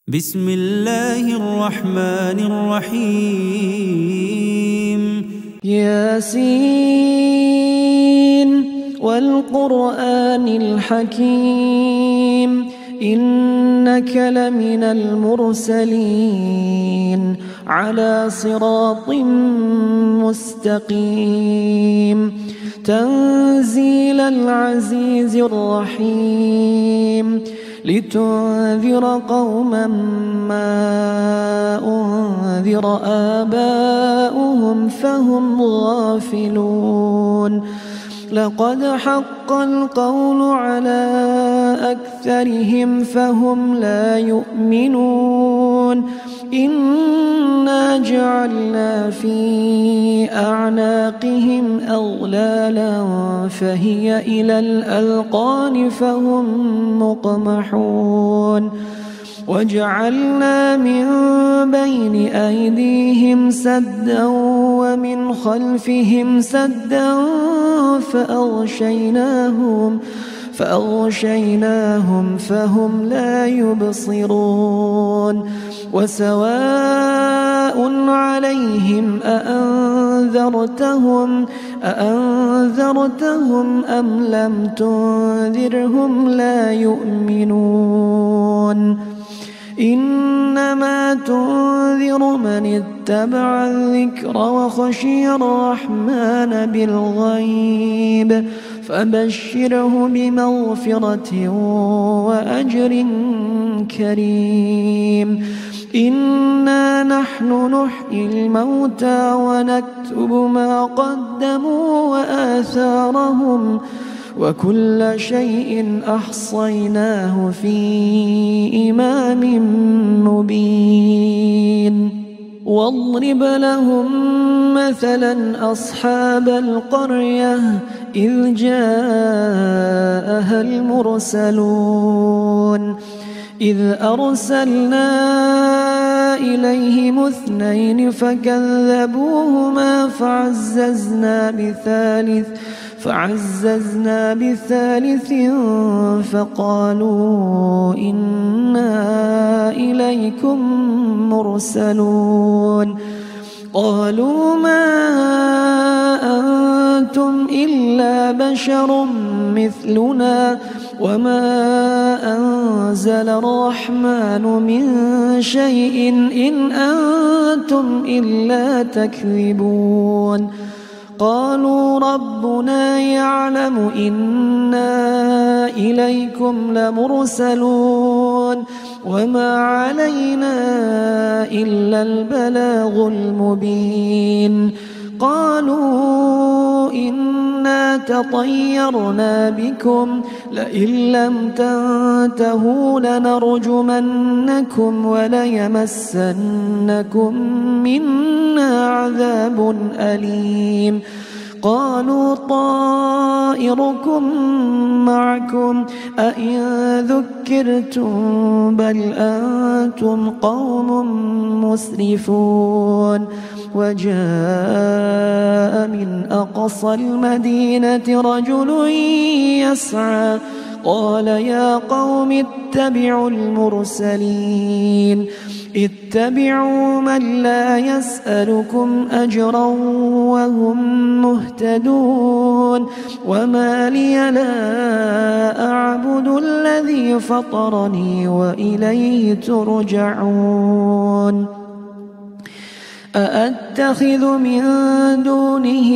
بسم الله الرحمن الرحيم ياسين والقرآن الحكيم إنك لمن المرسلين على صراط مستقيم تنزيل العزيز الرحيم لتنذر قوما ما أنذر آباؤهم فهم غافلون لقد حق القول على أكثرهم فهم لا يؤمنون إنا جعلنا في أعناقهم أغلالا فهي إلى الأذقان فهم مقمحون وجعلنا من بين أيديهم سدا ومن خلفهم سدا فأغشيناهم فهم لا يبصرون وسواء عليهم أأنذرتهم أم لم تنذرهم لا يؤمنون إنما تنذر من اتبع الذكر وخشي الرحمن بالغيب فبشره بمغفرة وأجر كريم إنا نحن نحيي الموتى ونكتب ما قدموا وآثارهم وكل شيء أحصيناه في إمام مبين واضرب لهم مثلا أصحاب القرية إذ جاءها المرسلون إذ أرسلنا إليهم 2 فكذبوهما فعززنا بثالث فقالوا إنا إليكم مرسلون قالوا ما أنتم إلا بشر مثلنا وما أنزل الرحمن من شيء إن أنتم إلا تكذبون قالوا ربنا يعلم إنا إليكم لمرسلون وما علينا إلا البلاغ المبين قالوا إنا تطيرنا بكم لئن لم تنتهوا لنرجمنكم وليمسنكم منا عذاب أليم قالوا طائركم معكم أئن ذكرتم بل أنتم قوم مسرفون وجاء من أقصى المدينة رجل يسعى قال يا قوم اتبعوا المرسلين اتبعوا من لا يسألكم أجرا وهم مهتدون وما لي لا أعبد الذي فطرني وإليه ترجعون أأتخذ من دونه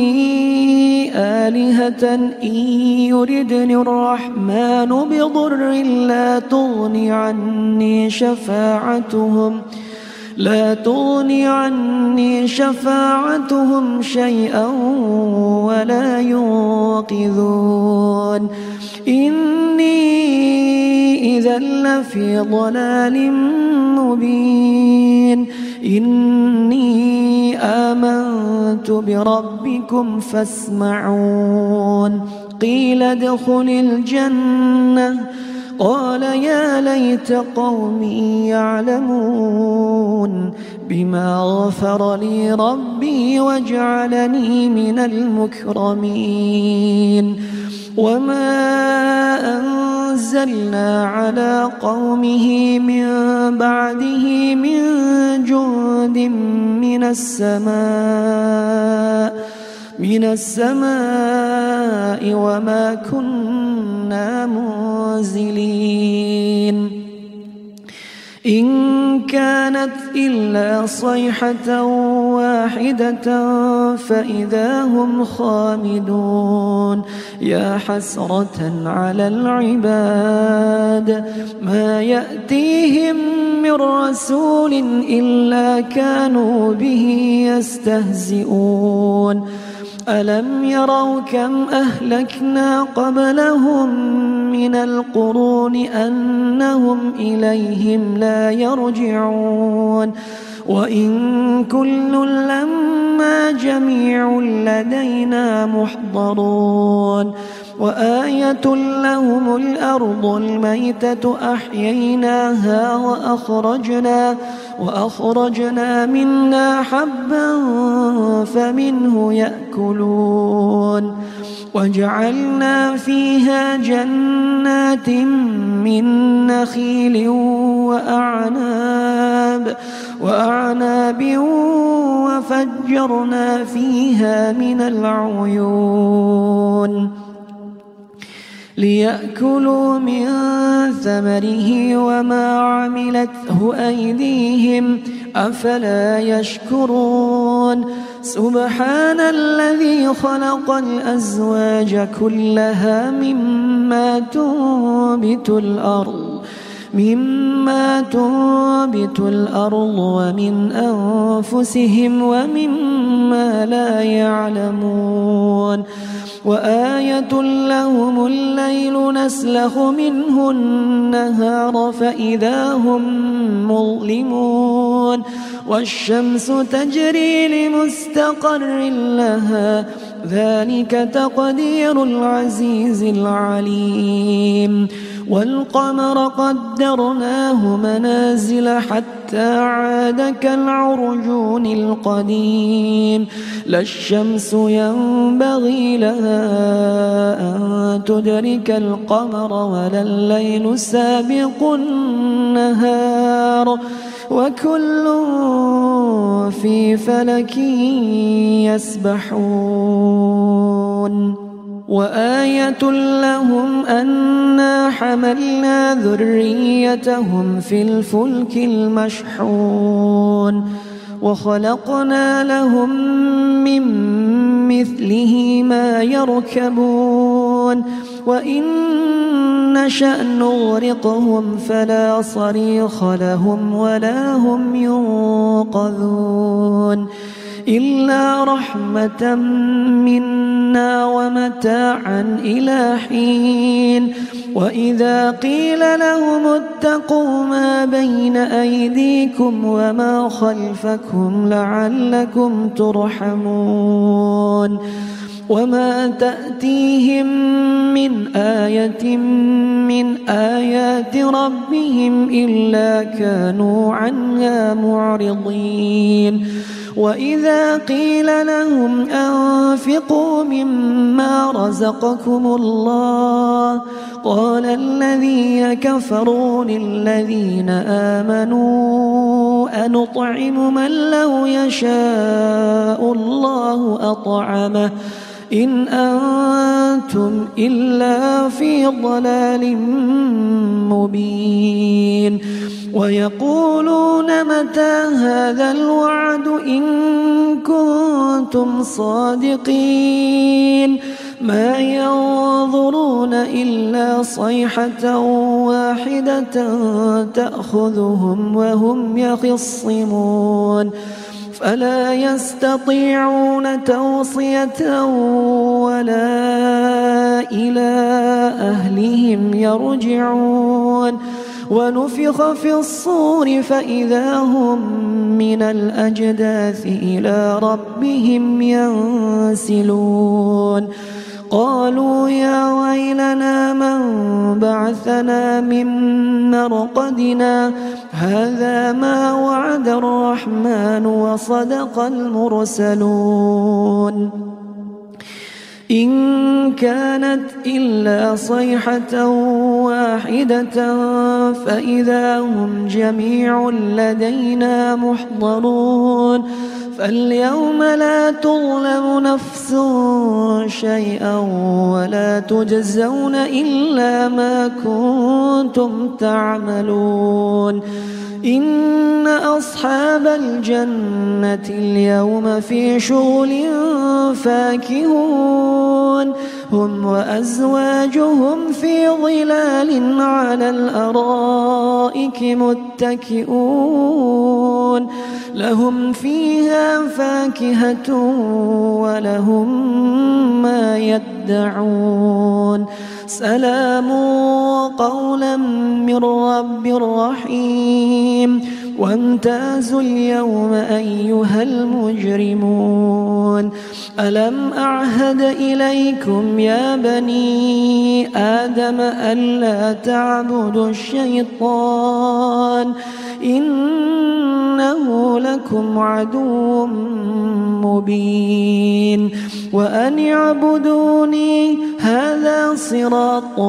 آلهة إن يردني الرحمن بضر لا تغني عني شفاعتهم شيئا ولا ينقذون إني إذا لفي ضلال مبين إني آمنت بربكم فاسمعون قيل ادخل الجنة قال يا ليت قومي يعلمون بما غفر لي ربي وجعلني من المكرمين وما أنزلنا على قومه من بعده من جند من السماء وما كنا منزلين إن كانت إلا صيحة واحدة فإذا هم خامدون يا حسرة على العباد ما يأتيهم من رسول إلا كانوا به يستهزئون ألم يروا كم أهلكنا قبلهم من القرون أنهم إليهم لا يرجعون وإن كل لما جميع لدينا محضرون وآية لهم الأرض الميتة أحييناها وأخرجنا منها حبا فمنه يأكلون وجعلنا فيها جنات من نخيل وأعناب وفجرنا فيها من العيون ليأكلوا من ثمره وما عملته أيديهم أفلا يشكرون سبحان الذي خلق الأزواج كلها مما تنبت الأرض ومن أنفسهم ومما لا يعلمون وآية لهم الليل نسلخ منه النهار فإذا هم مظلمون والشمس تجري لمستقر لها ذلك تقدير العزيز العليم والقمر قدرناه منازل حتى عاد كالعرجون القديم لا الشمس ينبغي لها أن تدرك القمر ولا الليل سابق النهار وكل في فلك يسبحون وآية لهم أنا حملنا ذريتهم في الفلك المشحون وخلقنا لهم من مثله ما يركبون وإن نشأ نغرقهم فلا صريخ لهم ولا هم ينقذون إلا رحمة منا ومتاعا إلى حين وإذا قيل لهم اتقوا ما بين أيديكم وما خلفكم لعلكم ترحمون وما تأتيهم من آية من آيات ربهم إلا كانوا عنها معرضين وإذا قيل لهم أنفقوا مما رزقكم الله قال الذين كفروا للذين آمنوا أنطعم من لو يشاء الله أطعمه إن أنتم إلا في ضلال مبين ويقولون متى هذا الوعد إن كنتم صادقين ما ينظرون إلا صيحة واحدة تأخذهم وهم يخصمون فلا يستطيعون توصية ولا إلى أهلهم يرجعون ونفخ في الصور فإذا هم من الأجداث إلى ربهم ينسلون قالوا يا ويلنا من بعثنا من مرقدنا هذا ما وعد الرحمن وصدق المرسلون إن كانت إلا صيحة واحدة فإذا هم جميع لدينا محضرون فاليوم لا تظلم نفس شيئا ولا تجزون إلا ما كنتم تعملون إن أصحاب الجنة اليوم في شغل فاكهون هم وأزواجهم في ظلال على الأرائك متكئون لهم فيها فاكهة ولهم ما يدعون سلام قولا من رب رحيم وامتازوا اليوم أيها المجرمون ألم أعهد إليكم يا بني آدم ألا تعبدوا الشيطان إنه لكم عدو مبين وأن اعبدوني هذا صراط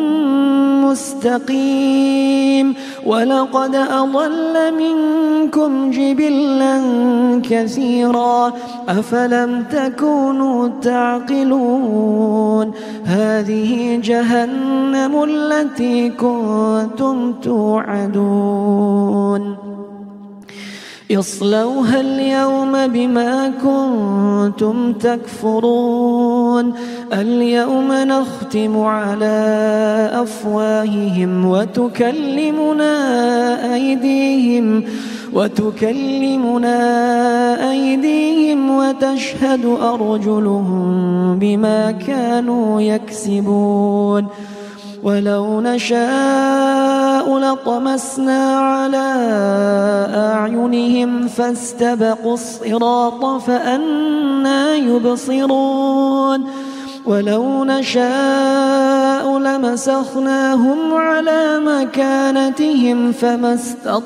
مستقيم ولقد أضل منكم جبلا كثيرا أفلم تكونوا تعقلون هذه جهنم التي كنتم توعدون اصلوها اليوم بما كنتم تكفرون اليوم نختم على أفواههم وتكلمنا أيديهم وتشهد أرجلهم بما كانوا يكسبون ولو نشاء لطمسنا على أعينهم فاستبقوا الصراط فأنى يبصرون ولو نشاء لمسخناهم على مكانتهم فما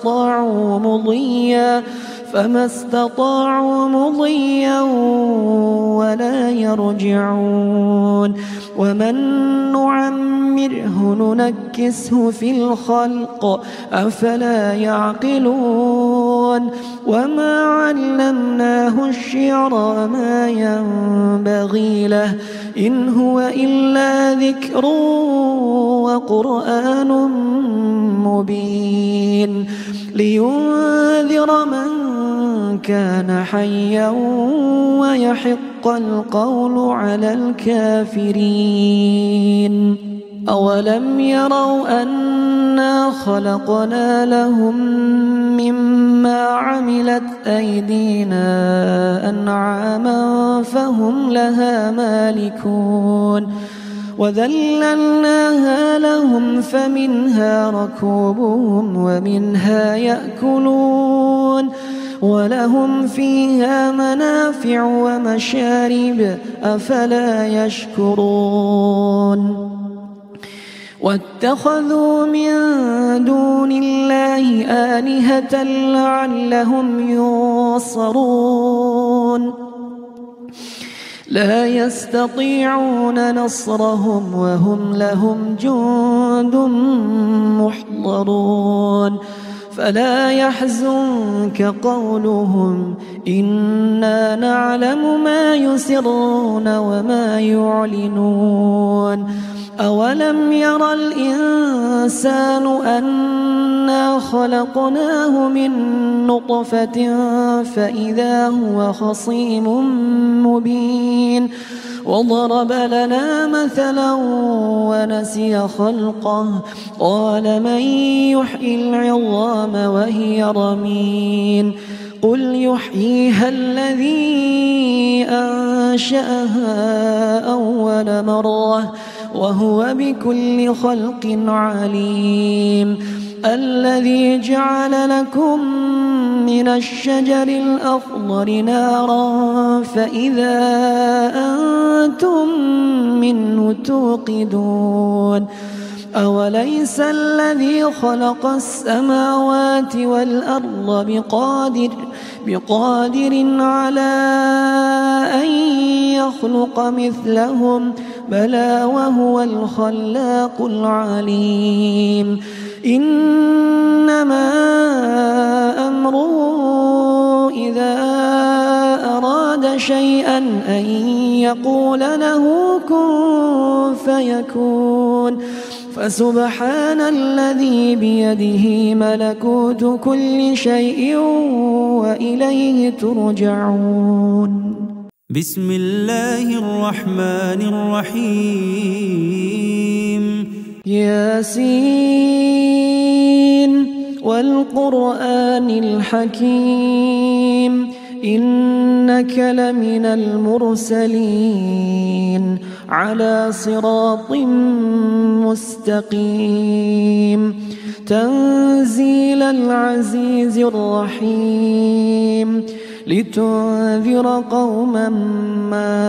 استطاعوا مضيا ولا يرجعون ومن نعمره ننكسه في الخلق أفلا يعقلون وما علمناه الشعر وما ينبغي له إن هو إلا ذكر وقرآن مبين لينذر من كان حيا ويحق القول على الكافرين أولم يروا أنا خلقنا لهم مما عملت أيدينا أنعاما فهم لها مالكون وذللناها لهم فمنها ركوبهم ومنها يأكلون ولهم فيها منافع ومشارب أفلا يشكرون واتخذوا من دون الله آلهة لعلهم ينصرون لا يستطيعون نصرهم وهم لهم جند محضرون فلا يحزنك قولهم إنا نعلم ما يسرون وما يعلنون أولم ير الإنسان أنا خلقناه من نطفة فإذا هو خصيم مبين وضرب لنا مثلا ونسي خلقه قال من يحيي العظام وهي رميم قل يحييها الذي أنشأها أول مرة وهو بكل خلق عليم الذي جعل لكم من الشجر الأخضر نارا فإذا أنتم منه توقدون أوليس الذي خلق السماوات والأرض بقادر على أن يخلق مثلهم بلى وهو الخلاق العليم إنما أمره إذا أراد شيئا أن يقول له كن فيكون فسبحان الذي بيده ملكوت كل شيء وإليه ترجعون. بسم الله الرحمن الرحيم. ياسين والقرآن الحكيم إنك لمن المرسلين على صراط مستقيم تنزيل العزيز الرحيم لتنذر قوما ما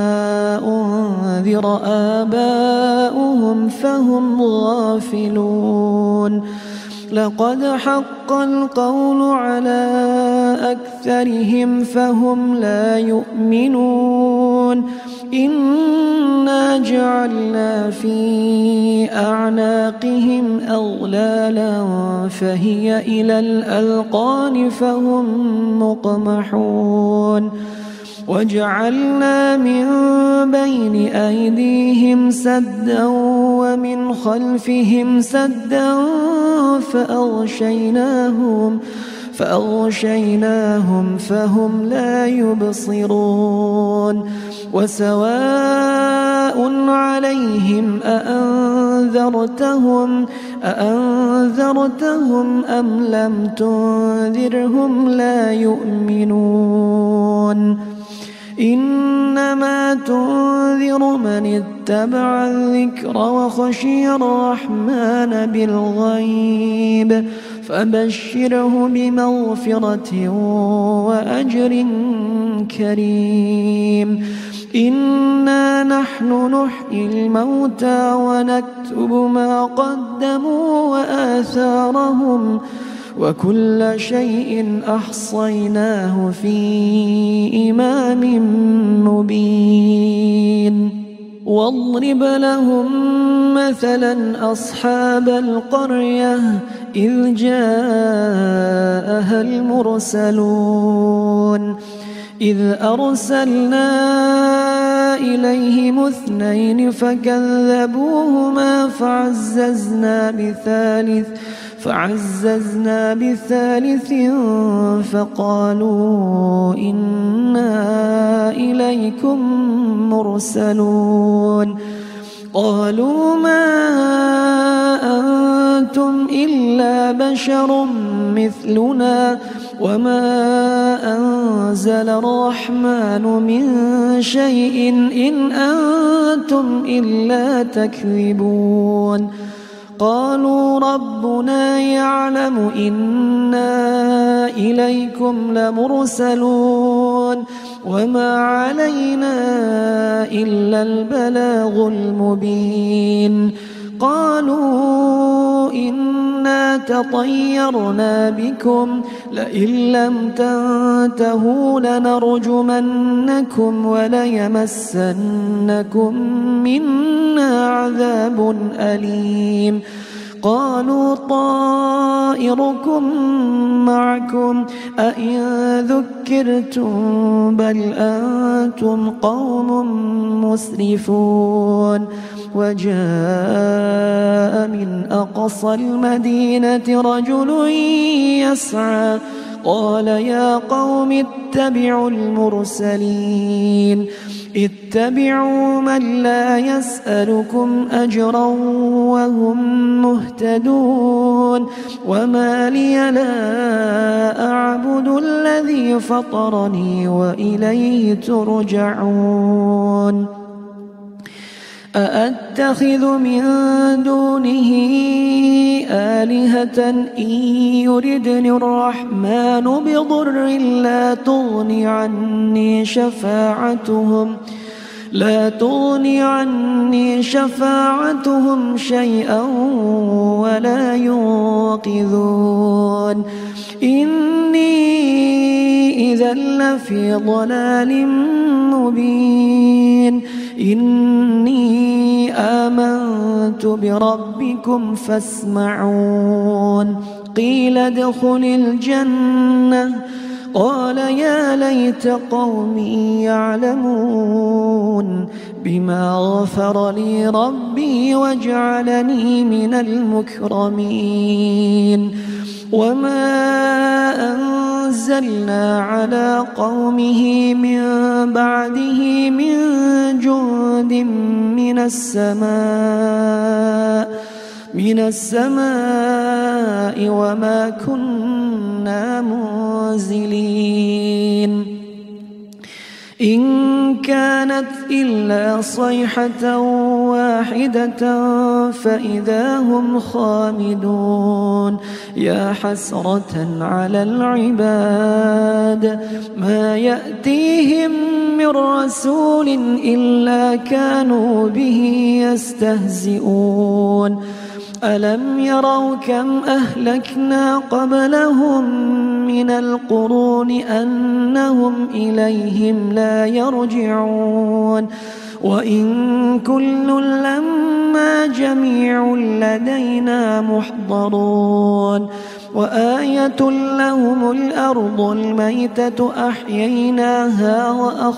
أنذر آباؤهم فهم غافلون لقد حق القول على أكثرهم فهم لا يؤمنون إنا جعلنا في أعناقهم أغلالا فهي إلى الأذقان فهم مقمحون وجعلنا من بين أيديهم سدا ومن خلفهم سدا فأغشيناهم فهم لا يبصرون وسواء عليهم أأنذرتهم أم لم تنذرهم لا يؤمنون إنما تنذر من اتبع الذكر وخشي الرحمن بالغيب فبشره بمغفرة وأجر كريم إنا نحن نحيي الموتى ونكتب ما قدموا وآثارهم وكل شيء أحصيناه في إمام مبين واضرب لهم مثلا أصحاب القرية إذ جاءها المرسلون إذ أرسلنا إليهم 2 فكذبوهما فعززنا بثالث فقالوا إنا إليكم مرسلون قالوا ما أنتم إلا بشر مثلنا وما أنزل الرحمن من شيء إن أنتم إلا تكذبون قالوا ربنا يعلم إنا إليكم لمرسلون وما علينا إلا البلاغ المبين قالوا إنا تطيرنا بكم لئن لم تنتهوا لنرجمنكم وليمسنكم منا عذاب أليم قالوا طائركم معكم أئن ذكرتم بل أنتم قوم مسرفون وجاء من أقصى المدينة رجل يسعى قال يا قوم اتبعوا المرسلين اتبعوا من لا يسألكم أجرا وهم مهتدون وما لي لا أعبد الذي فطرني وإليه ترجعون أأتخذ من دونه آلهة إن يردني الرحمن بضر لا تغن عني لا تغني عني شفاعتهم شيئا ولا ينقذون إني إذا لفي ضلال مبين إني آمنت بربكم فاسمعون قيل ادخل الجنة قال يا ليت قومي يعلمون بما غفر لي ربي وجعلني من المكرمين وما أنزلنا على قومه من بعده من جند من السماء وما كنا منزلين إن كانت إلا صيحة واحدة فإذا هم خامدون يا حسرة على العباد ما يأتيهم من رسول إلا كانوا به يستهزئون ألم يروا كم أهلكنا قبلهم من القرون أنهم إليهم لا يرجعون وإن كل لما جميع لدينا محضرون وآية لهم الأرض الميتة أحييناها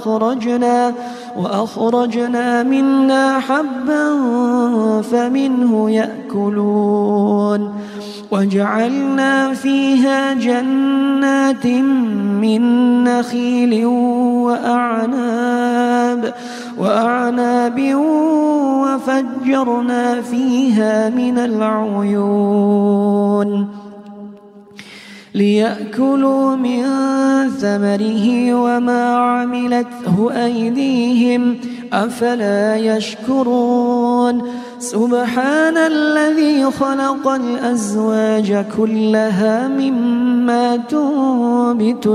وأخرجنا منها حبا فمنه يأكلون وجعلنا فيها جنات من نخيل وأعناب وفجرنا فيها من العيون ليأكلوا من ثمره وما عملته أيديهم أفلا يشكرون سبحان الذي خلق الأزواج كلها مما تنبت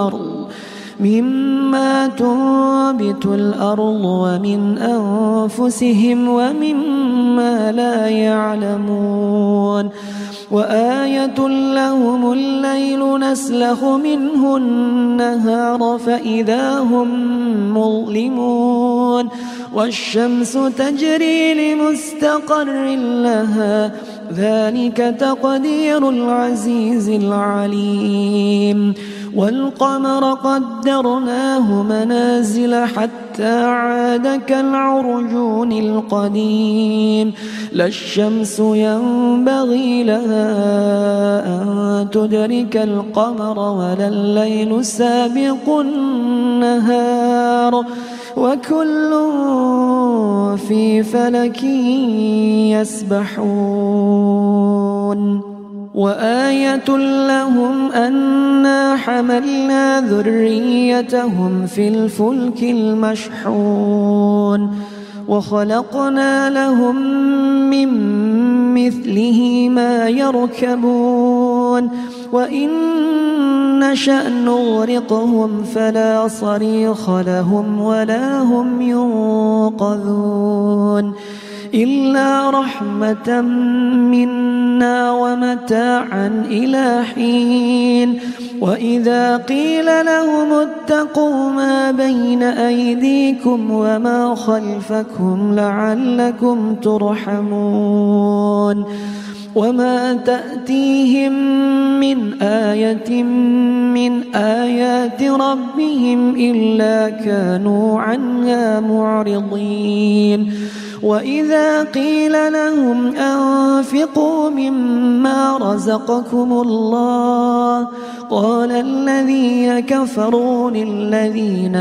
الأرض ومن أنفسهم ومما لا يعلمون وآية لهم الليل نسلخ منه النهار فإذا هم مظلمون والشمس تجري لمستقر لها ذلك تقدير العزيز العليم والقمر قدرناه منازل حتى عاد كالعرجون القديم لا الشمس ينبغي لها أن تدرك القمر ولا الليل سابق النهار وكل في فلك يسبحون وآية لهم أنا حملنا ذريتهم في الفلك المشحون وخلقنا لهم من مثله ما يركبون وإن نشأ نغرقهم فلا صريخ لهم ولا هم ينقذون إلا رحمة منا ومتاعا إلى حين وإذا قيل لهم اتقوا ما بين أيديكم وما خلفكم لعلكم ترحمون وما تأتيهم من آية من آيات ربهم إلا كانوا عنها معرضين وإذا قيل لهم أنفقوا مما رزقكم الله قال الذين كفروا للذين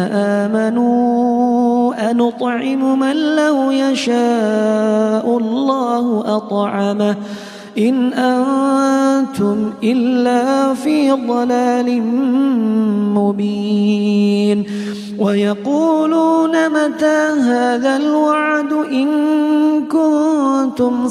آمنوا أنطعم من لو يشاء الله أطعمه إن أنتم إلا في ضلال مبين ويقولون متى هذا الوعد إن كنتم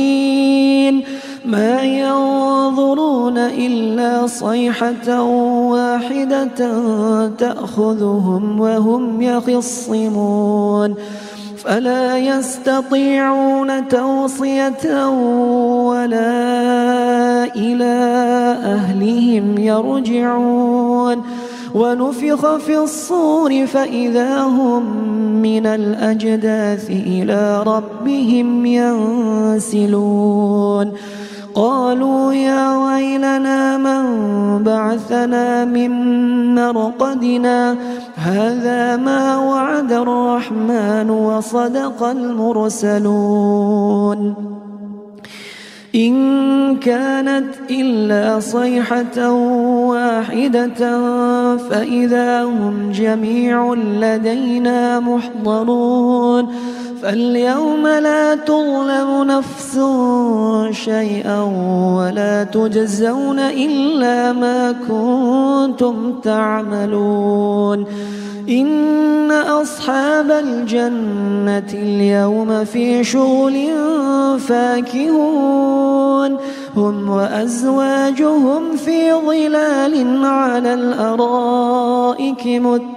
صادقين ما ينظرون إلا صيحة واحدة تأخذهم وهم يخصمون فلا يستطيعون توصية ولا إلى أهلهم يرجعون ونفخ في الصور فإذا هم من الأجداث إلى ربهم ينسلون قالوا يا ويلنا من بعثنا من مرقدنا هذا ما وعد الرحمن وصدق المرسلون إن كانت إلا صيحة واحدة فإذا هم جميع لدينا محضرون فاليوم لا تظلم نفس شيئا ولا تجزون إلا ما كنتم تعملون إن أصحاب الجنة اليوم في شغل فاكهون هم وأزواجهم في ظلال على الأرائك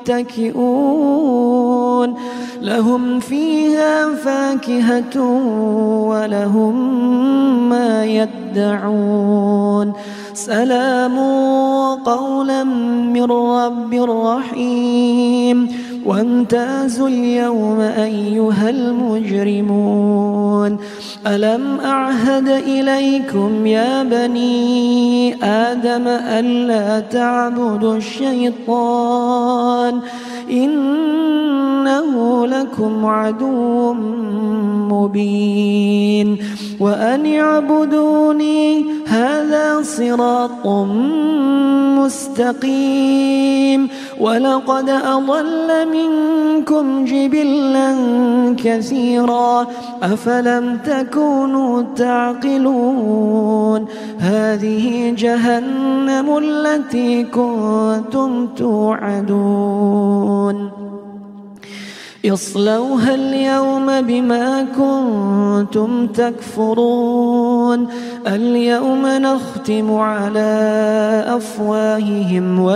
متكئون لهم فيها فاكهة ولهم ما يدعون سلام قولا من رب رحيم وامتازوا اليوم أيها المجرمون ألم أعهد إليكم يا بني آدم ألا تعبدوا الشيطان إنه لكم عدو مبين وأن اعبدوني هذا صراط مستقيم ولقد أضل منكم جبلا كثيرا أفلم تكونوا تعقلون هذه جهنم التي كنتم توعدون اصلوها اليوم بما كنتم تكفرون اليوم نختم على أفواههم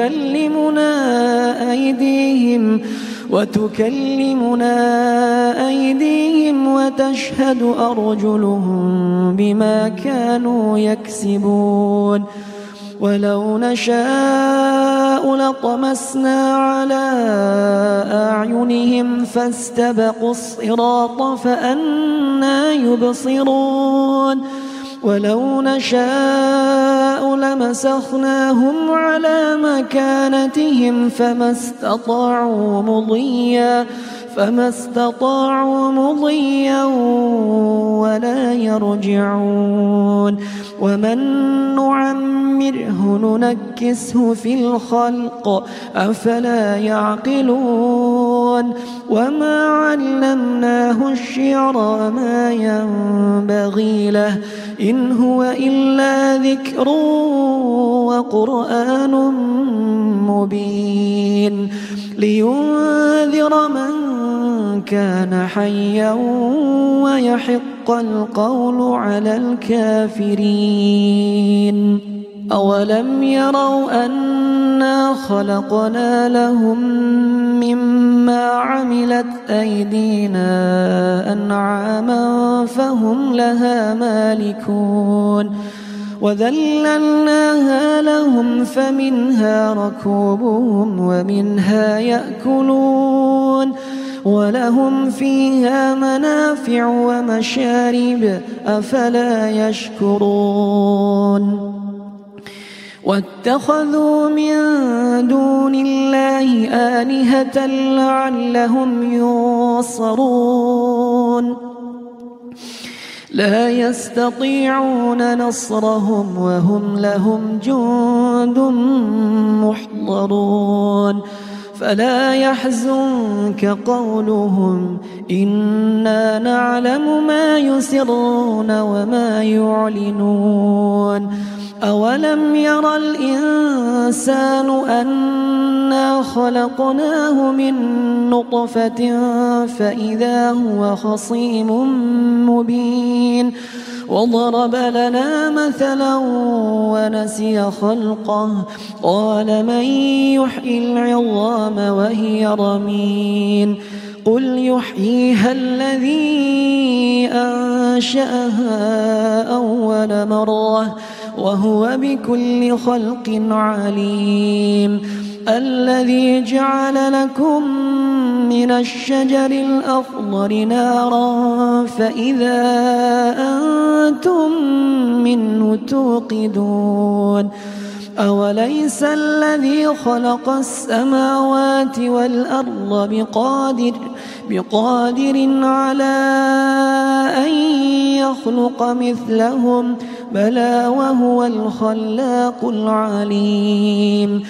وتكلمنا أيديهم وتشهد أرجلهم بما كانوا يكسبون ولو نشاء لطمسنا على أعينهم فاستبقوا الصراط فأنى يبصرون ولو نشاء لمسخناهم على مكانتهم فما استطاعوا مضيا ولا يرجعون ومن نعمره ننكسه في الخلق أفلا يعقلون وما علمناه الشعر وما ينبغي له إن هو إلا ذكر وقرآن مبين لينذر من كان حيا ويحق القول على الكافرين أولم يروا أنا خلقنا لهم مما عملت أيدينا أنعاما فهم لها مالكون وذللناها لهم فمنها ركوبهم ومنها يأكلون ولهم فيها منافع ومشارب أفلا يشكرون واتخذوا من دون الله آلهة لعلهم ينصرون لا يستطيعون نصرهم وهم لهم جند محضرون فلا يحزنك قولهم إنا نعلم ما يسرون وما يعلنون أولم ير الإنسان أنا خلقناه من نطفة فإذا هو خصيم مبين وضرب لنا مثلا ونسي خلقه قال من يحيي العظام وهي رميم قل يحييها الذي أنشأها أول مرة وهو بكل خلق عليم الذي جعل لكم من الشجر الأخضر نارا فإذا أنتم منه توقدون أوليس الذي خلق السماوات والأرض بقادر على أن يخلق مثلهم بلى وهو الخلاق العليم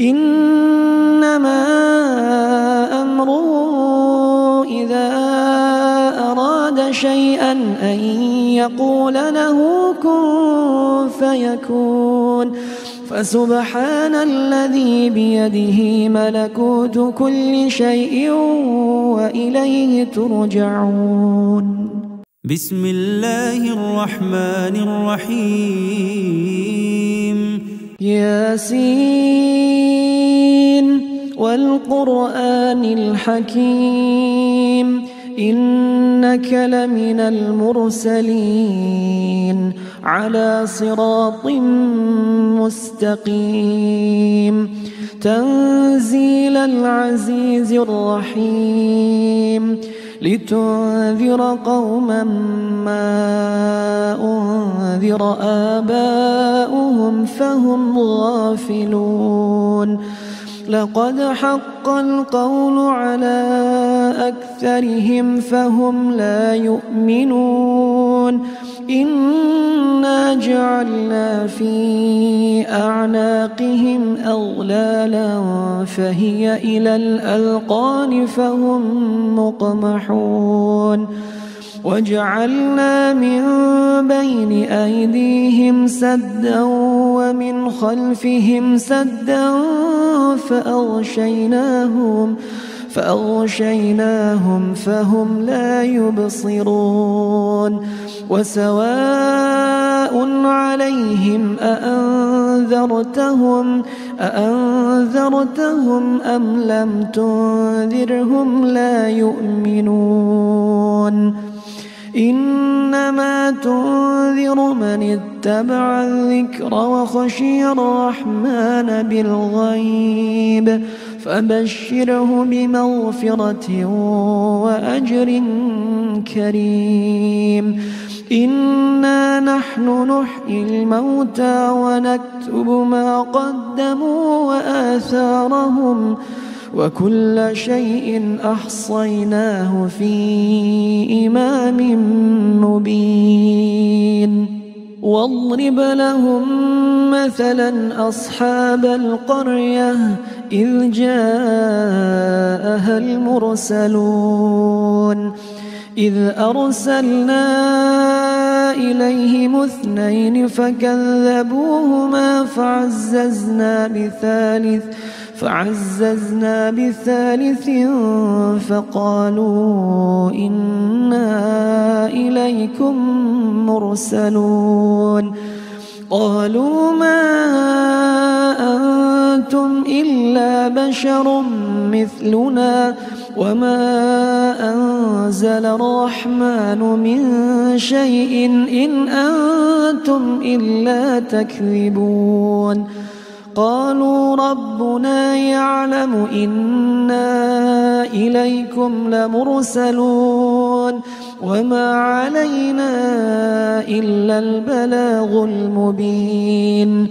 إنما أمره إذا أراد شيئا أن يقول له كن فيكون فسبحان الذي بيده ملكوت كل شيء وإليه ترجعون بسم الله الرحمن الرحيم ياسين والقرآن الحكيم إنك لمن المرسلين على صراط مستقيم تنزيل العزيز الرحيم لتنذر قوما ما أنذر آباؤهم فهم غافلون لقد حق القول على أكثرهم فهم لا يؤمنون إنا جعلنا في أعناقهم أغلالا فهي إلى الأذقان فهم مقمحون وجعلنا من بين أيديهم سدا ومن خلفهم سدا فأغشيناهم فهم لا يبصرون وسواء عليهم أأنذرتهم أم لم تنذرهم لا يؤمنون إنما تنذر من اتبع الذكر وخشي الرحمن بالغيب فبشره بمغفرة وأجر كريم إنا نحن نحيي الموتى ونكتب ما قدموا وآثارهم وكل شيء أحصيناه في إمام مبين واضرب لهم مثلا أصحاب القرية إذ جاءها المرسلون إذ أرسلنا إليهم 2 فكذبوهما فعززنا بثالث فقالوا إنا إليكم مرسلون قالوا ما أنتم إلا بشر مثلنا وما أنزل الرحمن من شيء إن أنتم إلا تكذبون قالوا ربنا يعلم إنا إليكم لمرسلون وما علينا إلا البلاغ المبين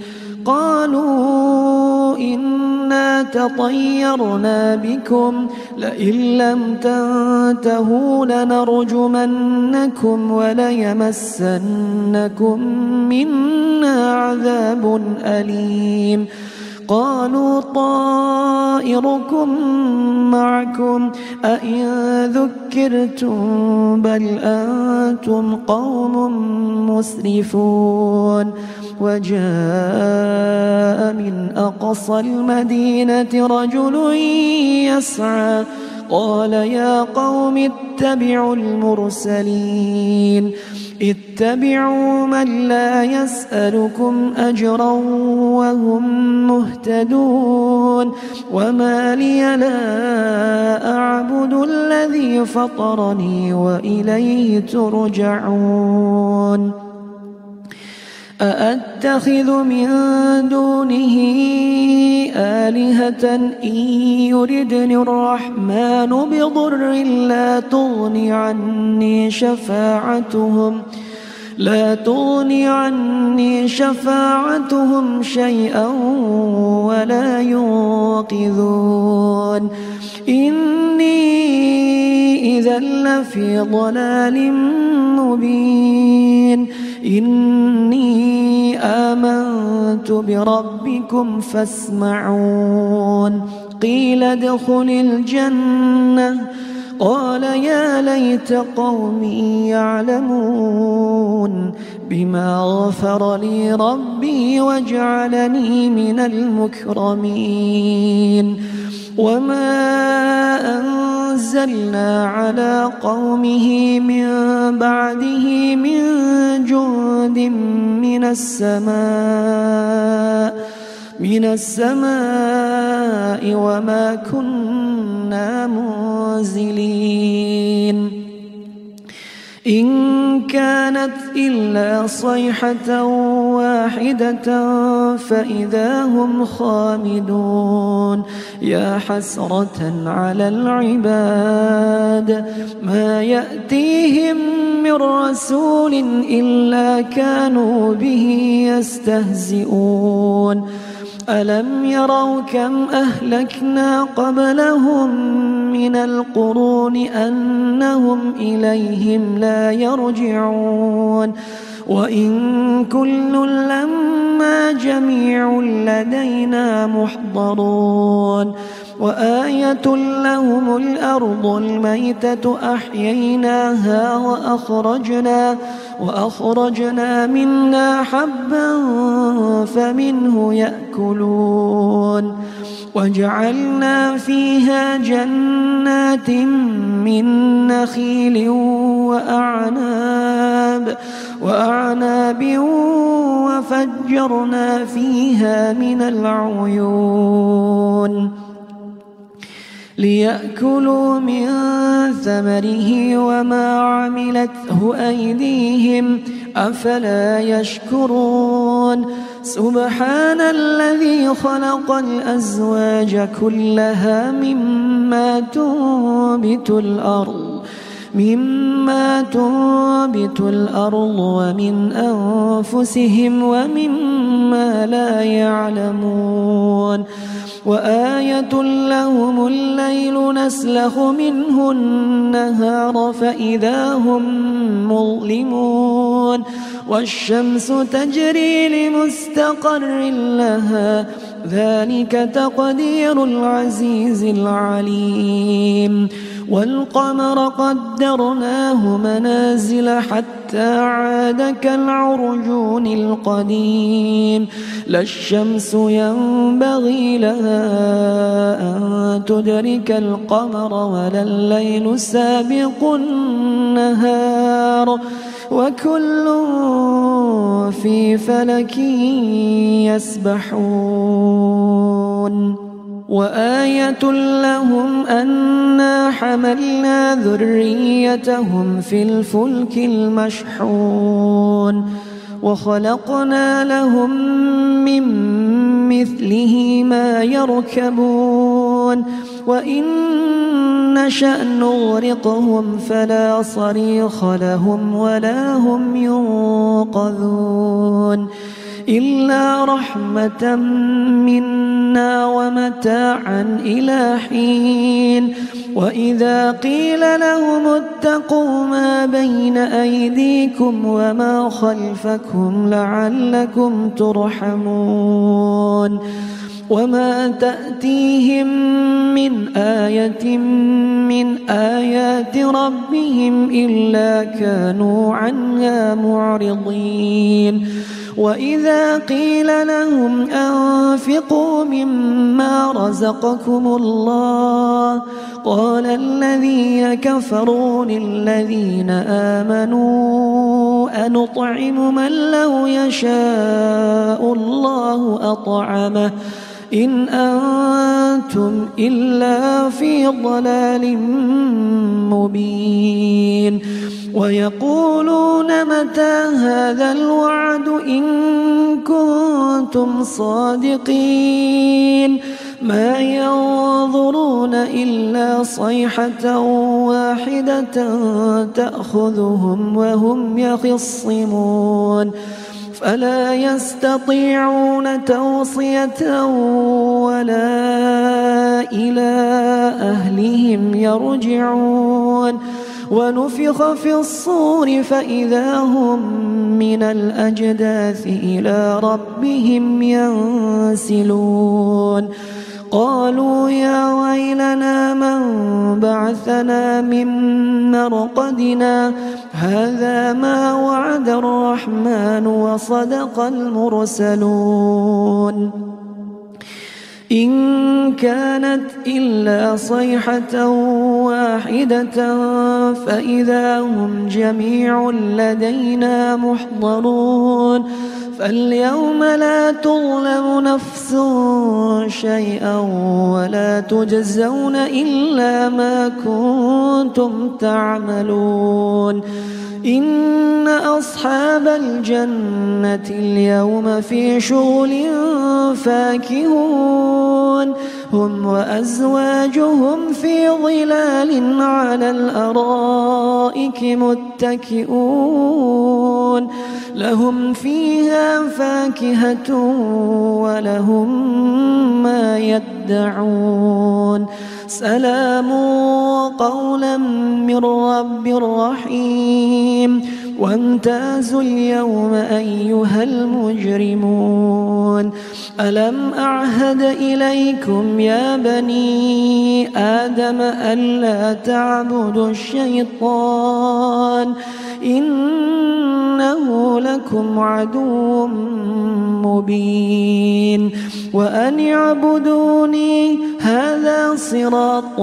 قالوا إنا تطيرنا بكم لئن لم تنتهوا لنرجمنكم وليمسنكم منا عذاب أليم قالوا طائركم معكم أئن ذكرتم بل أنتم قوم مسرفون وجاء من أقصى المدينة رجل يسعى قال يا قوم اتبعوا المرسلين اتبعوا من لا يسألكم أجرا وهم مهتدون وما لي لا أعبد الذي فطرني وإليه ترجعون أأتخذ من دونه آلهة إن يردني الرحمن بضر لا تغني عني شفاعتهم شيئا ولا ينقذون إني إذا لفي ضلال مبين إني آمنت بربكم فاسمعون قيل ادخل الجنة قال يا ليت قومي يعلمون بما غفر لي ربي وجعلني من المكرمين وما أنزلنا على قومه من بعده من جند من السماء وما كنا منزلين إن كانت إلا صيحة واحدة فإذا هم خامدون يا حسرة على العباد ما يأتيهم من رسول إلا كانوا به يستهزئون ألم يروا كم أهلكنا قبلهم من القرون أنهم إليهم لا يرجعون وإن كل لما جميع لدينا محضرون وآية لهم الأرض الميتة أحييناها وأخرجنا منها حبا فمنه يأكلون وجعلنا فيها جنات من نخيل وأعناب وفجرنا فيها من العيون ليأكلوا من ثمره وما عملته أيديهم أفلا يشكرون سبحان الذي خلق الأزواج كلها مما تنبت الأرض ومن أنفسهم ومما لا يعلمون وآية لهم الليل نسلخ منه النهار فإذا هم مظلمون والشمس تجري لمستقر لها ذلك تقدير العزيز العليم والقمر قدرناه منازل حتى عاد كالعرجون القديم لا الشمس ينبغي لها أن تدرك القمر ولا الليل سابق النهار وكل في فلك يسبحون وآية لهم أنا حملنا ذريتهم في الفلك المشحون وخلقنا لهم من مثله ما يركبون وإن نشأ نغرقهم فلا صريخ لهم ولا هم ينقذون إلا رحمة منا ومتاعا إلى حين وإذا قيل لهم اتقوا ما بين أيديكم وما خلفكم لعلكم ترحمون وما تأتيهم من آية من آيات ربهم إلا كانوا عنها معرضين وإذا قيل لهم أنفقوا مما رزقكم الله قال الذين كفروا للذين آمنوا أنطعم من لو يشاء الله أطعمه إن أنتم إلا في ضلال مبين ويقولون متى هذا الوعد إن كنتم صادقين ما ينظرون إلا صيحة واحدة تأخذهم وهم يخصمون فلا يستطيعون توصية ولا إلى أهلهم يرجعون ونفخ في الصور فإذا هم من الأجداث إلى ربهم ينسلون قالوا يا ويلنا من بعثنا من مرقدنا هذا ما وعد الرحمن وصدق المرسلون إن كانت إلا صيحة واحدة فإذا هم جميع لدينا محضرون فاليوم لا تظلم نفس شيئا ولا تجزون إلا ما كنتم تعملون إن أصحاب الجنة اليوم في شغل فاكهون هم وأزواجهم في ظلال على الأرائك متكئون لهم فيها فاكهة ولهم ما يدعون سلام قولا من رب رحيم وامتازوا اليوم أيها المجرمون ألم أعهد إليكم يا بني آدم ألا تعبدوا الشيطان إنه لكم عدو مبين وأن اعبدوني هذا صراط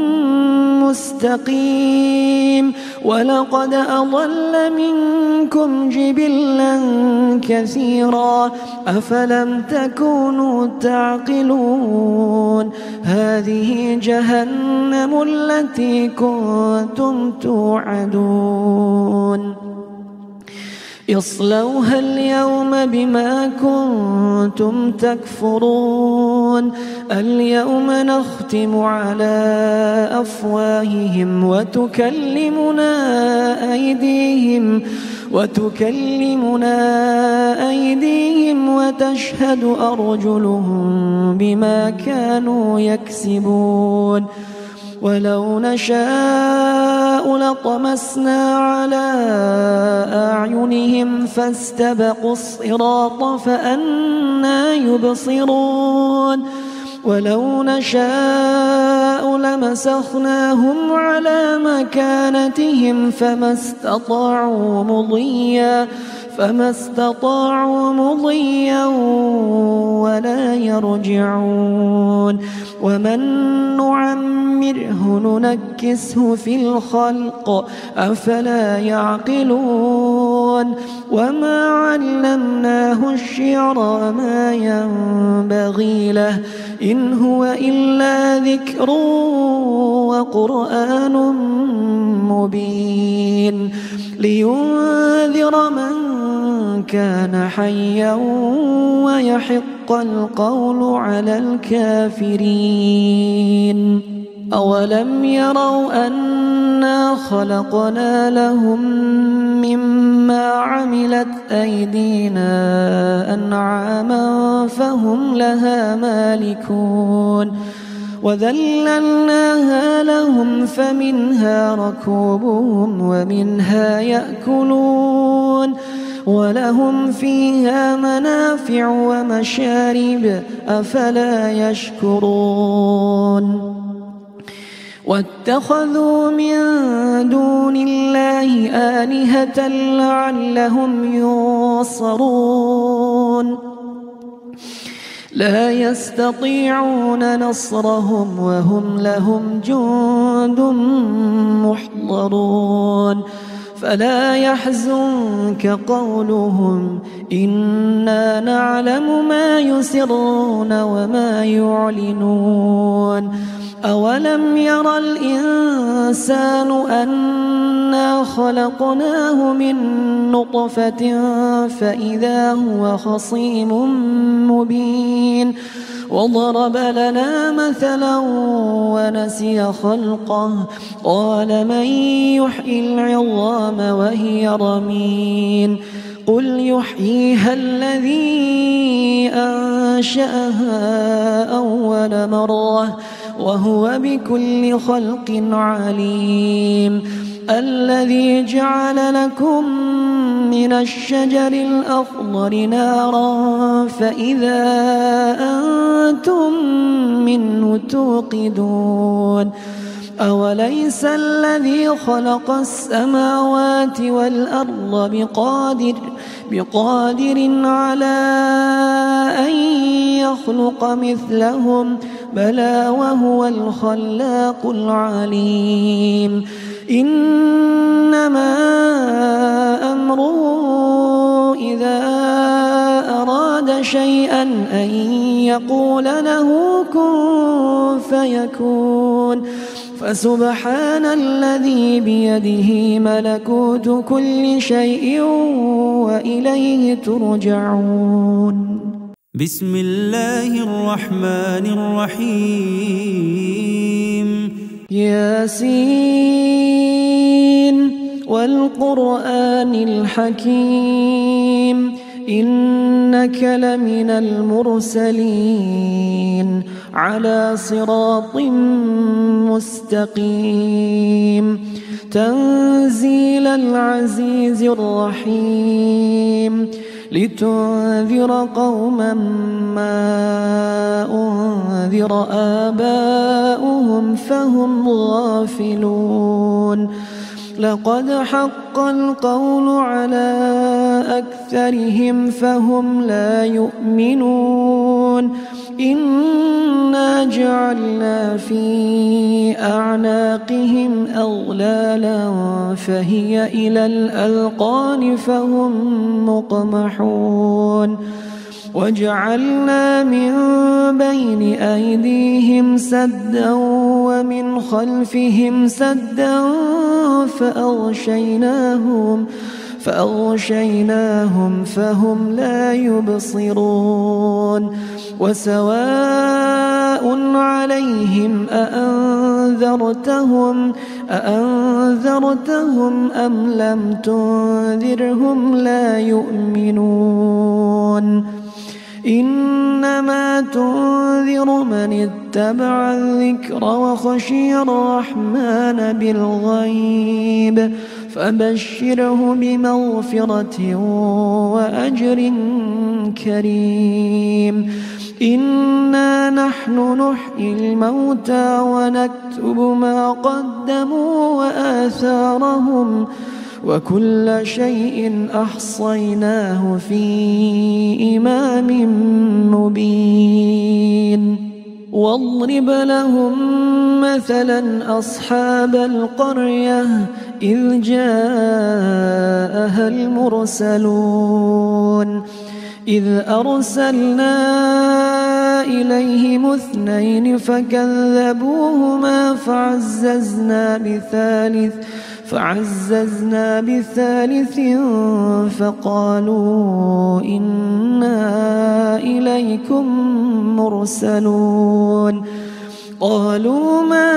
مستقيم ولقد أضل منكم جبلا كثيرا أفلم تكونوا تعقلون هذه جهنم التي كنتم توعدون اصلوها اليوم بما كنتم تكفرون اليوم نختم على أفواههم وتكلمنا أيديهم وتشهد أرجلهم بما كانوا يكسبون ولو نشاء لطمسنا على أعينهم فاستبقوا الصراط فأنى يبصرون ولو نشاء لمسخناهم على مكانتهم فما استطاعوا مضيا ولا يرجعون ومن نعمره ننكسه في الخلق أفلا يعقلون وما علمناه الشعر وما ينبغي له إن هو إلا ذكر وقرآن مبين لينذر من كان حيا ويحق القول على الكافرين أولم يروا أنا خلقنا لهم مما عملت أيدينا أنعاما فهم لها مالكون وذللناها لهم فمنها ركوبهم ومنها يأكلون ولهم فيها منافع ومشارب أفلا يشكرون واتخذوا من دون الله آلهة لعلهم ينصرون لا يستطيعون نصرهم وهم لهم جند محضرون فلا يحزنك قولهم إنا نعلم ما يسرون وما يعلنون أولم ير الإنسان أنا خلقناه من نطفة فإذا هو خصيم مبين وضرب لنا مثلا ونسي خلقه قال من يحيي العظام وهي رميم قل يحييها الذي أنشأها أول مرة وهو بكل خلق عليم الذي جعل لكم من الشجر الأخضر نارا فإذا أنتم منه توقدون أوليس الذي خلق السماوات والأرض بقادر على أن يخلق مثلهم بلى وهو الخلاق العليم إنما أمره إذا أراد شيئا أن يقول له كن فيكون فسبحان الذي بيده ملكوت كل شيء وإليه ترجعون بسم الله الرحمن الرحيم ياسين والقرآن الحكيم إنك لمن المرسلين على صراط مستقيم تنزيل العزيز الرحيم لتنذر قوما ما أنذر آباؤهم فهم غافلون لقد حق القول على أكثرهم فهم لا يؤمنون إنا جعلنا في أعناقهم أغلالا فهي إلى الأذقان فهم مقمحون وجعلنا من بين أيديهم سدا ومن خلفهم سدا فأغشيناهم فهم لا يبصرون وسواء عليهم أأنذرتهم أم لم تنذرهم لا يؤمنون إنما تنذر من اتبع الذكر وخشي الرحمن بالغيب فبشره بمغفرة وأجر كريم إنا نحن نحيي الموتى ونكتب ما قدموا وآثارهم وكل شيء أحصيناه في إمام مبين واضرب لهم مثلا أصحاب القرية إذ جاءها المرسلون إذ أرسلنا إليهم 2 فكذبوهما فعززنا بثالث فقالوا إنا إليكم مرسلون قالوا ما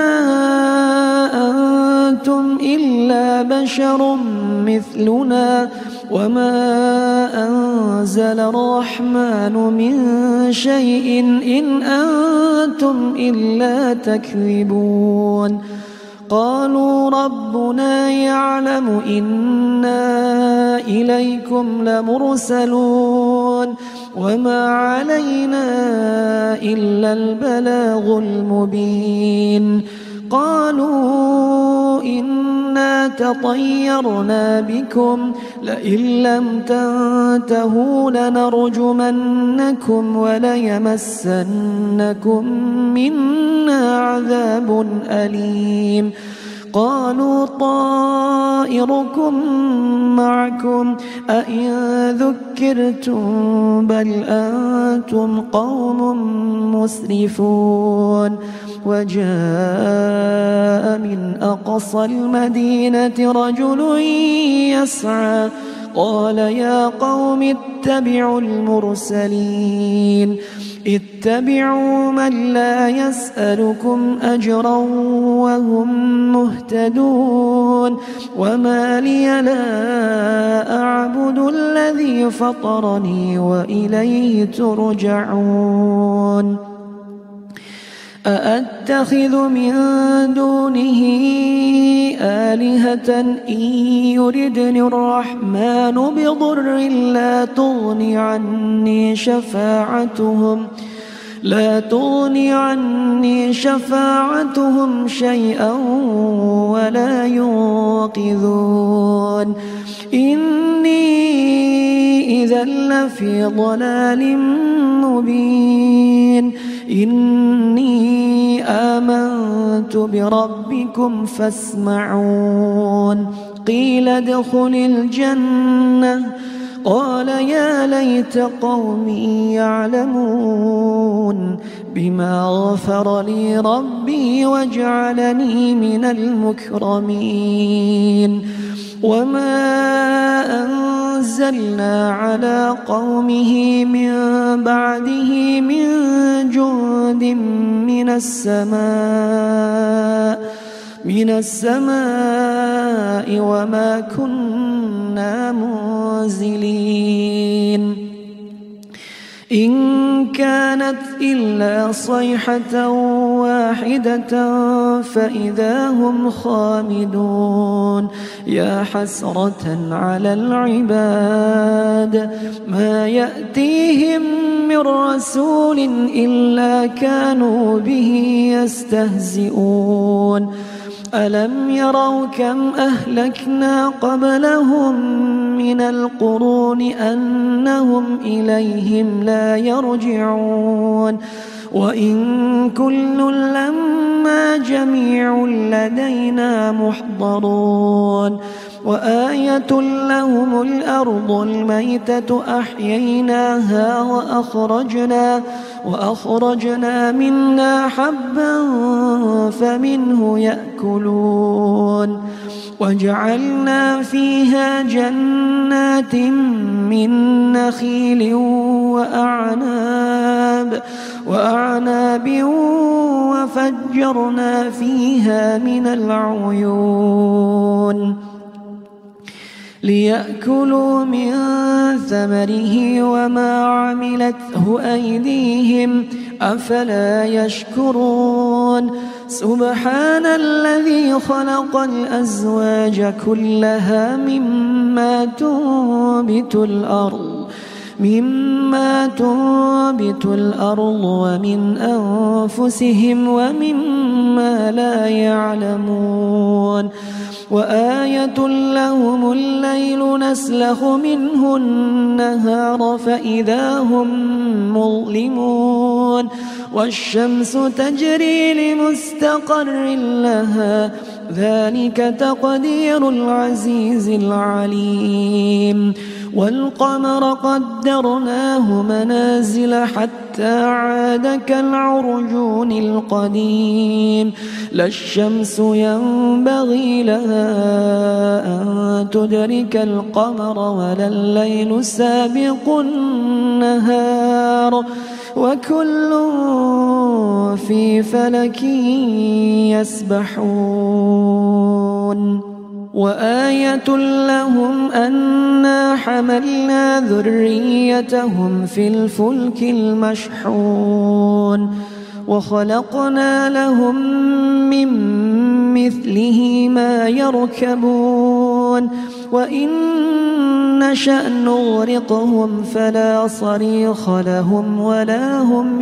أنتم إلا بشر مثلنا وما أنزل الرحمن من شيء إن أنتم إلا تكذبون قالوا ربنا يعلم إنا إليكم لمرسلون وما علينا إلا البلاغ المبين قالوا إنا تطيرنا بكم لئن لم تنتهوا لنرجمنكم وليمسنكم منا عذاب أليم قالوا طائركم معكم أئن ذكرتم بل أنتم قوم مسرفون وجاء من أقصى المدينة رجل يسعى قال يا قوم اتبعوا المرسلين اتبعوا من لا يسألكم أجرا وهم مهتدون وما لي لا أعبد الذي فطرني وإليه ترجعون أأتخذ من دونه آلهة إن يردني الرحمن بضر لا تغني عني شفاعتهم شيئا ولا ينقذون إني إذا لفي ضلال مبين إني آمنت بربكم فاسمعون قيل ادخل الجنة قال يا ليت قومي يعلمون بما غفر لي ربي وجعلني من المكرمين وما أنزلنا على قومه من بعده من جند من السماء وما كنا منزلين إن كانت إلا صيحة واحدة فإذا هم خامدون يا حسرة على العباد ما يأتيهم من رسول إلا كانوا به يستهزئون ألم يروا كم أهلكنا قبلهم من القرون أنهم إليهم لا يرجعون وإن كل لما جميع لدينا محضرون وآية لهم الأرض الميتة أحييناها وأخرجنا منها حبا فمنه يأكلون وجعلنا فيها جنات من نخيل وأعناب وفجرنا فيها من العيون ليأكلوا من ثمره وما عملته أيديهم أفلا يشكرون سبحان الذي خلق الأزواج كلها مما تنبت الأرض ومن أنفسهم ومما لا يعلمون وآية لهم الليل نسلخ منه النهار فإذا هم مظلمون والشمس تجري لمستقر لها ذلك تقدير العزيز العليم والقمر قدرناه منازل حتى عاد كالعرجون القديم لا الشمس ينبغي لها أن تدرك القمر ولا الليل سابق النهار وكل في فلك يسبحون وآية لهم أنا حملنا ذريتهم في الفلك المشحون وخلقنا لهم من مثله ما يركبون وإن نشأ نغرقهم فلا صريخ لهم ولا هم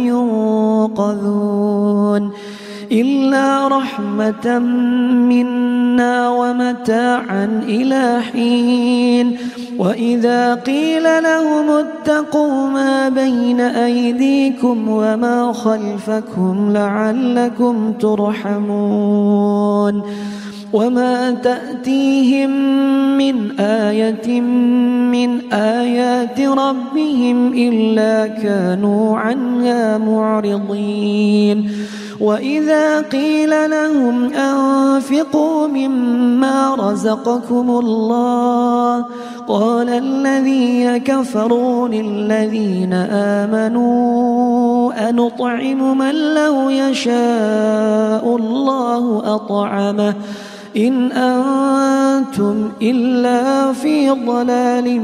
ينقذون إلا رحمة منا ومتاعا إلى حين وإذا قيل لهم اتقوا ما بين أيديكم وما خلفكم لعلكم ترحمون وما تأتيهم من آية من آيات ربهم إلا كانوا عنها معرضين وإذا قيل لهم أنفقوا مما رزقكم الله قال الذين كفروا للذين آمنوا أنطعم من لو يشاء الله أطعمه إن أنتم إلا في ضلال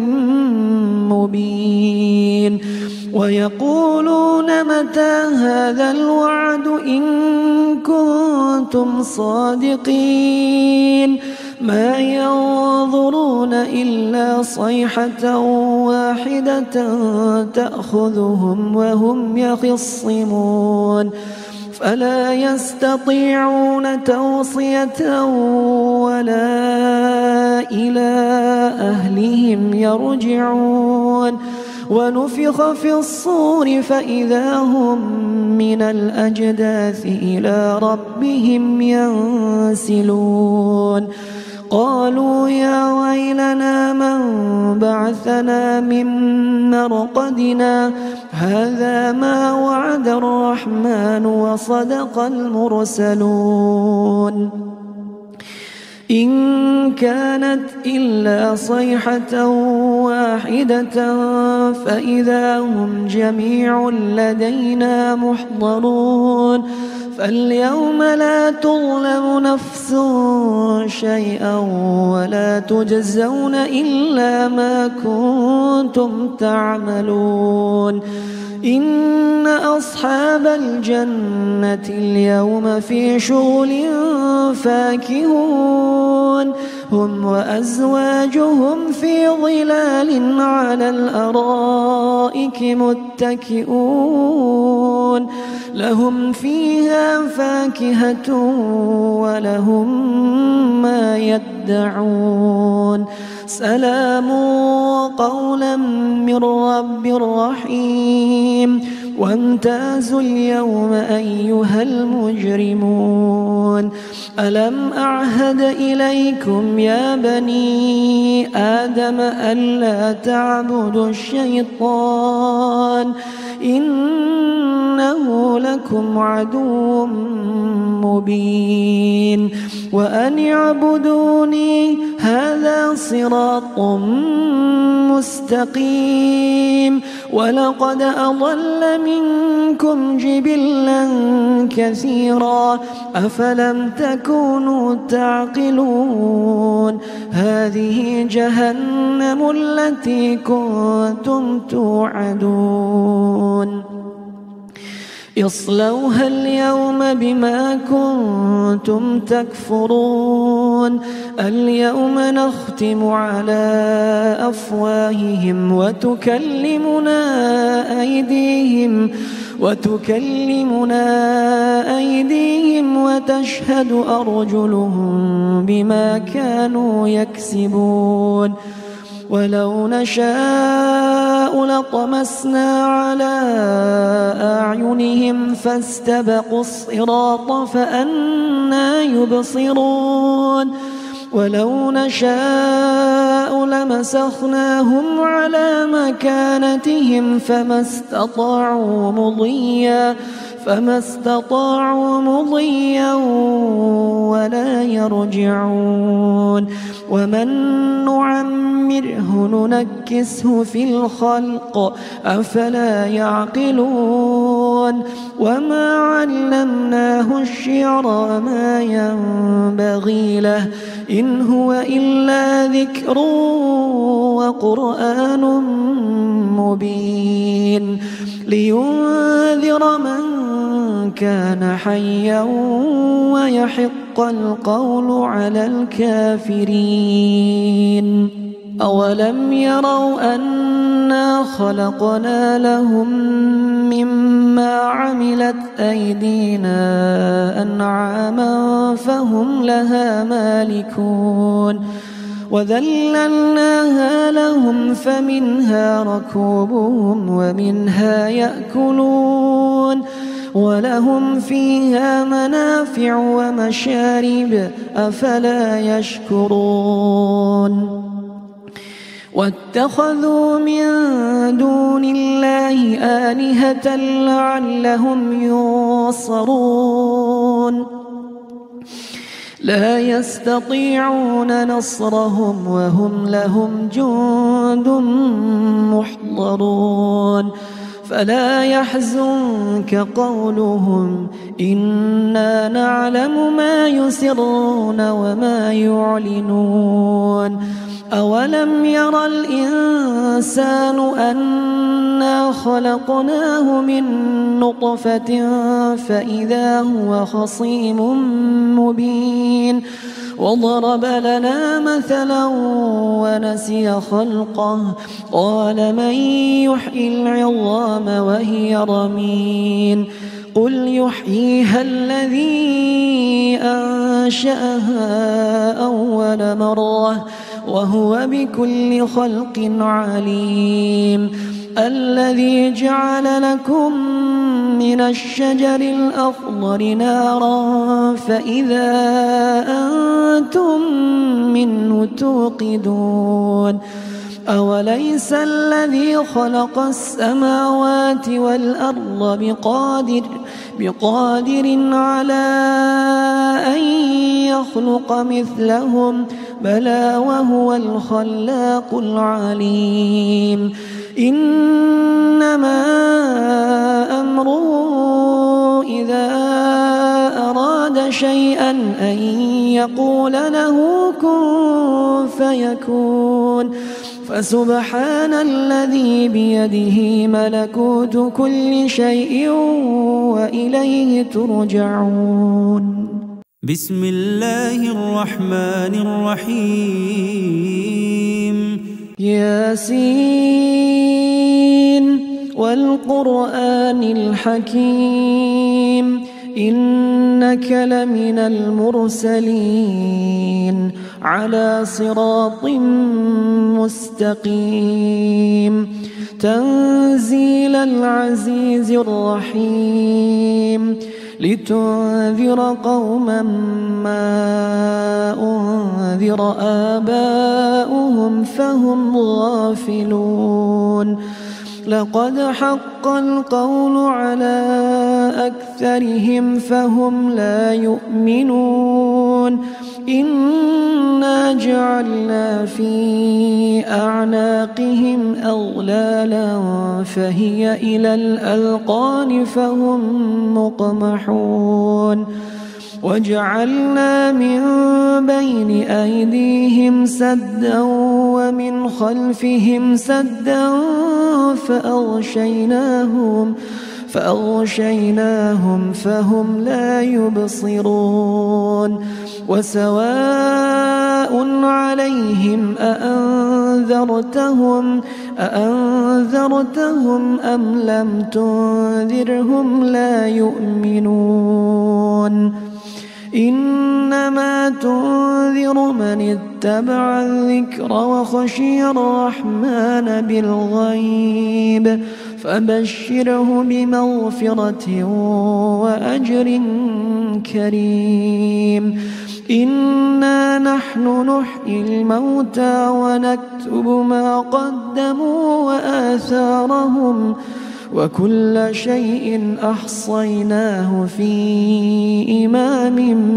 مبين ويقولون متى هذا الوعد إن كنتم صادقين ما ينظرون إلا صيحة واحدة تأخذهم وهم يخصمون فلا يستطيعون توصية ولا إلى أهلهم يرجعون ونفخ في الصور فإذا هم من الأجداث إلى ربهم ينسلون قالوا يا ويلنا من بعثنا من مرقدنا هذا ما وعد الرحمن وصدق المرسلون إن كانت إلا صيحة واحدة فإذا هم جميع لدينا محضرون فاليوم لا تظلم نفس شيئا ولا تجزون إلا ما كنتم تعملون إن أصحاب الجنة اليوم في شغل فاكهون هم وأزواجهم في ظلال على الأرائك متكئون لهم فيها فاكهة ولهم ما يدعون سلام قولا من رب رحيم وامتازوا اليوم أيها المجرمون ألم أعهد إليكم يا بني آدم ألا تعبدوا الشيطان إنه لكم عدو مبين وأن اعبدوني هذا صراط مستقيم ولقد أضل منكم جبلا كثيرا أفلم تكونوا تعقلون هذه جهنم التي كنتم توعدون اصلوها اليوم بما كنتم تكفرون اليوم نختم على أفواههم وتكلمنا أيديهم وتشهد أرجلهم بما كانوا يكسبون ولو نشاء لطمسنا على أعينهم فاستبقوا الصراط فأنى يبصرون ولو نشاء لمسخناهم على مكانتهم فما استطاعوا مضيا ولا يرجعون ومن نعمره ننكسه في الخلق أفلا يعقلون وما علمناه الشعر وما ينبغي له إن هو إلا ذكر وقرآن مبين لينذر من كان حيا ويحق القول على الكافرين أولم يروا أنا خلقنا لهم مما عملت أيدينا أنعاما فهم لها مالكون وذللناها لهم فمنها ركوبهم ومنها يأكلون ولهم فيها منافع ومشارب أفلا يشكرون واتخذوا من دون الله آلهة لعلهم ينصرون لا يستطيعون نصرهم وهم لهم جند محضرون فلا يحزنك قولهم إنا نعلم ما يسرون وما يعلنون أولم ير الإنسان أنا خلقناه من نطفة فإذا هو خصيم مبين وضرب لنا مثلا ونسي خلقه قال من يحيي العظام وهي رميم قل يحييها الذي أنشأها أول مرة وهو بكل خلق عليم الذي جعل لكم من الشجر الأخضر نارا فإذا أنتم منه توقدون أوليس الذي خلق السماوات والأرض بقادر على أن يخلق مثلهم بلى وهو الخلاق العليم إنما أمره إذا أراد شيئا أن يقول له كن فيكون فسبحان الذي بيده ملكوت كل شيء وإليه ترجعون بسم الله الرحمن الرحيم ياسين والقرآن الحكيم إنك لمن المرسلين على صراط مستقيم تنزيل العزيز الرحيم لتنذر قوما ما أنذر آباؤهم فهم غافلون لقد حق القول على أكثرهم فهم لا يؤمنون إنا جعلنا في أعناقهم أغلالا فهي إلى الأذقان فهم مقمحون وجعلنا من بين أيديهم سدا ومن خلفهم سدا فأغشيناهم فهم لا يبصرون وسواء عليهم أأنذرتهم أم لم تنذرهم لا يؤمنون إنما تنذر من اتبع الذكر وخشي الرحمن بالغيب فبشره بمغفرة وأجر كريم إنا نحن نحيي الموتى ونكتب ما قدموا وآثارهم وكل شيء أحصيناه في إمام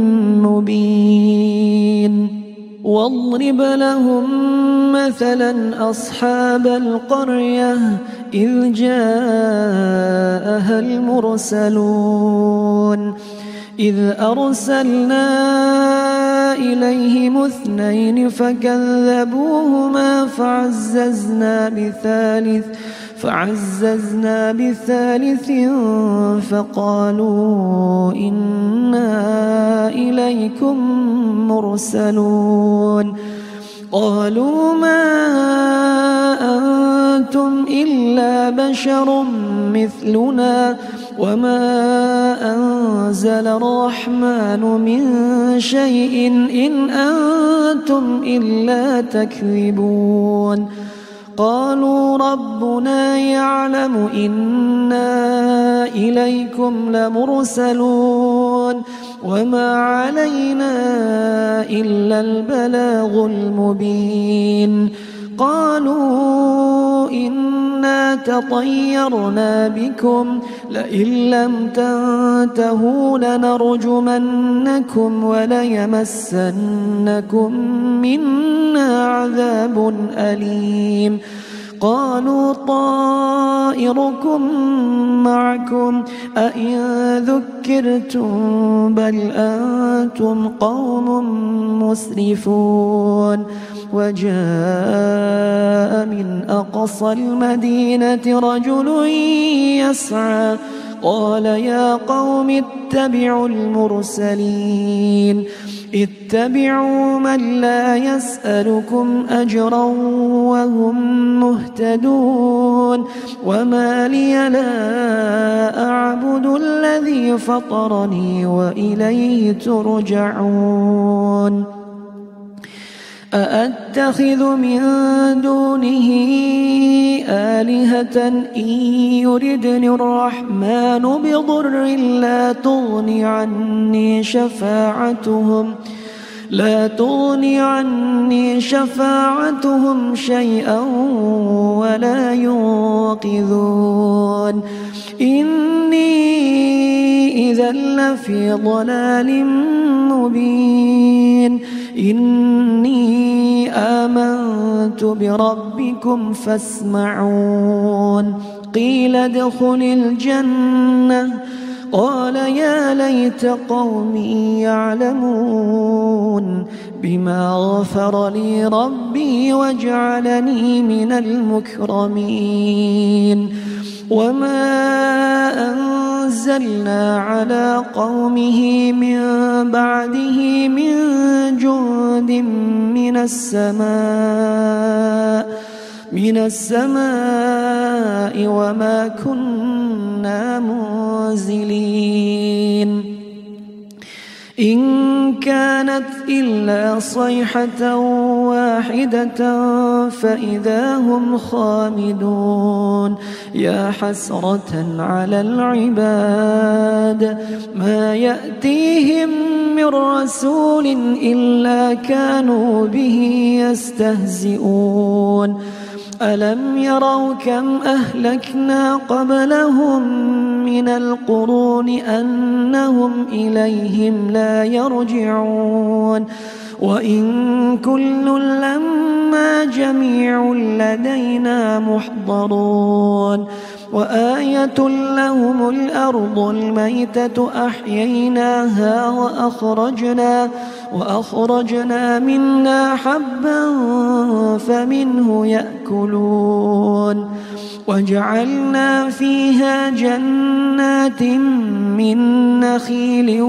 مبين واضرب لهم مثلا أصحاب القرية إذ جاءها المرسلون إذ أرسلنا إليهم 2 فكذبوهما فعززنا بثالث فقالوا إنا إليكم مرسلون قالوا ما أنتم إلا بشر مثلنا وما أنزل الرحمن من شيء إن أنتم إلا تكذبون قالوا ربنا يعلم إنا إليكم لمرسلون وما علينا إلا البلاغ المبين. قالوا إنا تطيرنا بكم لئن لم تنتهوا لنرجمنكم وليمسنكم منا عذاب أليم. قالوا طائركم معكم أئن ذكرتم بل أنتم قوم مسرفون. وجاء من أقصى المدينة رجل يسعى قال يا قوم اتبعوا المرسلين اتبعوا من لا يسألكم أجرا وهم مهتدون. وما لي لا أعبد الذي فطرني وإليه ترجعون. أأتخذ من دونه آلهة إن يردني الرحمن بضر لا تغني عني شفاعتهم شيئا ولا ينقذون. إني إذا لفي ضلال مبين. إني آمنت بربكم فاسمعون. قيل ادخل الجنة قال يا ليت قومي يعلمون بما غفر لي ربي وجعلني من المكرمين. وما أنزلنا على قومه من بعده من جند من السماء وما كنا منزلين. إن كانت إلا صيحة واحدة فإذا هم خامدون. يا حسرة على العباد ما يأتيهم من رسول إلا كانوا به يستهزئون. ألم يروا كم أهلكنا قبلهم من القرون أنهم إليهم لا يرجعون. وإن كل لما جميع لدينا محضرون. وآية لهم الأرض الميتة أحييناها وأخرجنا منها حبا فمنه يأكلون. وجعلنا فيها جنات من نخيل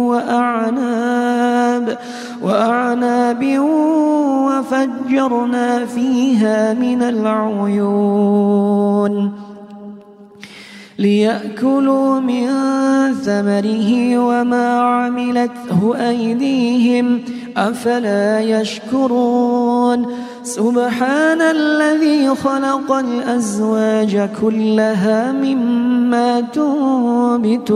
وأعناب وفجرنا فيها من العيون ليأكلوا من ثمره وما عملته أيديهم أفلا يشكرون. سبحان الذي خلق الأزواج كلها مما تنبت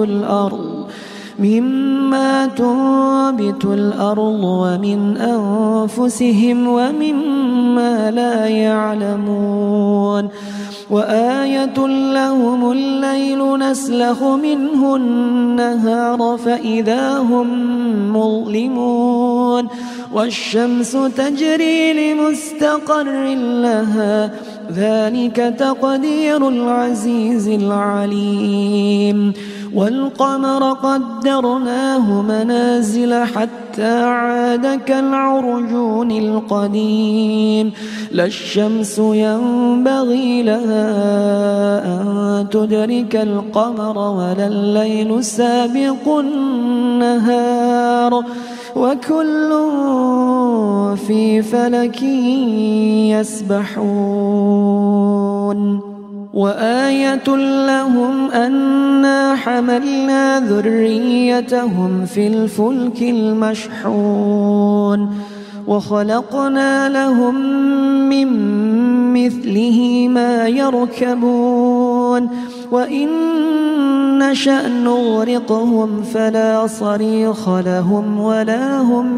الأرض ومن أنفسهم ومما لا يعلمون. وآية لهم الليل نسلخ منه النهار فإذا هم مظلمون. والشمس تجري لمستقر لها ذلك تقدير العزيز العليم. والقمر قدرناه منازل حتى عاد كالعرجون القديم. لا الشمس ينبغي لها أن تدرك القمر ولا الليل سابق النهار وكل في فلك يسبحون. وآية لهم أنا حملنا ذريتهم في الفلك المشحون وخلقنا لهم من مثله ما يركبون وإن نشأ نغرقهم فلا صريخ لهم ولا هم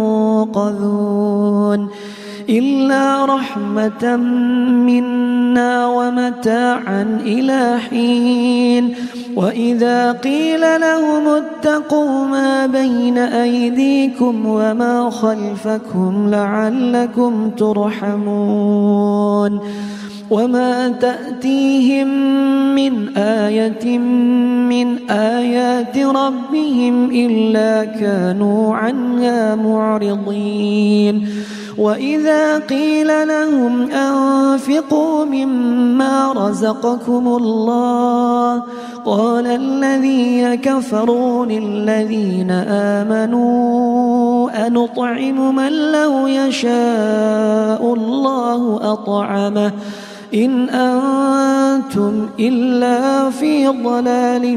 ينقذون إلا رحمة منا ومتاعا إلى حين وإذا قيل لهم اتقوا ما بين أيديكم وما خلفكم لعلكم ترحمون وما تأتيهم من آية من آيات ربهم إلا كانوا عنها معرضين وإذا قيل لهم أنفقوا مما رزقكم الله قال الذين كفروا للذين آمنوا أنطعم من لو يشاء الله أطعمه إن أنتم إلا في ضلال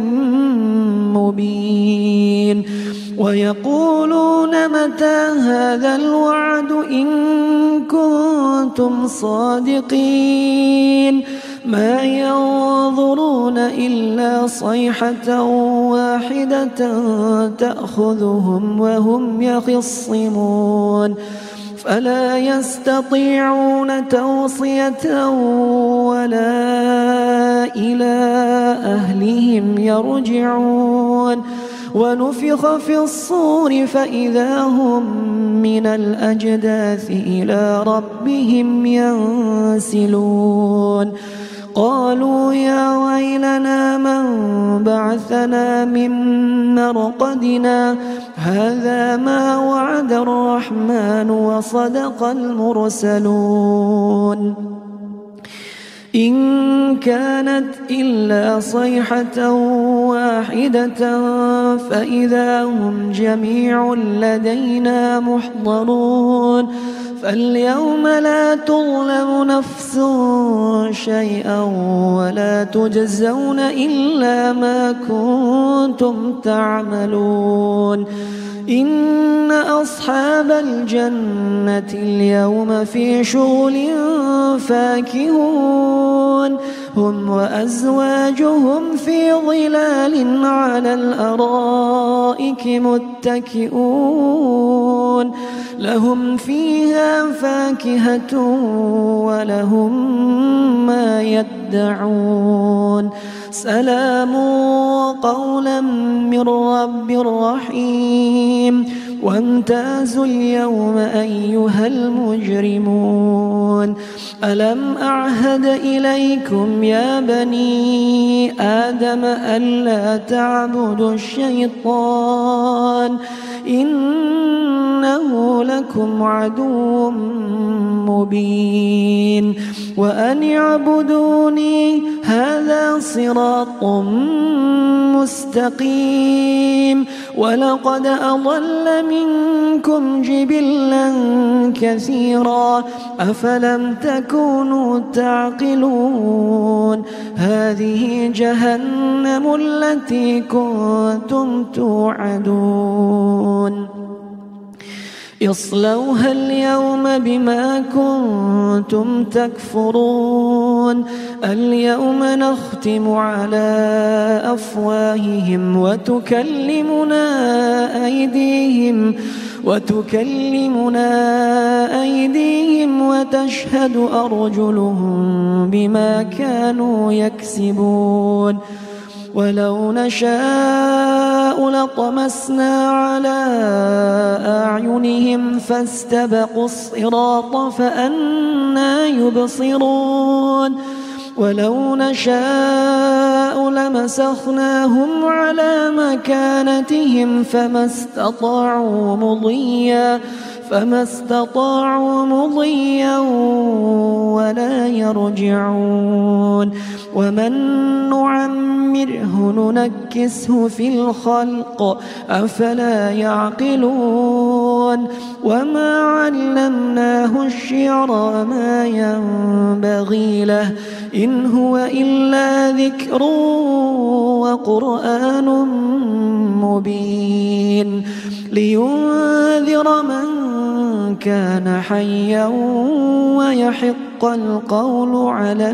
مبين ويقولون متى هذا الوعد إن كنتم صادقين ما ينظرون إلا صيحة واحدة تأخذهم وهم يخصمون فلا يستطيعون توصية ولا إلى أهلهم يرجعون ونفخ في الصور فإذا هم من الأجداث إلى ربهم ينسلون قالوا يا ويلنا من بعثنا من مرقدنا هذا ما وعد الرحمن وصدق المرسلون إن كانت إلا صيحة واحدة فإذا هم جميع لدينا محضرون فاليوم لا تظلم نفس شيئا ولا تجزون إلا ما كنتم تعملون إن أصحاب الجنة اليوم في شغل فاكهون هم وأزواجهم في ظلال على الأرائك متكئون لهم فيها فاكهة ولهم ما يدعون سلام قولا من رب رحيم وامتازوا اليوم أيها المجرمون ألم أعهد إليكم يا بني آدم ألا تعبدوا الشيطان إنه لكم عدو مبين وأن اعبدوني هذا صراط مستقيم ولقد أضل منكم جبلا كثيرا أفلم تكونوا تعقلون هذه جهنم التي كنتم توعدون اصلوها اليوم بما كنتم تكفرون اليوم نختم على أفواههم وتكلمنا أيديهم وتشهد أرجلهم بما كانوا يكسبون ولو نشاء لطمسنا على أعينهم فاستبقوا الصراط فأنى يبصرون ولو نشاء لمسخناهم على مكانتهم فما استطاعوا مضيا ولا يرجعون ومن نعمره ننكسه في الخلق أفلا يعقلون وما علمناه الشعر وما ينبغي له إن هو إلا ذكر وقرآن مبين لينذر من كان حيا ويحق حق القول على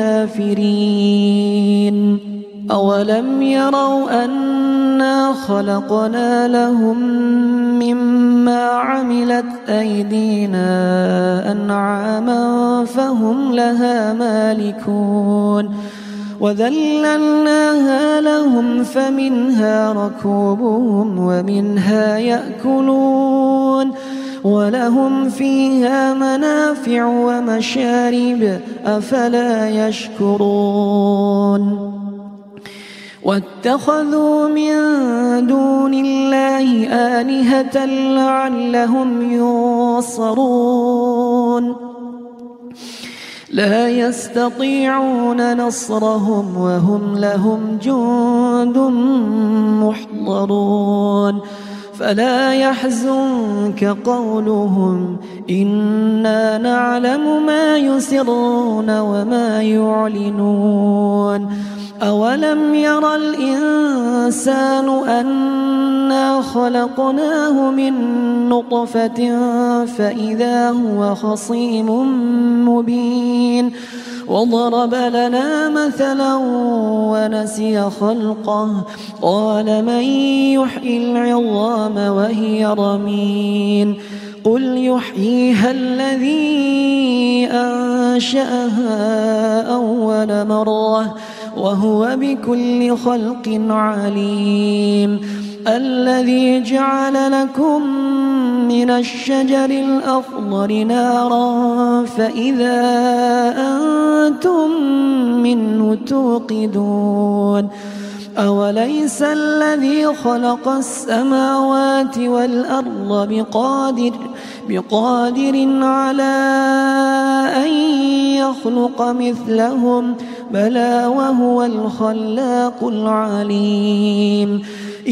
الكافرين. أولم يروا أنا خلقنا لهم مما عملت أيدينا أنعاما فهم لها مالكون وذللناها لهم فمنها ركوبهم ومنها يأكلون ولهم فيها منافع ومشارب أفلا يشكرون. واتخذوا من دون الله آلهة لعلهم ينصرون لا يستطيعون نصرهم وهم لهم جند محضرون. فلا يحزنك قولهم إنا نعلم ما يسرون وما يعلنون. أولم ير الإنسان أنا خلقناه من نطفة فإذا هو خصيم مبين وضرب لنا مثلا ونسي خلقه قال من يحيي العظام وهي رميم قل يحييها الذي أنشأها أول مرة وهو بكل خلق عليم. الذي جعل لكم من الشجر الأخضر نارا فإذا أنتم منه توقدون. أوليس الذي خلق السماوات والأرض بقادر على أن يخلق مثلهم بلى وهو الخلاق العليم.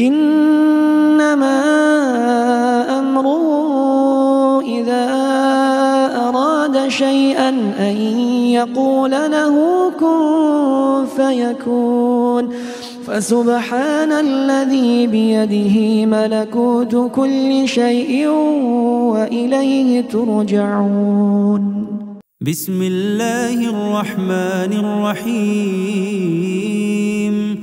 إنما أمره إذا أراد شيئا أن يقول له كن فيكون. فسبحان الذي بيده ملكوت كل شيء وإليه ترجعون. بسم الله الرحمن الرحيم.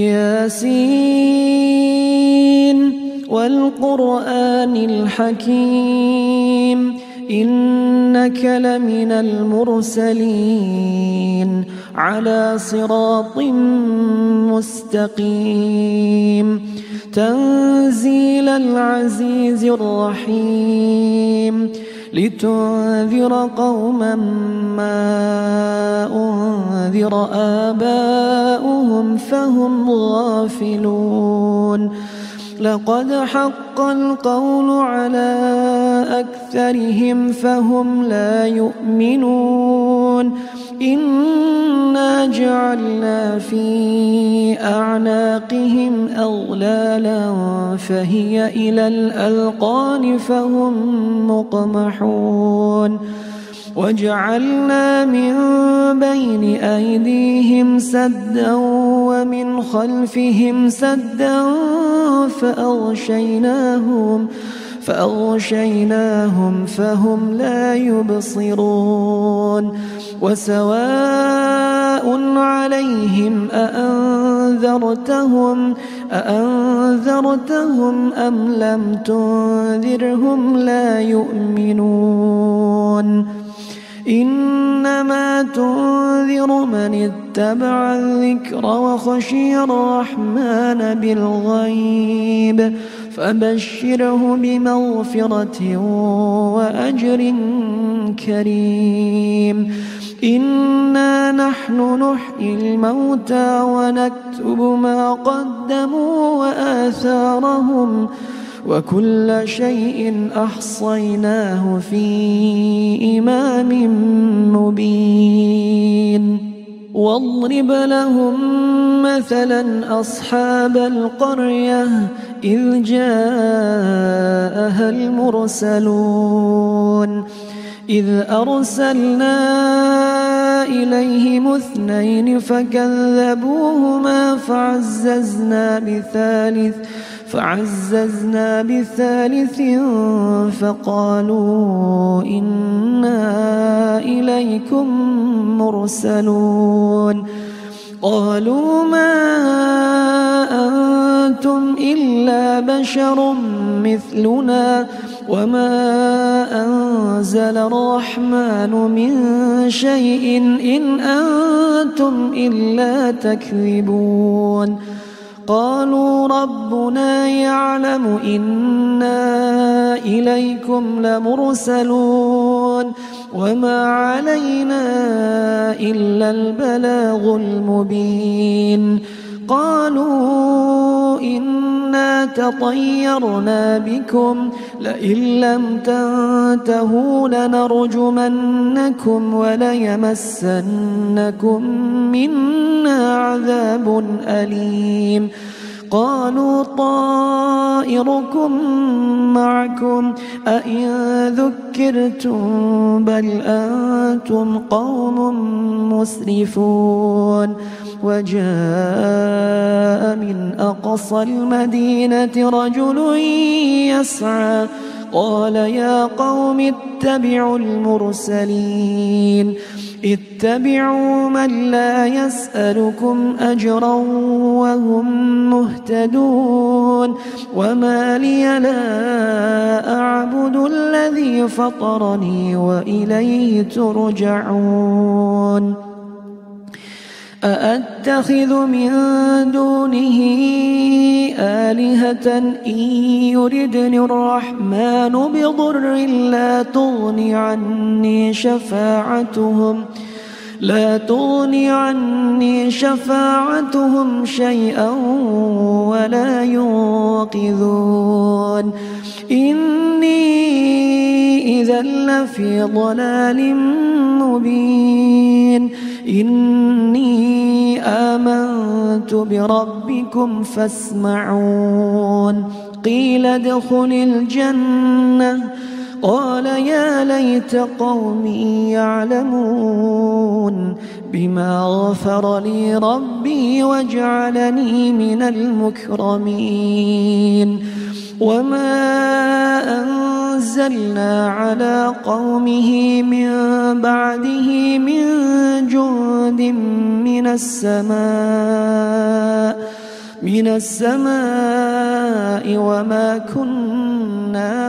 ياسين والقرآن الحكيم إنك لمن المرسلين على صراط مستقيم تنزيل العزيز الرحيم لتنذر قوما ما أنذر آباؤهم فهم غافلون. لقد حق القول على أكثرهم فهم لا يؤمنون. إنا جعلنا في أعناقهم أغلالا فهي إلى الأذقان فهم مقمحون. وجعلنا من بين أيديهم سدا ومن خلفهم سدا فأغشيناهم فهم لا يبصرون. وسواء عليهم أأنذرتهم أم لم تنذرهم لا يؤمنون. إنما تنذر من اتبع الذكر وخشي الرحمن بالغيب فبشره بمغفرة وأجر كريم. إنا نحن نحيي الموتى ونكتب ما قدموا وآثارهم وكل شيء أحصيناه في إمام مبين. واضرب لهم مثلا أصحاب القرية إذ جاءها المرسلون إذ أرسلنا إليهم 2 فكذبوهما فعززنا بثالث فقالوا إنا إليكم مرسلون قالوا ما أنتم إلا بشر مثلنا وما أنزل الرحمن من شيء إن أنتم إلا تكذبون قالوا ربنا يعلم إنا إليكم لمرسلون وما علينا إلا البلاغ المبين قالوا إنا تطيرنا بكم لئن لم تنتهوا لنرجمنكم وليمسنكم منا عذاب أليم قالوا طائركم معكم أئن ذكرتم بل أنتم قوم مسرفون وجاء من أقصى المدينة رجل يسعى قال يا قوم اتبعوا المرسلين اتبعوا من لا يسألكم أجرا وهم مهتدون وما لي لا أعبد الذي فطرني وإليه ترجعون أأتخذ من دونه آلهة إن يردني الرحمن بضر لا تغني عني شفاعتهم شيئا ولا ينقذون إني إذا لفي ضلال مبين إني آمنت بربكم فاسمعون قيل ادخل الجنة قال يا ليت قومي يعلمون بما غفر لي ربي وجعلني من المكرمين وما أنزلنا على قومه من بعده من جند من السماء وما كنا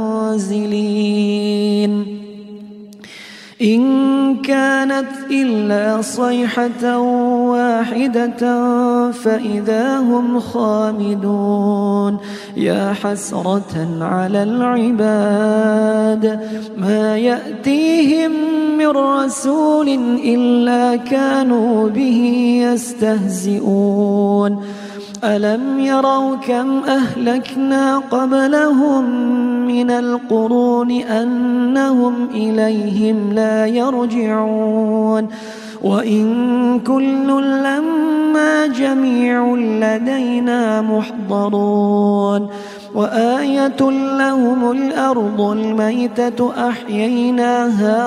منزلين إن كانت إلا صيحة واحدة فإذا هم خامدون يا حسرة على العباد ما يأتيهم من رسول إلا كانوا به يستهزئون ألم يروا كم أهلكنا قبلهم من القرون أنهم إليهم لا يرجعون وإن كل لما جميع لدينا محضرون وآية لهم الأرض الميتة أحييناها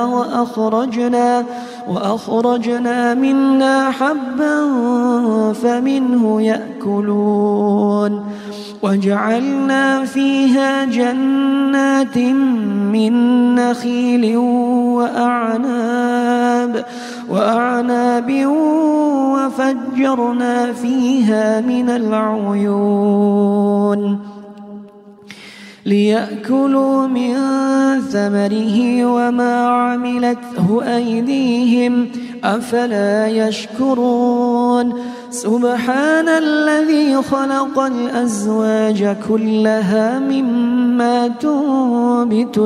وأخرجنا منها حبا فمنه يأكلون وجعلنا فيها جنات من نخيل وأعناب وفجرنا فيها من العيون ليأكلوا من ثمره وما عملته أيديهم أفلا يشكرون سبحان الذي خلق الأزواج كلها مما تنبت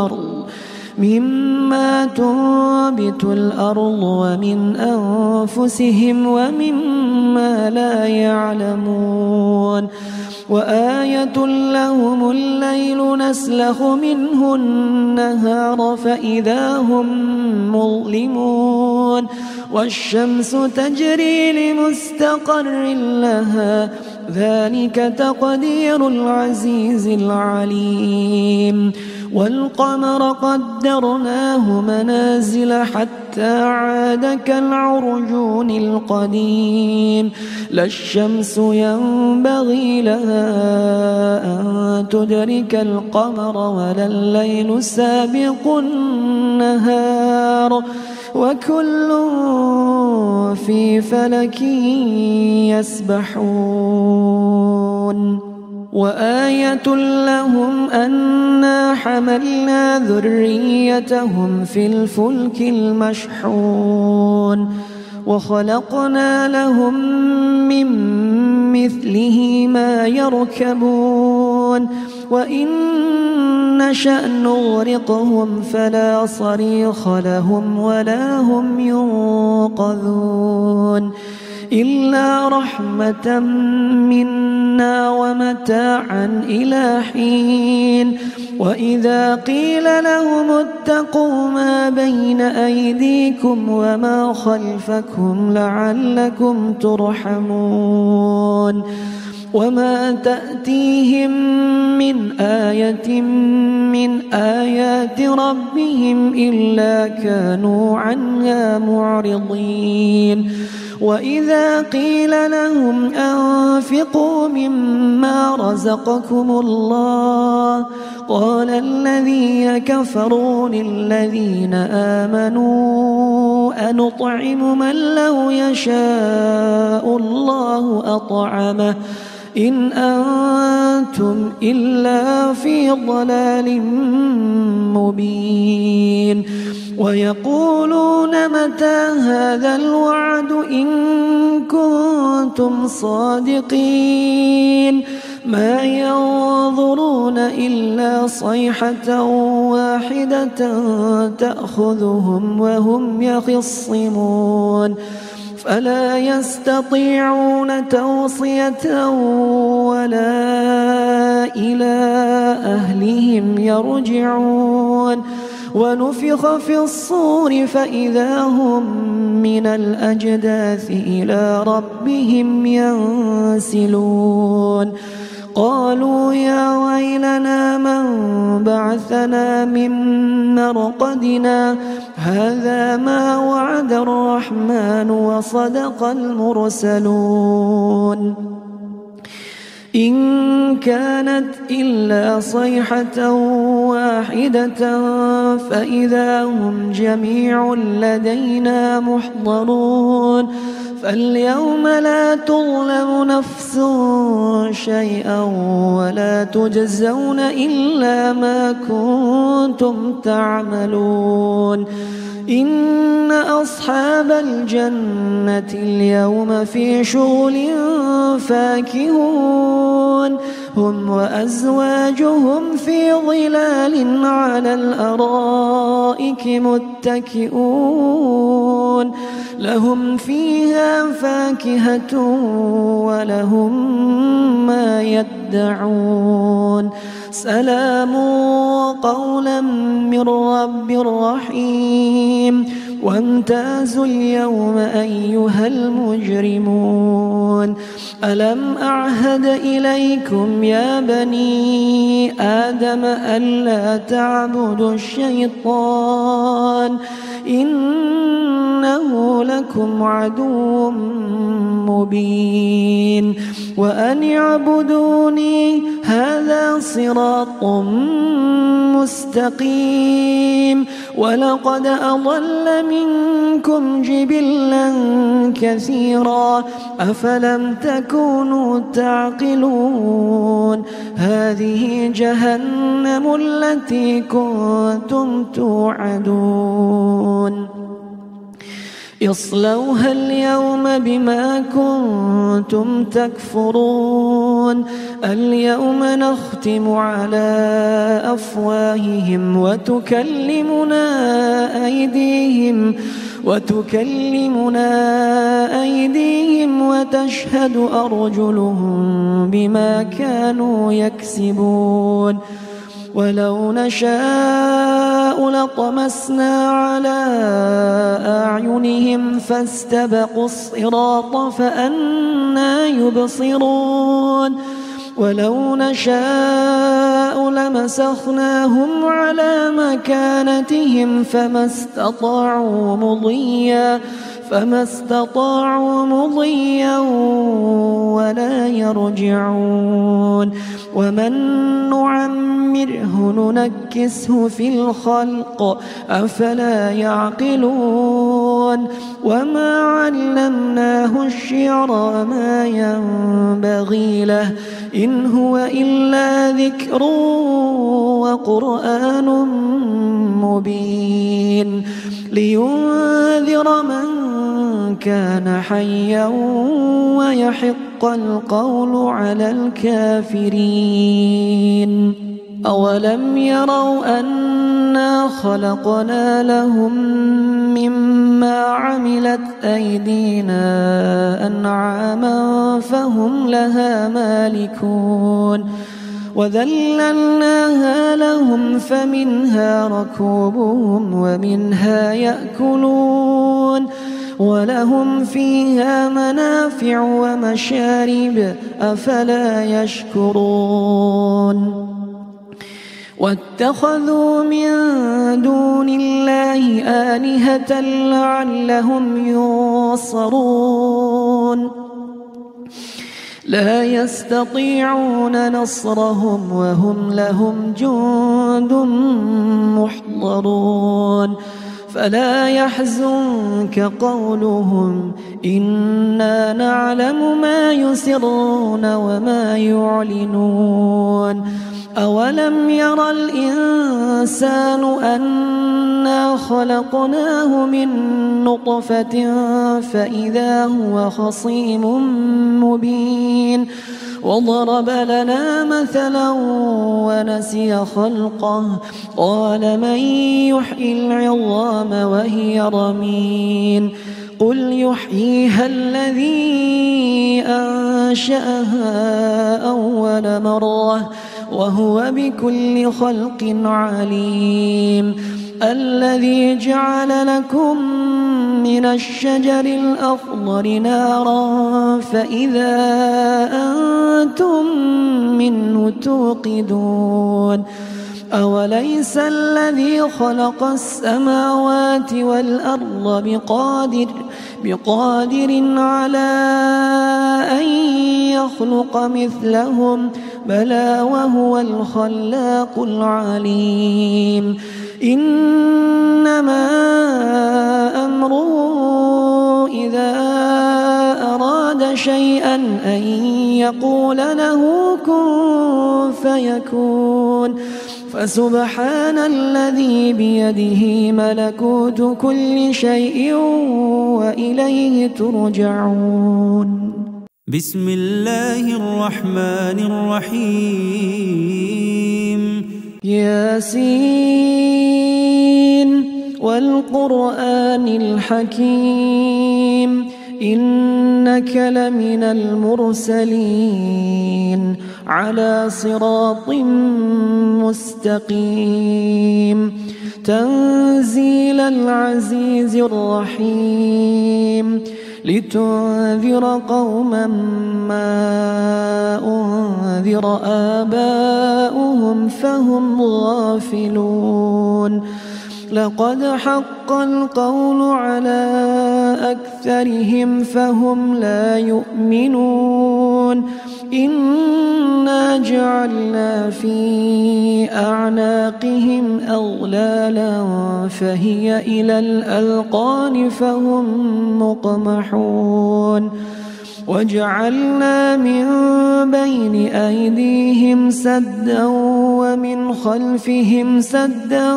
الأرض ومن أنفسهم ومما لا يعلمون وآية لهم الليل نسلخ منه النهار فإذا هم مظلمون والشمس تجري لمستقر لها ذلك تقدير العزيز العليم والقمر قدرناه منازل حتى عاد كالعرجون القديم لا الشمس ينبغي لها أن تدرك القمر ولا الليل سابق النهار وكل في فلك يسبحون وآية لهم أنا حملنا ذريتهم في الفلك المشحون وخلقنا لهم من مثله ما يركبون وإن نشأ نغرقهم فلا صريخ لهم ولا هم ينقذون إلا رحمة منا ومتاعا إلى حين وإذا قيل لهم اتقوا ما بين أيديكم وما خلفكم لعلكم ترحمون وما تأتيهم من آية من آيات ربهم إلا كانوا عنها معرضين وإذا قيل لهم أنفقوا مما رزقكم الله قال الذين كفروا للذين آمنوا أنطعم من لو يشاء الله أطعمه إن أنتم إلا في ضلال مبين ويقولون متى هذا الوعد إن كنتم صادقين ما ينظرون إلا صيحة واحدة تأخذهم وهم يخصمون فلا يستطيعون توصية ولا إلى أهلهم يرجعون ونفخ في الصور فإذا هم من الأجداث إلى ربهم ينسلون قالوا يا ويلنا من بعثنا من مرقدنا هذا ما وعد الرحمن وصدق المرسلون إن كانت إلا صيحة واحدة فإذا هم جميع لدينا محضرون فاليوم لا تظلم نفس شيئا ولا تجزون إلا ما كنتم تعملون إن أصحاب الجنة اليوم في شغل فاكهون هم وأزواجهم في ظلال على الأرائك متكئون لهم فيها فاكهة ولهم ما يدعون سلام قولا من رب رحيم وامتازوا اليوم أيها المجرمون ألم أعهد إليكم يا بني آدم ألا تعبدوا الشيطان إنه لكم عدو مبين وأن اعبدوني هذا صراط مستقيم ولقد أضل منكم جبلا كثيرا أفلم تكونوا تعقلون هذه جهنم التي كنتم توعدون اصلوها اليوم بما كنتم تكفرون اليوم نختم على أفواههم وتكلمنا أيديهم وتشهد أرجلهم بما كانوا يكسبون ولو نشاء لطمسنا على أعينهم فاستبقوا الصراط فأنى يبصرون ولو نشاء نشاء لمسخناهم على مكانتهم فما استطاعوا مضيا ولا يرجعون ومن نعمره ننكسه في الخلق أفلا يعقلون وما علمناه الشعر وما ينبغي له إن هو إلا ذكر وقرآن مبين لينذر من كان حيا ويحق القول على الكافرين أولم يروا أنا خلقنا لهم مما عملت أيدينا أنعاما فهم لها مالكون وذللناها لهم فمنها ركوبهم ومنها يأكلون ولهم فيها منافع ومشارب أفلا يشكرون واتخذوا من دون الله آلهة لعلهم ينصرون لا يستطيعون نصرهم وهم لهم جند محضرون فلا يحزنك قولهم إنا نعلم ما يسرون وما يعلنون أولم ير الإنسان أنا خلقناه من نطفة فإذا هو خصيم مبين وضرب لنا مثلا ونسي خلقه قال من يحيي العظام وهي رميم قل يحييها الذي أنشأها أول مرة وهو بكل خلق عليم الذي جعل لكم من الشجر الأخضر نارا فإذا أنتم منه توقدون أوليس الذي خلق السماوات والأرض بقادر على أن يخلق مثلهم بلى وهو الخلاق العليم إنما أمره إذا أراد شيئا أن يقول له كن فيكون فسبحان الذي بيده ملكوت كل شيء وإليه ترجعون بسم الله الرحمن الرحيم ياسين والقرآن الحكيم إنك لمن المرسلين على صراط مستقيم تنزيل العزيز الرحيم لتنذر قوما ما أنذر آباؤهم فهم غافلون لقد حق القول على أكثرهم فهم لا يؤمنون إنا جعلنا في أعناقهم أغلالا فهي إلى الأذقان فهم مقمحون وجعلنا من بين أيديهم سدا ومن خلفهم سدا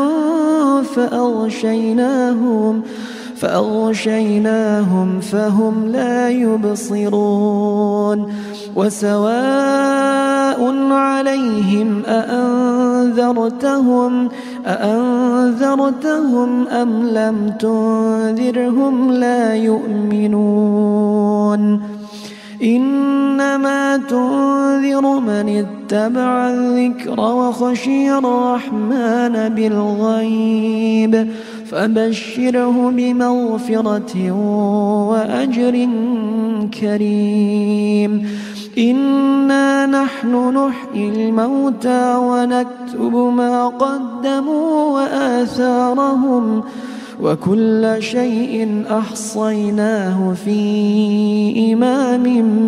فأغشيناهم فهم لا يبصرون وسواء عليهم أأنذرتهم أم لم تنذرهم لا يؤمنون إنما تنذر من اتبع الذكر وخشي الرحمن بالغيب فبشره بمغفرة وأجر كريم إنا نحن نحيي الموتى ونكتب ما قدموا وآثارهم وكل شيء أحصيناه في إمام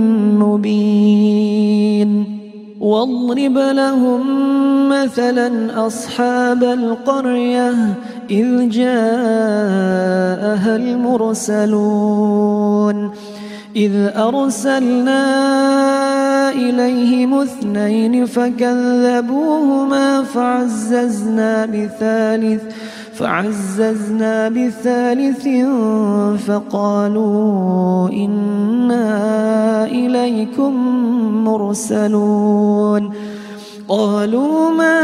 مبين واضرب لهم مثلا أصحاب القرية إذ جاءها المرسلون إذ أرسلنا إليهم 2 فكذبوهما فعززنا بثالث فقالوا إنا إليكم مرسلون قالوا ما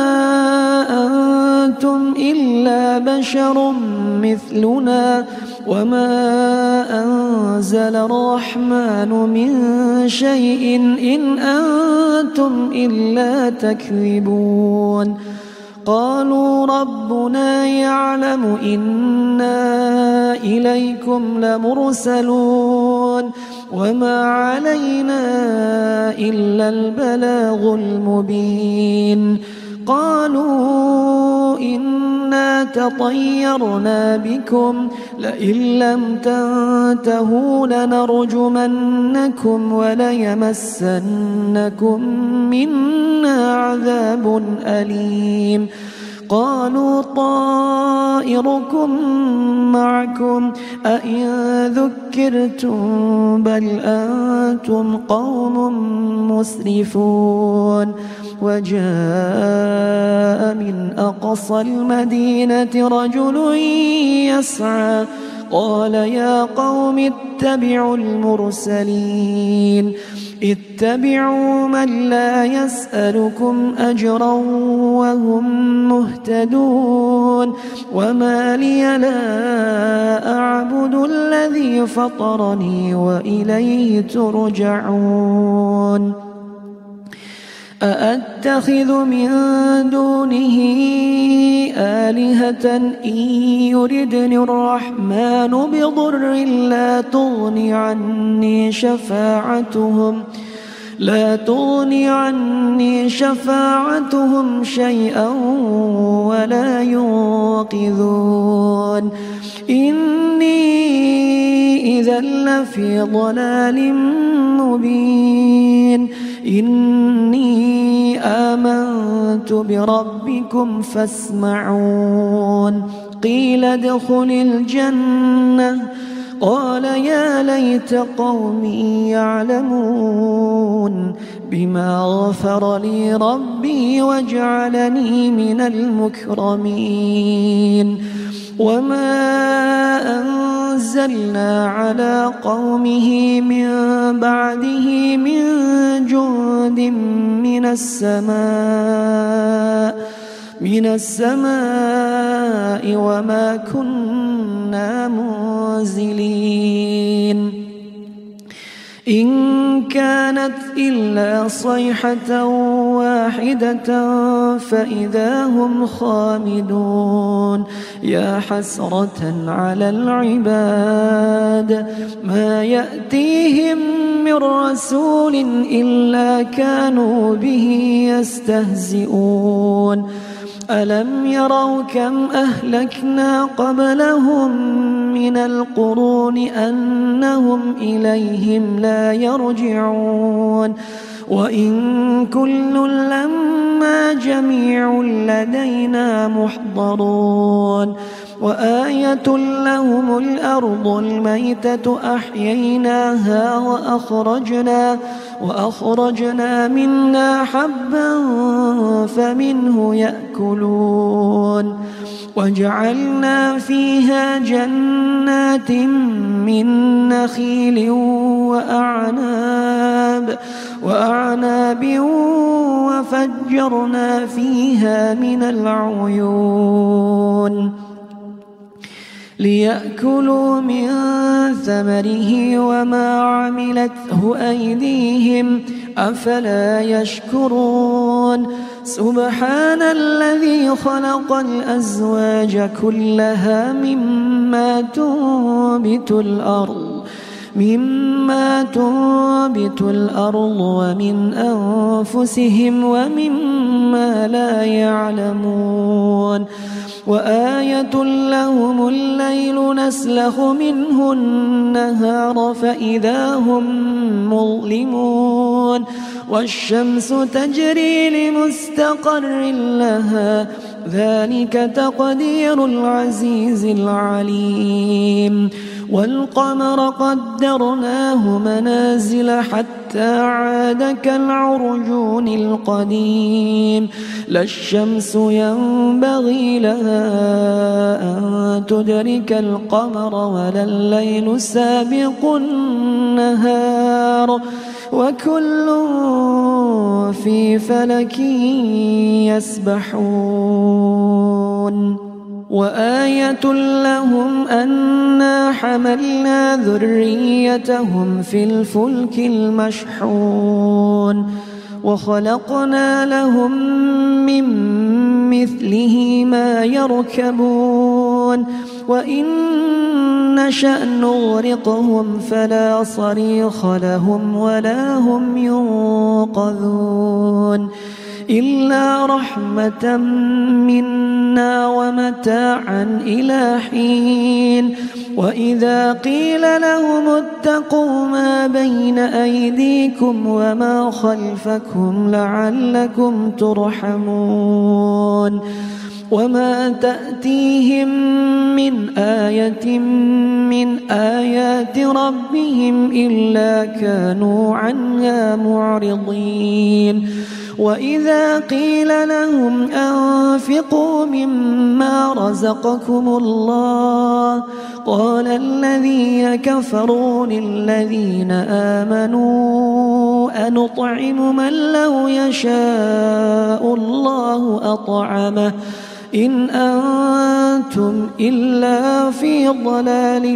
أنتم إلا بشر مثلنا وما أنزل الرحمن من شيء إن أنتم إلا تكذبون قالوا ربنا يعلم إنا إليكم لمرسلون وما علينا إلا البلاغ المبين قالوا إنا تطيرنا بكم لئن لم تنتهوا لنرجمنكم وليمسنكم منا عذاب أليم قالوا طائركم معكم أئن ذكرتم بل أنتم قوم مسرفون وجاء من أقصى المدينة رجل يسعى قال يا قوم اتبعوا المرسلين اتبعوا من لا يسألكم أجرا وهم مهتدون وما لي لا أعبد الذي فطرني وإليه ترجعون أأتخذ من دونه آلهة إن يردني الرحمن بضر لا تغني عني شفاعتهم شيئا ولا ينقذون إني إذا لفي ضلال مبين إني آمنت بربكم فاسمعون قيل ادخل الجنة قال يا ليت قومي يعلمون بما غفر لي ربي وجعلني من المكرمين وما أنزلنا على قومه من بعده من جند من السماء وما كنا منزلين إن كانت إلا صيحة واحدة فإذا هم خامدون يا حسرة على العباد ما يأتيهم من رسول إلا كانوا به يستهزئون ألم يروا كم أهلكنا قبلهم من القرون أنهم إليهم لا يرجعون وإن كل لما جميع لدينا محضرون وآية لهم الأرض الميتة أحييناها وأخرجنا منها حبا فمنه يأكلون وجعلنا فيها جنات من نخيل وأعناب وفجرنا فيها من العيون ليأكلوا من ثمره وما عملته أيديهم أفلا يشكرون سبحان الذي خلق الأزواج كلها مما تنبت الأرض مما تنبت الأرض ومن أنفسهم ومما لا يعلمون وآية لهم الليل نسلخ منه النهار فإذا هم مظلمون والشمس تجري لمستقر لها ذلك تقدير العزيز العليم والقمر قدرناه منازل حتى عاد كالعرجون القديم لا الشمس ينبغي لها أن تدرك القمر ولا الليل سابق النهار وكل في فلك يسبحون وآية لهم أنا حملنا ذريتهم في الفلك المشحون وخلقنا لهم من مثله ما يركبون وإن نشأ نغرقهم فلا صريخ لهم ولا هم ينقذون إلا رحمة منا ومتاعا إلى حين وإذا قيل لهم اتقوا ما بين أيديكم وما خلفكم لعلكم ترحمون وما تأتيهم من آية من آيات ربهم إلا كانوا عنها معرضين وإذا قيل لهم أنفقوا مما رزقكم الله قال الذين كفروا للذين آمنوا أنطعم من لو يشاء الله أطعمه إن أنتم إلا في ضلال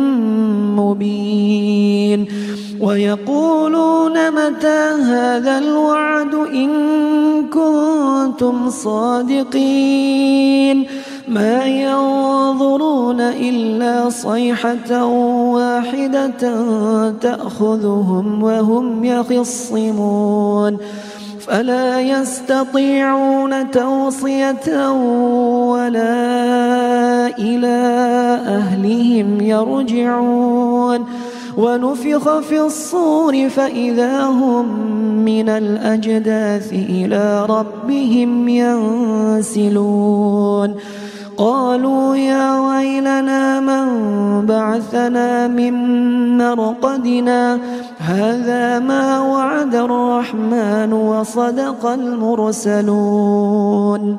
مبين ويقولون متى هذا الوعد إن كنتم صادقين ما ينظرون إلا صيحة واحدة تأخذهم وهم يخصمون فلا يستطيعون توصية ولا إلى أهلهم يرجعون ونفخ في الصور فإذا هم من الأجداث إلى ربهم ينسلون قالوا يا ويلنا من بعثنا من مرقدنا هذا ما وعد الرحمن وصدق المرسلون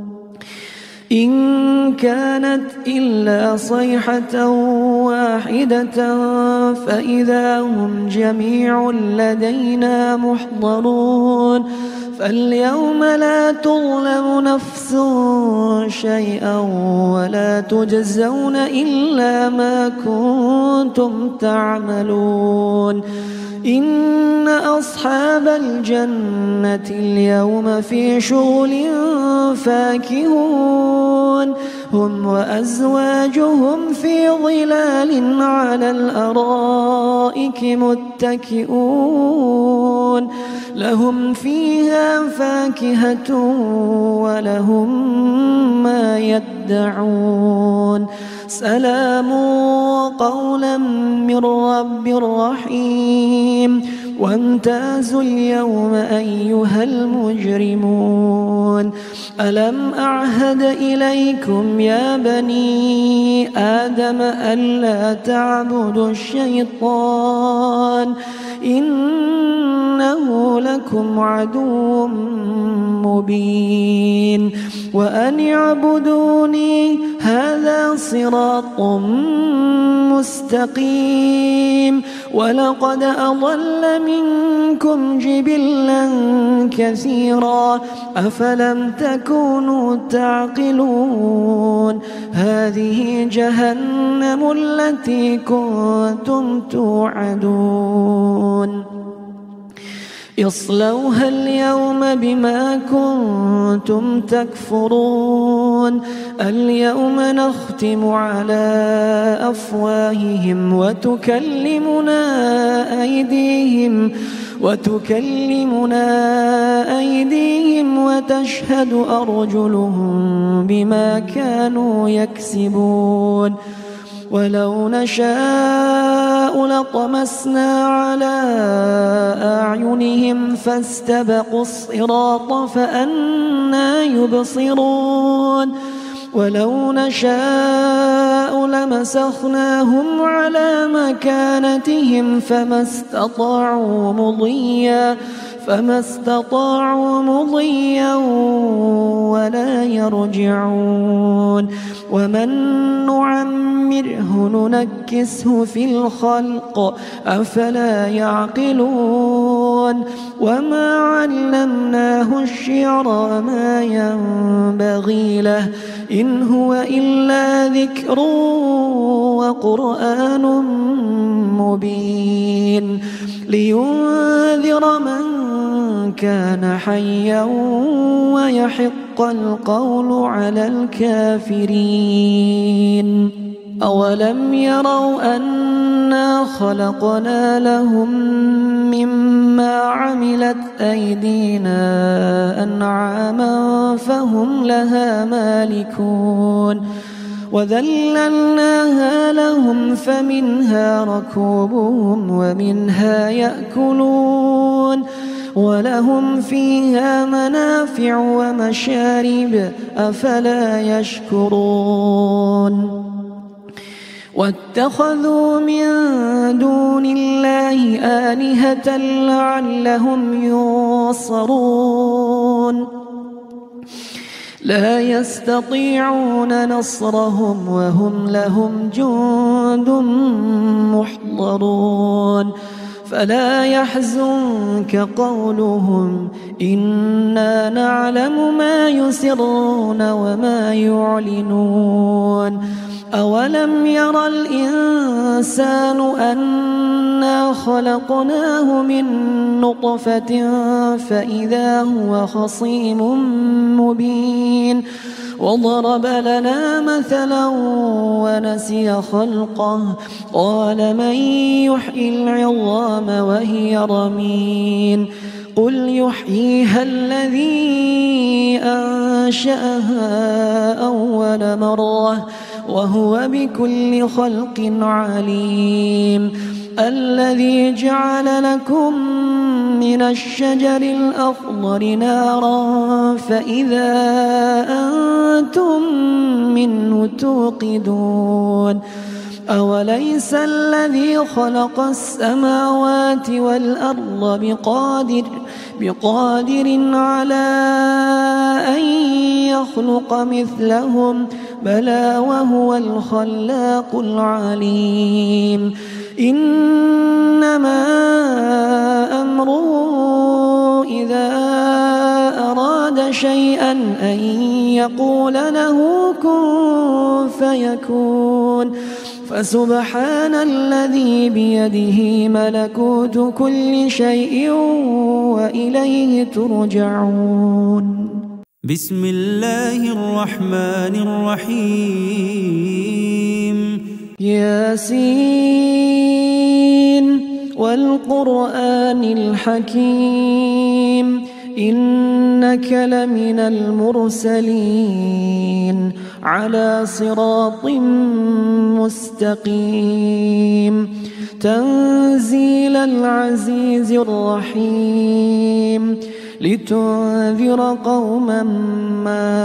إن كانت إلا صيحة واحدة فإذا هم جميع لدينا محضرون فاليوم لا تظلم نفس شيئا ولا تجزون إلا ما كنتم تعملون إن أصحاب الجنة اليوم في شغل فاكهون هم وأزواجهم في ظلال على الأرائك متكئون لهم فيها فاكهة ولهم ما يدعون سلام قولا من رب رحيم وامتازوا اليوم أيها المجرمون ألم أعهد إليكم يا بني آدم ألا تعبدوا الشيطان إنه لكم عدو مبين وأن اعبدوني هذا صراط مستقيم ولقد أضل منكم جبلا كثيرا أفلم تكونوا تعقلون هذه جهنم التي كنتم توعدون اصلوها اليوم بما كنتم تكفرون اليوم نختم على أفواههم وتكلمنا أيديهم وتشهد أرجلهم بما كانوا يكسبون ولو نشاء لطمسنا على أعينهم فاستبقوا الصراط فأنى يبصرون ولو نشاء لمسخناهم على مكانتهم فما استطاعوا مضيا ولا يرجعون ومن نعمره ننكسه في الخلق أفلا يعقلون وما علمناه الشعر وما ينبغي له إن هو إلا ذكر وقرآن مبين لينذر من كان حيا ويحق القول على الكافرين أولم يروا أنا خلقنا لهم مما عملت أيدينا أنعاما فهم لها مالكون وذللناها لهم فمنها ركوبهم ومنها يأكلون ولهم فيها منافع ومشارب أفلا يشكرون واتخذوا من دون الله آلهة لعلهم ينصرون لا يستطيعون نصرهم وهم لهم جند محضرون فلا يحزنك قولهم إنا نعلم ما يسرون وما يعلنون أولم ير الإنسان أنا خلقناه من نطفة فإذا هو خصيم مبين وضرب لنا مثلا ونسي خلقه قال من يحيي العظام وهي رميم قل يحييها الذي أنشأها أول مرة وهو بكل خلق عليم الذي جعل لكم من الشجر الأخضر نارا فإذا أنتم منه توقدون أوليس الذي خلق السماوات والأرض بقادر على أن يخلق مثلهم بلى وهو الخلاق العليم إنما أمره إذا أراد شيئا أن يقول له كن فيكون فسبحان الذي بيده ملكوت كل شيء وإليه ترجعون بسم الله الرحمن الرحيم ياسين والقرآن الحكيم إنك لمن المرسلين على صراط مستقيم تنزيل العزيز الرحيم لتنذر قوما ما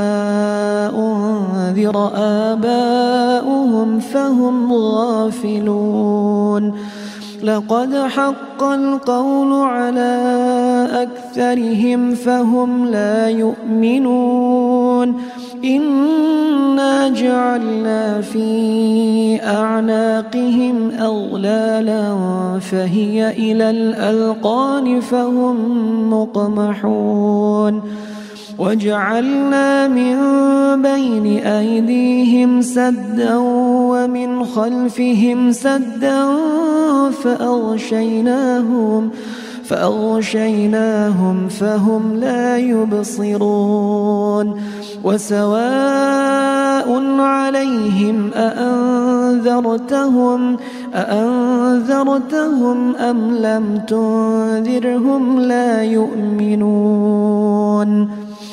أنذر آباؤهم فهم غافلون لقد حق القول على أكثرهم فهم لا يؤمنون إنا جعلنا في أعناقهم أغلالا فهي إلى الأذقان فهم مقمحون وجعلنا من بين أيديهم سدا ومن فأغشيناهم فهم لا يبصرون وسواء عليهم أأنذرتهم أم لم تنذرهم لا يؤمنون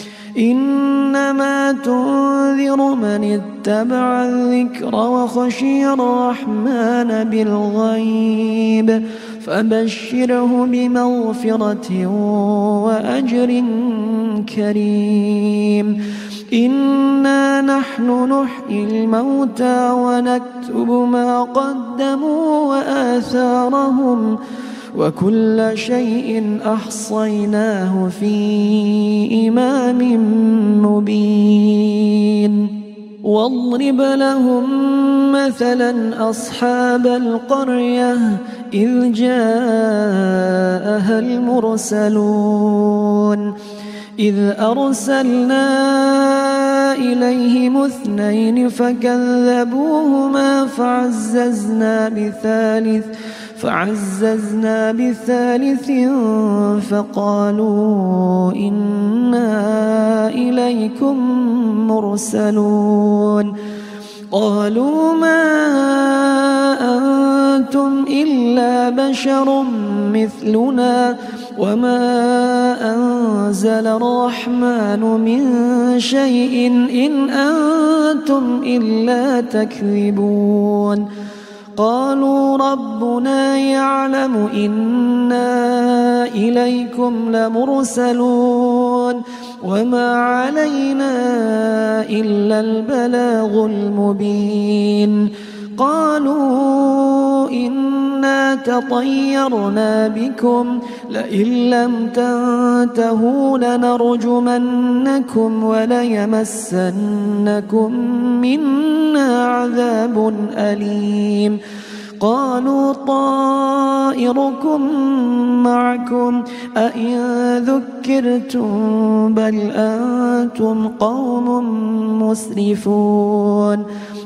إنما تنذر من اتبع الذكر وخشي الرحمن بالغيب فبشره بمغفرة وأجر كريم إنا نحن نحيي الموتى ونكتب ما قدموا وآثارهم وكل شيء أحصيناه في إمام مبين واضرب لهم مثلا أصحاب القرية إذ جاءها المرسلون إذ أرسلنا إليهم 2 فكذبوهما فعززنا بثالث فقالوا إنا إليكم مرسلون قالوا ما أنتم إلا بشر مثلنا وما أنزل الرحمن من شيء إن أنتم إلا تكذبون قالوا ربنا يعلم إنا إليكم لمرسلون وما علينا إلا البلاغ المبين قالوا إنا تطيرنا بكم لئن لم تنتهوا لنرجمنكم وليمسنكم منا عذاب أليم قالوا طائركم معكم أئن ذكرتم بل أنتم قوم مسرفون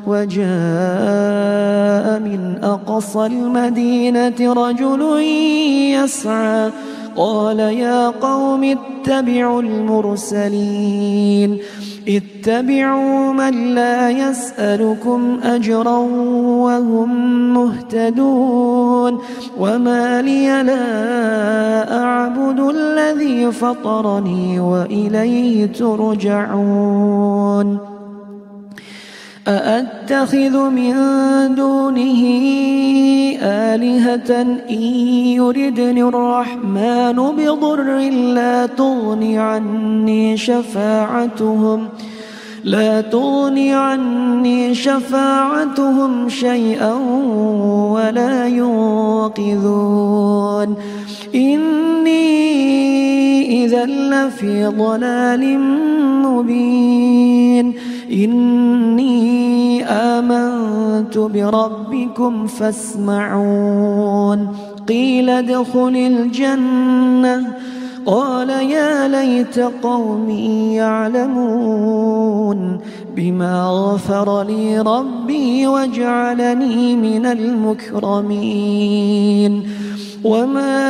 وجاء من أقصى المدينة رجل يسعى قال يا قوم اتبعوا المرسلين اتبعوا من لا يسألكم أجرا وهم مهتدون وما لي لا أعبد الذي فطرني وإليه ترجعون أأتخذ من دونه آلهة إن يردني الرحمن بضر لا تغني عني شفاعتهم شيئا ولا ينقذون إني إذا لفي ضلال مبين إني آمنت بربكم فاسمعون قيل ادخل الجنة قال يا ليت قومي يعلمون بما غفر لي ربي وجعلني من المكرمين وما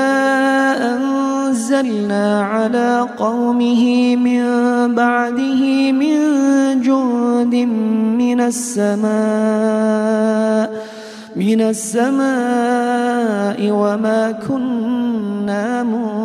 أنزلنا على قومه من بعده من جند من السماء وما كنا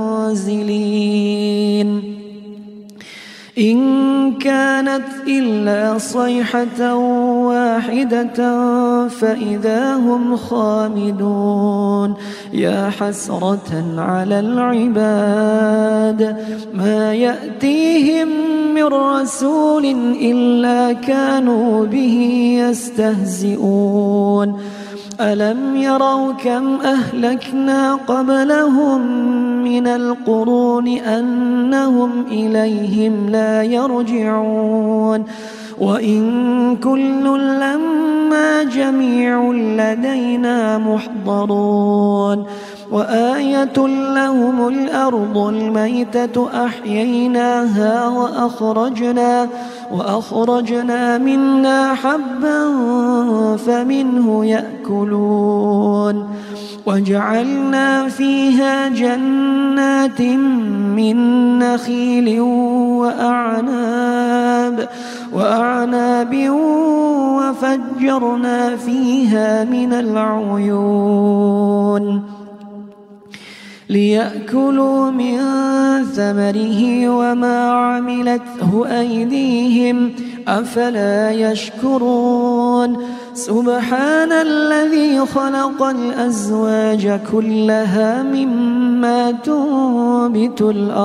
منزلين إن كانت إلا صيحة واحدة فإذا هم خامدون يا حسرة على العباد ما يأتيهم من رسول إلا كانوا به يستهزئون ألم يروا كم أهلكنا قبلهم من القرون أنهم إليهم لا يرجعون وإن كل لما جميع لدينا محضرون وآية لهم الأرض الميتة أحييناها وأخرجنا منها حبا فمنه يأكلون وجعلنا فيها جنات من نخيل وأعناب وفجرنا فيها من العيون ليأكلوا من ثمره وما عملته أيديهم أفلا يشكرون سبحان الذي خلق الأزواج كلها مما تنبت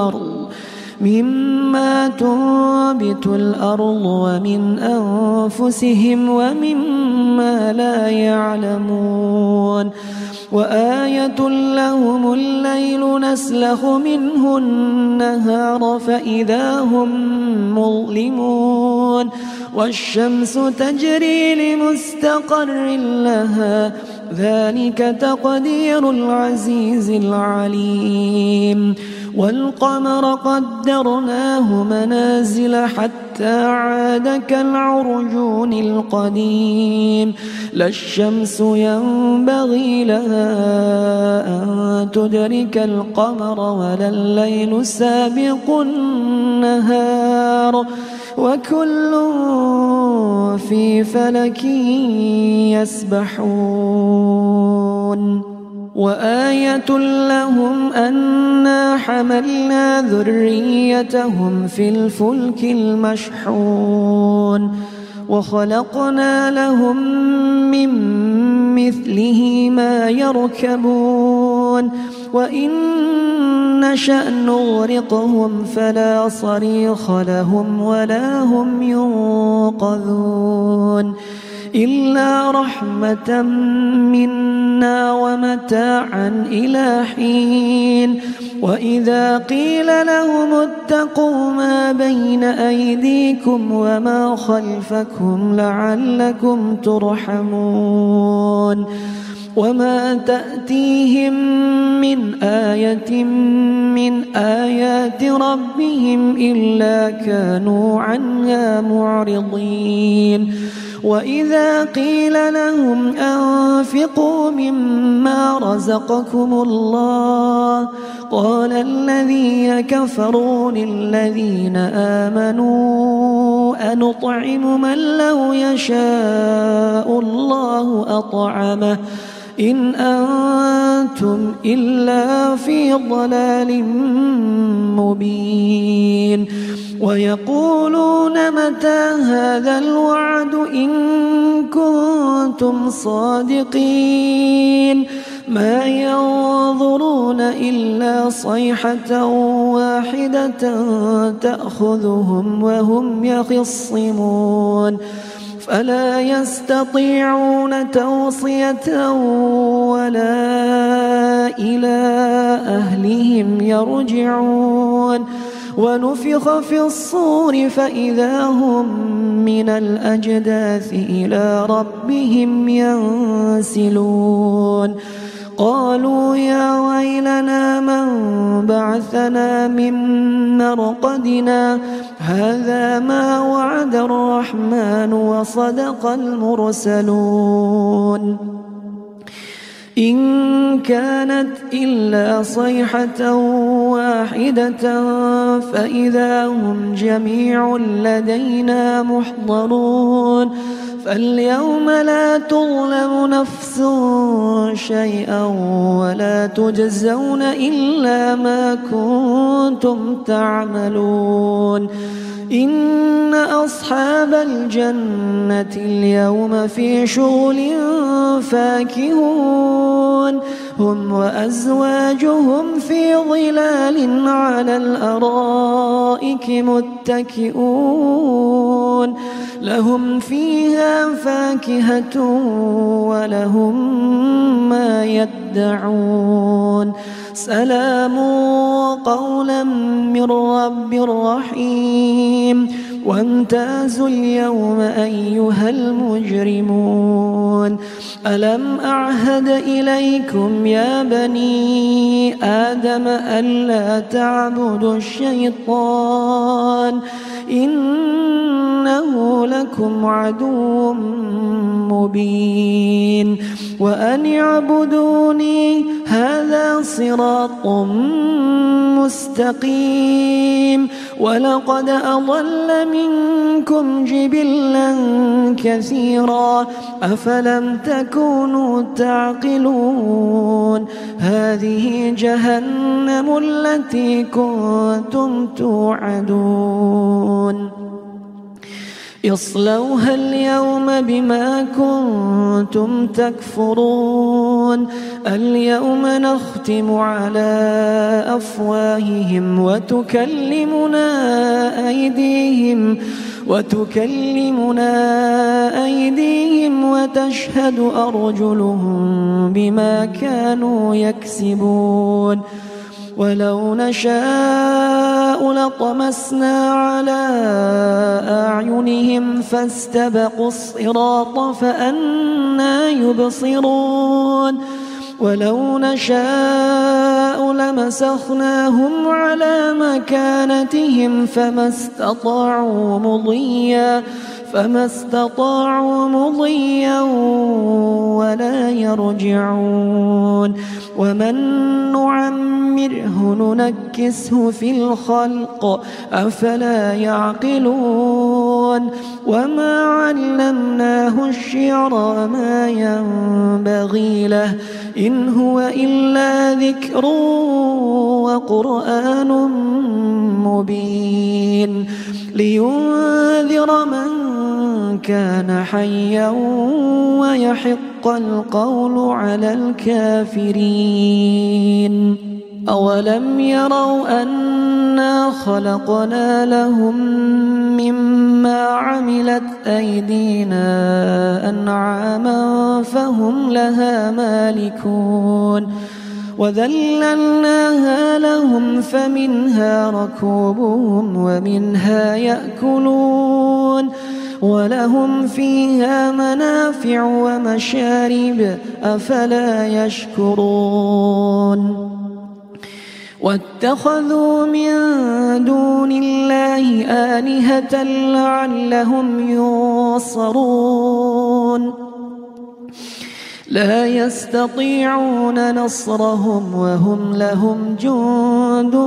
الأرض ومن أنفسهم ومما لا يعلمون وآية لهم الليل نسلخ منه النهار فإذا هم مظلمون والشمس تجري لمستقر لها ذلك تقدير العزيز العليم والقمر قدرناه منازل حتى عاد كالعرجون القديم لا الشمس ينبغي لها أن تدرك القمر ولا الليل سابق النهار وكل في فلك يسبحون وآية لهم أنا حملنا ذريتهم في الفلك المشحون وخلقنا لهم من مثله ما يركبون وإن نشأ نغرقهم فلا صريخ لهم ولا هم ينقذون إلا رحمة منا ومتاعا إلى حين وإذا قيل لهم اتقوا ما بين أيديكم وما خلفكم لعلكم ترحمون وما تأتيهم من آية من آيات ربهم إلا كانوا عنها معرضين وإذا قيل لهم أنفقوا مما رزقكم الله قال الذين كفروا للذين آمنوا أنطعم من لو يشاء الله أطعمه إن أنتم إلا في ضلال مبين ويقولون متى هذا الوعد إن كنتم صادقين ما ينظرون إلا صيحة واحدة تأخذهم وهم يخصمون فلا يستطيعون توصية ولا إلى أهلهم يرجعون ونفخ في الصور فإذا هم من الأجداث إلى ربهم ينسلون قالوا يا ويلنا من بعثنا من مرقدنا هذا ما وعد الرحمن وصدق المرسلون إن كانت إلا صيحة واحدة فإذا هم جميع لدينا محضرون فاليوم لا تظلم نفس شيئا ولا تجزون إلا ما كنتم تعملون إن أصحاب الجنة اليوم في شغل فاكهون هم وأزواجهم في ظلال على الأرائك متكئون لهم فيها فاكهة ولهم ما يدعون سلام قولا من رب رحيم وامتازوا اليوم أيها المجرمون ألم أعهد إليكم يا بني آدم ألا تعبدوا الشيطان إنه لكم عدو مبين وأن اعبدوني هذا صراط مستقيم ولقد أضل منكم جبلا كثيرا أفلم تكونوا تعقلون هذه جهنم التي كنتم توعدون اصلوها اليوم بما كنتم تكفرون اليوم نختم على أفواههم وتكلمنا أيديهم وتشهد أرجلهم بما كانوا يكسبون ولو نشاء لطمسنا على أعينهم فاستبقوا الصراط فأنى يبصرون ولو نشاء لمسخناهم على مكانتهم فما استطاعوا مضيا ولا يرجعون ومن نعمره ننكسه في الخلق أفلا يعقلون وما علمناه الشعر وما ينبغي له إن هو إلا ذكر وقرآن مبين لينذر من كان حيا ويحق القول على الكافرين أولم يروا أنا خلقنا لهم مما عملت أيدينا أنعاما فهم لها مالكون وذللناها لهم فمنها ركوبهم ومنها يأكلون ولهم فيها منافع ومشارب أفلا يشكرون واتخذوا من دون الله آلهة لعلهم ينصرون لا يستطيعون نصرهم وهم لهم جند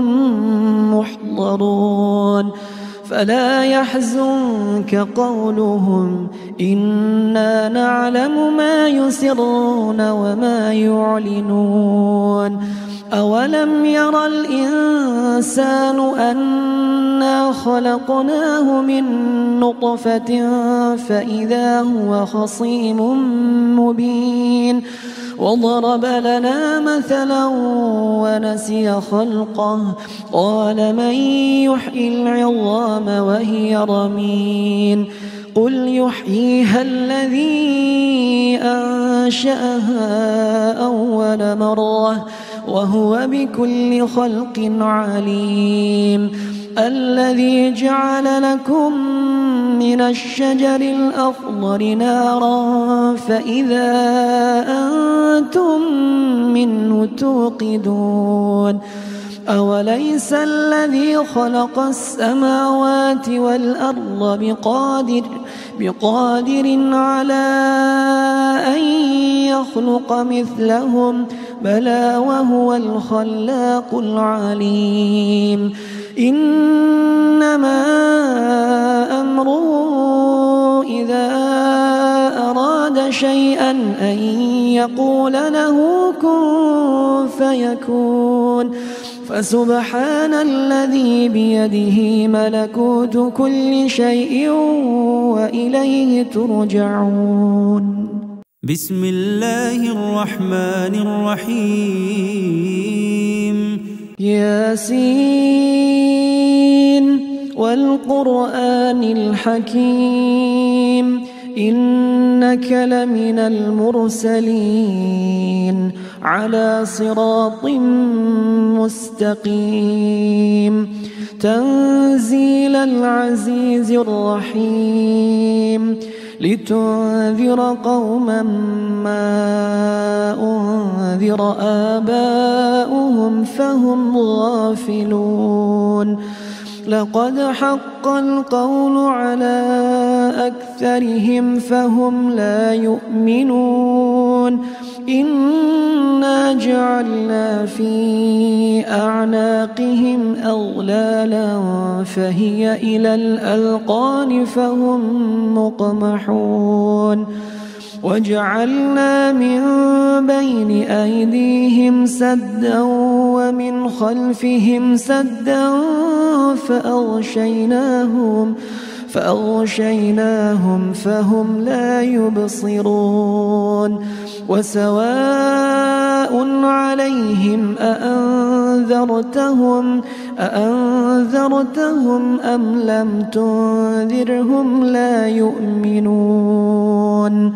محضرون فلا يحزنك قولهم إنا نعلم ما يسرون وما يعلنون أولم ير الإنسان أنا خلقناه من نطفة فإذا هو خصيم مبين وضرب لنا مثلا ونسي خلقه قال من يحيي العظام وهي رميم قل يحييها الذي أنشأها أول مرة وهو بكل خلق عليم الذي جعل لكم من الشجر الأخضر نارا فإذا أنتم منه توقدون أوليس الذي خلق السماوات والأرض بقادر على أن يخلق مثلهم بلى وهو الخلاق العليم إنما أمره إذا أراد شيئا أن يقول له كن فيكون فسبحان الذي بيده ملكوت كل شيء وإليه ترجعون بسم الله الرحمن الرحيم ياسين والقرآن الحكيم إنك لمن المرسلين على صراط مستقيم تنزيل العزيز الرحيم لتنذر قوما ما أنذر آباؤهم فهم غافلون لقد حق القول على أكثرهم فهم لا يؤمنون إنا جعلنا في أعناقهم أغلالا فهي إلى الأذقان فهم مقمحون وجعلنا من بين أيديهم سدا ومن خلفهم سدا فأغشيناهم فهم لا يبصرون وسواء عليهم أأنذرتهم أم لم تنذرهم لا يؤمنون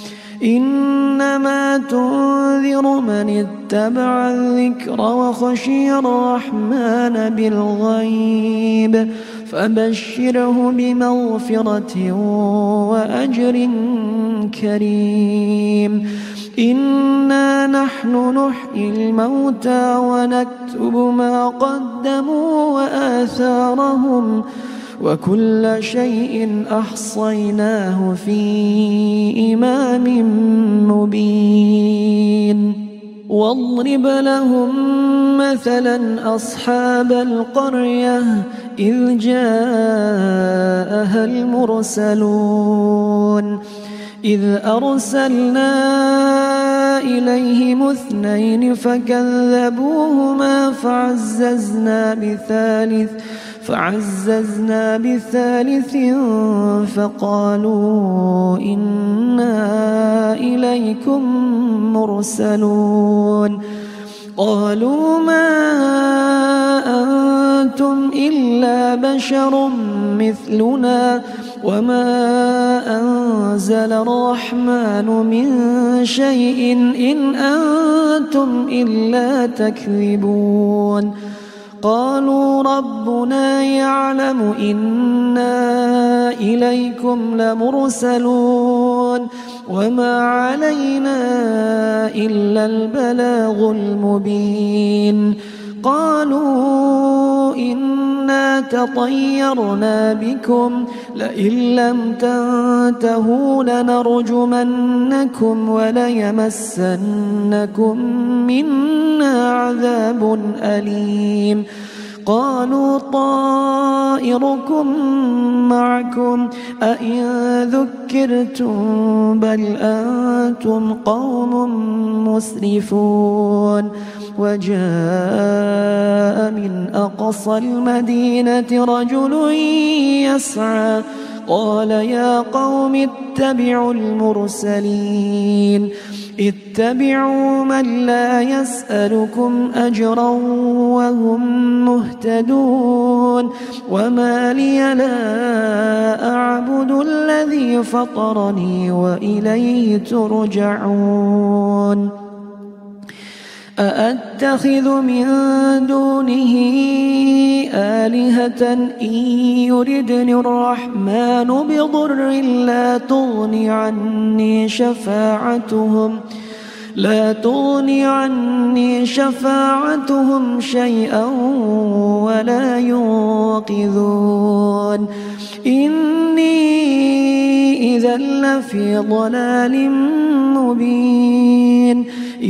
إنما تنذر من اتبع الذكر وخشي الرحمن بالغيب فبشره بمغفرة وأجر كريم إنا نحن نحيي الموتى ونكتب ما قدموا وآثارهم وكل شيء أحصيناه في إمام مبين واضرب لهم مثلا أصحاب القرية إذ جاءها المرسلون إذ أرسلنا إليهم 2 فكذبوهما فعززنا بثالث فقالوا إنا إليكم مرسلون قالوا ما أنتم إلا بشر مثلنا وما أنزل الرحمن من شيء إن أنتم إلا تكذبون قالوا ربنا يعلم إنا إليكم لمرسلون وما علينا إلا البلاغ المبين قالوا إنا تطيرنا بكم لئن لم تنتهوا لنرجمنكم وليمسنكم منا عذاب أليم قالوا طائركم معكم أئن ذكرتم بل أنتم قوم مسرفون وجاء من أقصى المدينة رجل يسعى قال يا قوم اتبعوا المرسلين اتبعوا من لا يسألكم أجرا وهم مهتدون وما لي لا أعبد الذي فطرني وإليه ترجعون أأتخذ من دونه آلهة إن يردني الرحمن بضر لا تغني عني شفاعتهم شيئا ولا ينقذون إني إذا لفي ضلال مبين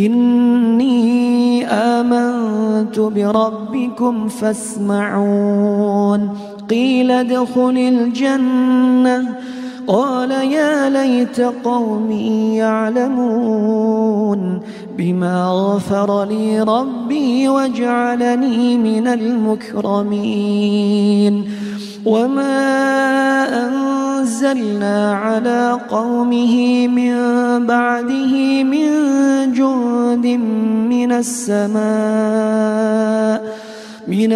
إني آمنت بربكم فاسمعون قيل ادخل الجنة قال يا ليت قومي يعلمون بما غفر لي ربي وجعلني من المكرمين وما أنزلنا على قومه من بعده من جند من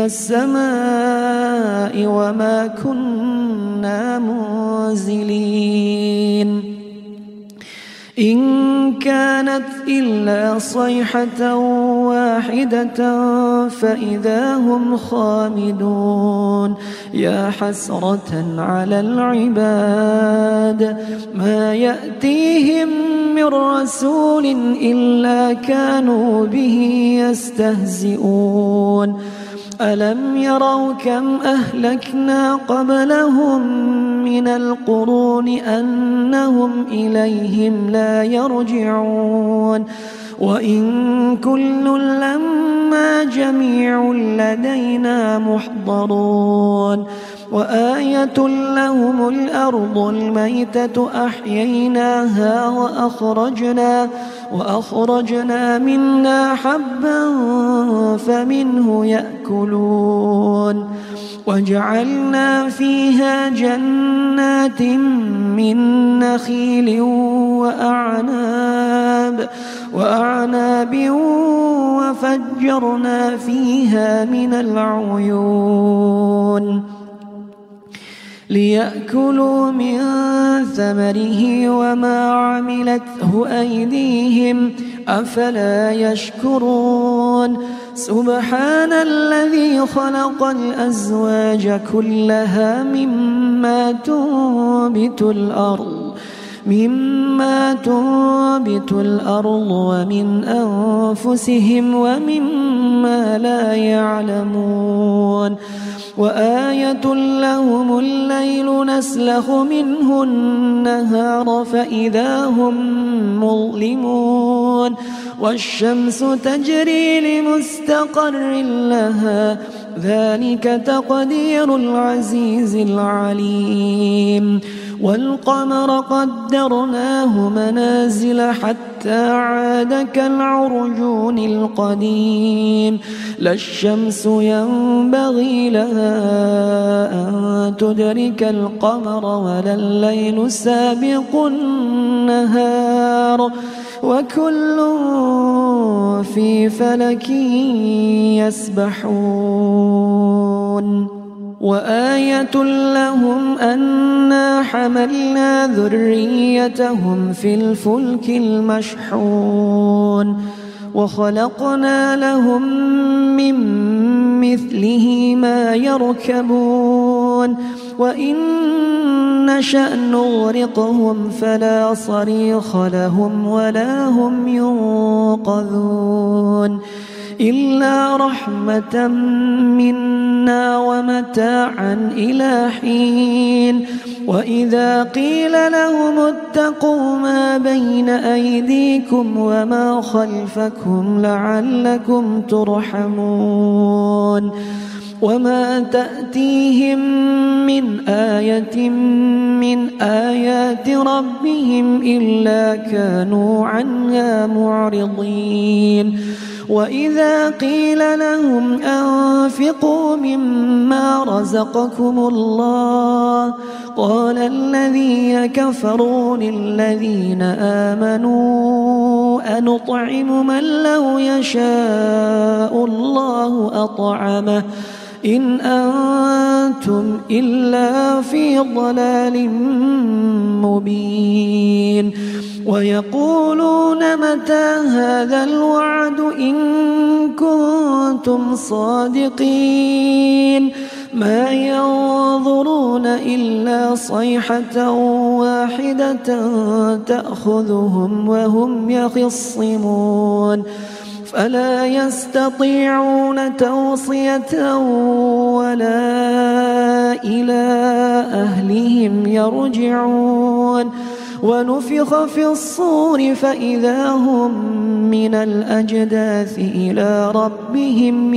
السماء وما كنا منزلين إن كانت إلا صيحة واحدة فإذا هم خامدون يا حسرة على العباد ما يأتيهم من رسول إلا كانوا به يستهزئون ألم يروا كم أهلكنا قبلهم من القرون أنهم إليهم لا يرجعون وإن كل لما جميع لدينا محضرون وآية لهم الأرض الميتة أحييناها وأخرجنا منها حبا فمنه يأكلون وجعلنا فيها جنات من نخيل وأعناب وفجرنا فيها من العيون ليأكلوا من ثمره وما عملته أيديهم أفلا يشكرون سبحان الذي خلق الأزواج كلها مما تنبت الأرض ومن أنفسهم ومما لا يعلمون وآية لهم الليل نسلخ منه النهار فإذا هم مظلمون والشمس تجري لمستقر لها ذلك تقدير العزيز العليم والقمر قدرناه منازل حتى عاد كالعرجون القديم لا الشمس ينبغي لها أن تدرك القمر ولا الليل سابق النهار وكل في فلك يسبحون وآية لهم أنا حملنا ذريتهم في الفلك المشحون وخلقنا لهم من مثله ما يركبون وإن نشأ نغرقهم فلا صريخ لهم ولا هم ينقذون إلا رحمة منا ومتاعا إلى حين وإذا قيل لهم اتقوا ما بين أيديكم وما خلفكم لعلكم ترحمون وما تأتيهم من آية من آيات ربهم إلا كانوا عنها معرضين وإذا قيل لهم أنفقوا مما رزقكم الله قال الذين كفروا للذين آمنوا أنطعم من لو يشاء الله أطعمه إن أنتم إلا في ضلال مبين ويقولون متى هذا الوعد إن كنتم صادقين ما ينظرون إلا صيحة واحدة تأخذهم وهم يخصمون فلا يستطيعون توصية ولا إلى أهلهم يرجعون ونفخ في الصور فإذا هم من الأجداث إلى ربهم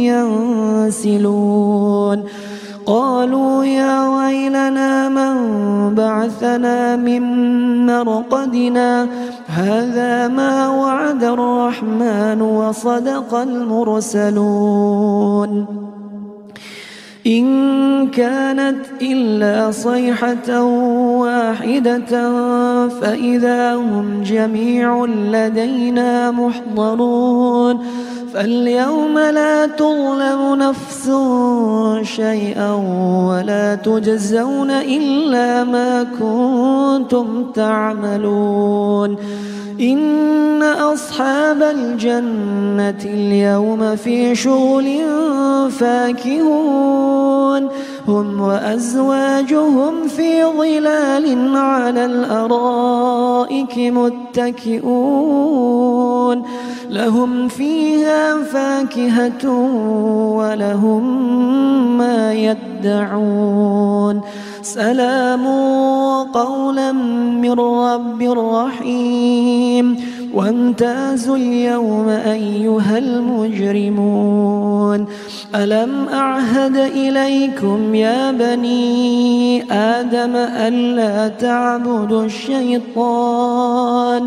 ينسلون قالوا يا ويلنا من بعثنا من مرقدنا هذا ما وعد الرحمن وصدق المرسلون إن كانت إلا صيحة واحدة فإذا هم جميع لدينا محضرون فاليوم لا تظلم نفس شيئا ولا تجزون إلا ما كنتم تعملون إن أصحاب الجنة اليوم في شغل فاكهون هم وأزواجهم في ظلال على الأرائك متكئون لهم فيها فاكهة ولهم ما يدعون سلام قولا من رب رحيم وامتازوا اليوم أيها المجرمون ألم أعهد إليكم يا بني آدم ألا تعبدوا الشيطان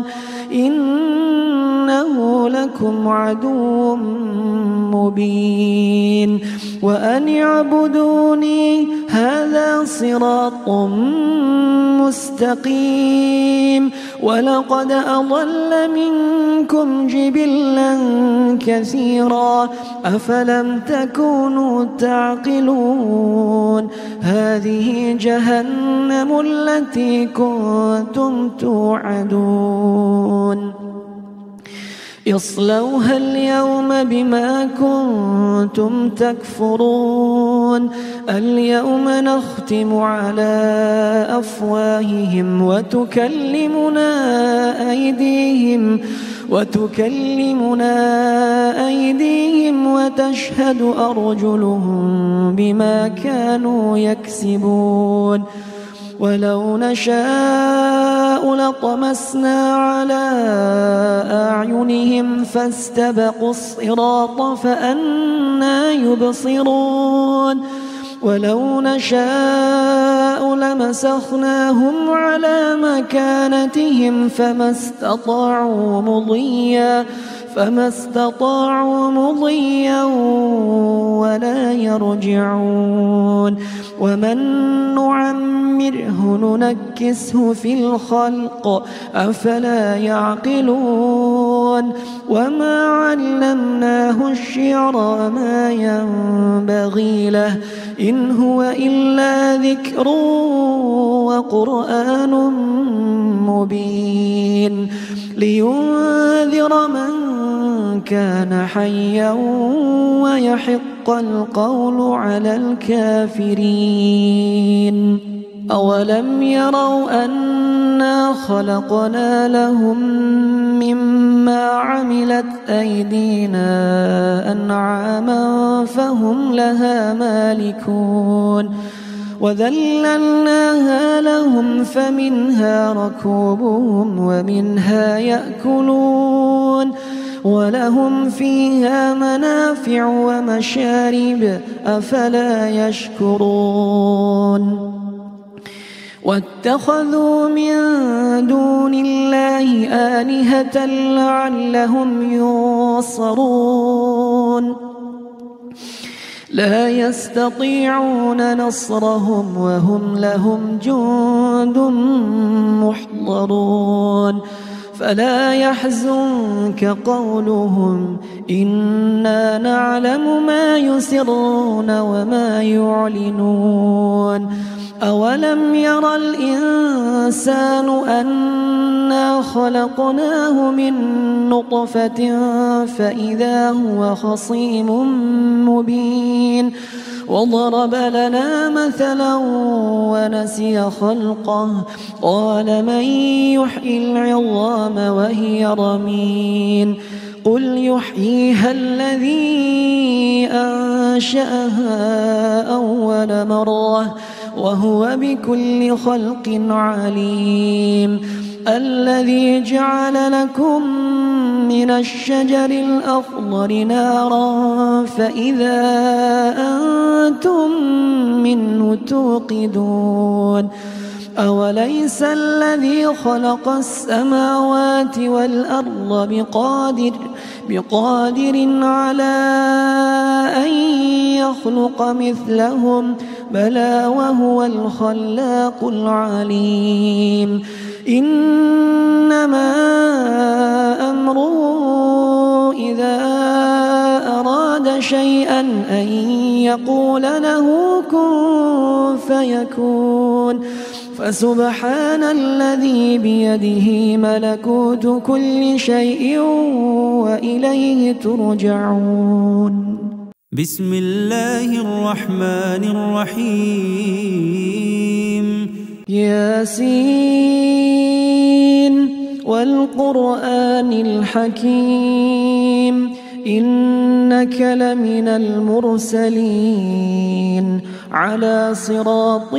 إنه لكم عدو مبين وأن اعبدوني هذا صراط مستقيم ولقد أضل منكم جبلا كثيرا أفلم تكونوا تعقلون هذه جهنم التي كنتم توعدون اصلوها اليوم بما كنتم تكفرون اليوم نختم على أفواههم وتكلمنا أيديهم وتشهد أرجلهم بما كانوا يكسبون ولو نشاء لطمسنا على أعينهم فاستبقوا الصراط فأنى يبصرون ولو نشاء لمسخناهم على مكانتهم فما استطاعوا مضيا ولا يرجعون ومن نعمره ننكسه في الخلق أفلا يعقلون وما علمناه الشعر وما ينبغي له إن هو إلا ذكر وقرآن مبين لينذر من كان حيا ويحق القول على الكافرين أولم يروا أنا خلقنا لهم مما عملت أيدينا أنعاما فهم لها مالكون وذللناها لهم فمنها ركوبهم ومنها يأكلون ولهم فيها منافع ومشارب أفلا يشكرون واتخذوا من دون الله آلهة لعلهم ينصرون لا يستطيعون نصرهم وهم لهم جند محضرون فلا يحزنك قولهم إنا نعلم ما يسرون وما يعلنون أولم ير الإنسان أنا خلقناه من نطفة فإذا هو خصيم مبين وضرب لنا مثلا ونسي خلقه قال من يحيي العظام وهي رميم قل يحييها الذي أنشأها أول مرة وهو بكل خلق عليم الذي جعل لكم من الشجر الأخضر نارا فإذا أنتم منه توقدون أوليس الذي خلق السماوات والأرض بقادر على أن يخلق مثلهم بلى وهو الخلاق العليم إنما أمره إذا شيئا أن يقول له كن فيكون فسبحان الذي بيده ملكوت كل شيء وإليه ترجعون. بسم الله الرحمن الرحيم. ياسين والقرآن الحكيم إنك لمن المرسلين على صراط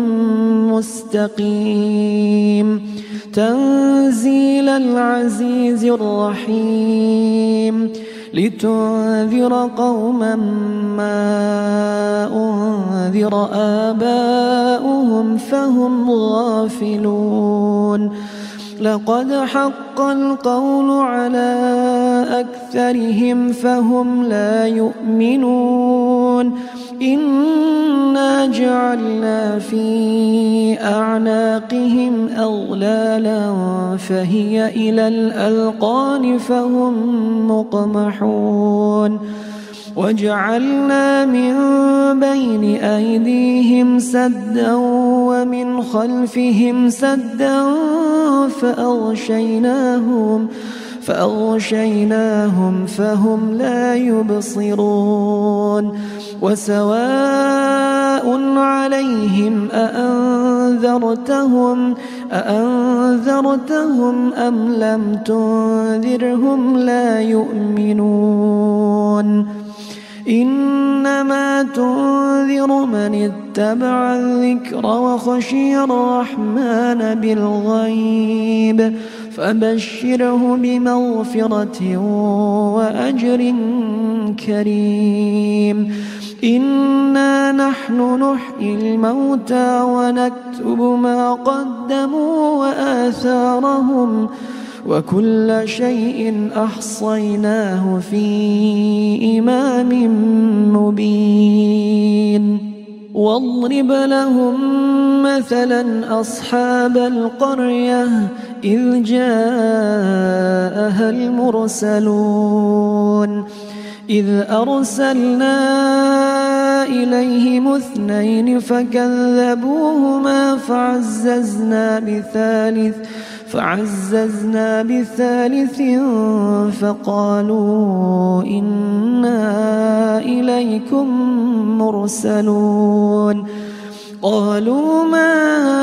مستقيم تنزيل العزيز الرحيم لتنذر قوما ما أنذر آباؤهم فهم غافلون لقد حق القول على أكثرهم فهم لا يؤمنون إنا جعلنا في أعناقهم أغلالا فهي إلى الأذقان فهم مقمحون وجعلنا من بين أيديهم سدا ومن خلفهم سدا فأغشيناهم فهم لا يبصرون وسواء عليهم أأنذرتهم أم لم تنذرهم لا يؤمنون إنما تنذر من اتبع الذكر وخشي الرحمن بالغيب فبشره بمغفرة وأجر كريم إنا نحن نحيي الموتى ونكتب ما قدموا وآثارهم وكل شيء أحصيناه في إمام مبين واضرب لهم مثلا أصحاب القرية إذ جاءها المرسلون إذ أرسلنا إليهم 2 فكذبوهما فعززنا بثالث فقالوا إنا إليكم مرسلون قالوا ما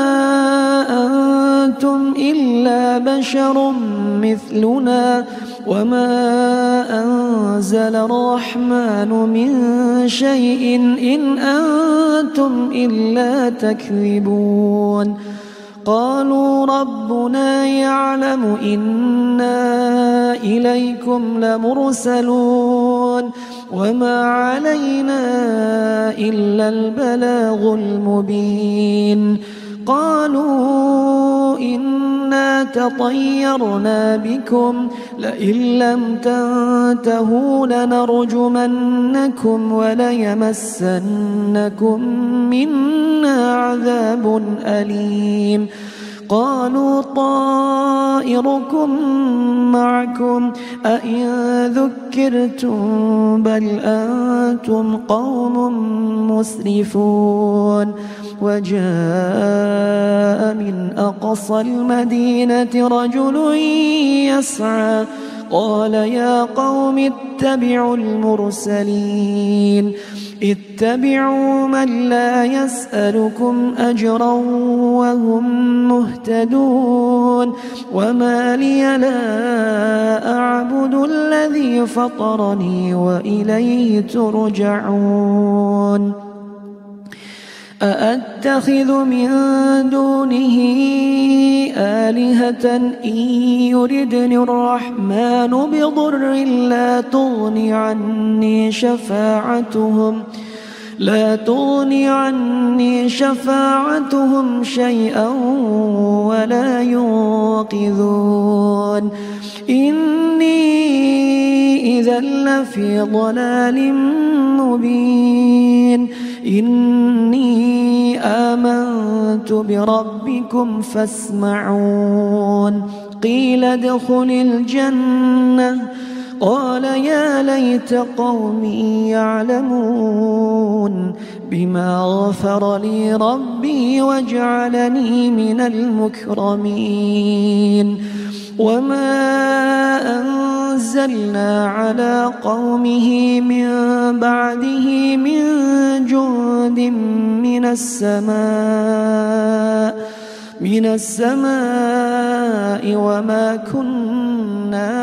أنتم إلا بشر مثلنا وما أنزل الرحمن من شيء إن أنتم إلا تكذبون قالوا ربنا يعلم إنا إليكم لمرسلون وما علينا إلا البلاغ المبين قالوا إنا تطيرنا بكم لئن لم تنتهوا لنرجمنكم وليمسنكم منا عذاب أليم قالوا طائركم معكم أئن ذكرتم بل أنتم قوم مسرفون وجاء من أقصى المدينة رجل يسعى قال يا قوم اتبعوا المرسلين اتبعوا من لا يسألكم أجرا وهم مهتدون وما لي لا أعبد الذي فطرني وإليه ترجعون أأتخذ من دونه آلهة إن يردني الرحمن بضر لا تغني عني شفاعتهم شيئا ولا ينقذون إني إذا لفي ضلال مبين إني آمنت بربكم فاسمعون قيل ادخل الجنة قال يا ليت قومي يعلمون بما غفر لي ربي وجعلني من المكرمين وما أنزلنا على قومه من بعده من جند من السماء وما كنا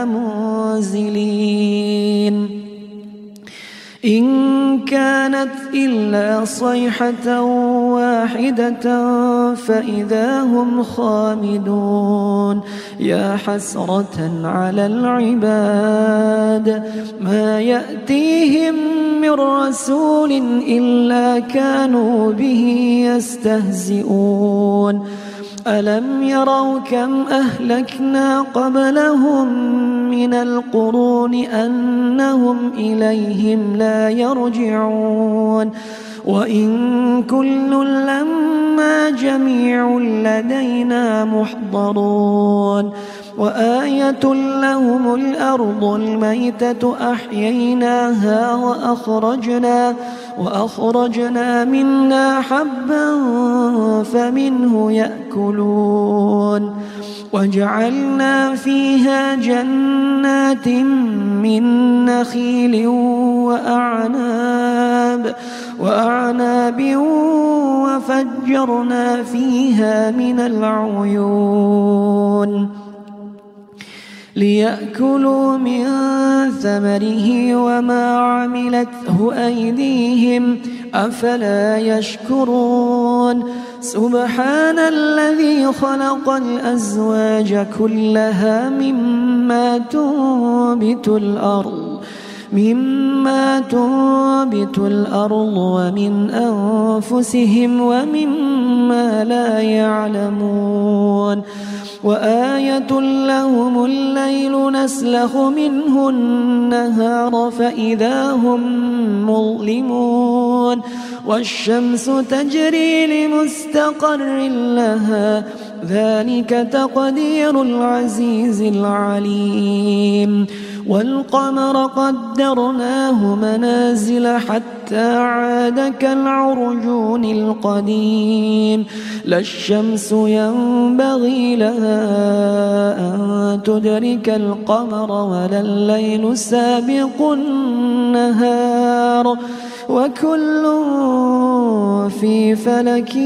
منزلين إن كانت إلا صيحة واحدة فإذا هم خامدون يا حسرة على العباد ما يأتيهم من رسول إلا كانوا به يستهزئون ألم يروا كم أهلكنا قبلهم من القرون أنهم إليهم لا يرجعون وإن كل لما جميع لدينا محضرون وآية لهم الأرض الميتة أحييناها وأخرجنا منها حبا فمنه يأكلون وجعلنا فيها جنات من نخيل وأعناب وفجرنا فيها من العيون ليأكلوا من ثمره وما عملته أيديهم أفلا يشكرون سبحان الذي خلق الأزواج كلها مما تنبت الأرض ومن أنفسهم ومما لا يعلمون وآية لهم الليل نسلخ منه النهار فإذا هم مظلمون والشمس تجري لمستقر لها ذلك تقدير العزيز العليم والقمر قدرناه منازل حتى عاد كالعرجون القديم لا الشمس ينبغي لها أن تدرك القمر ولا الليل سابق النهار وكل في فلك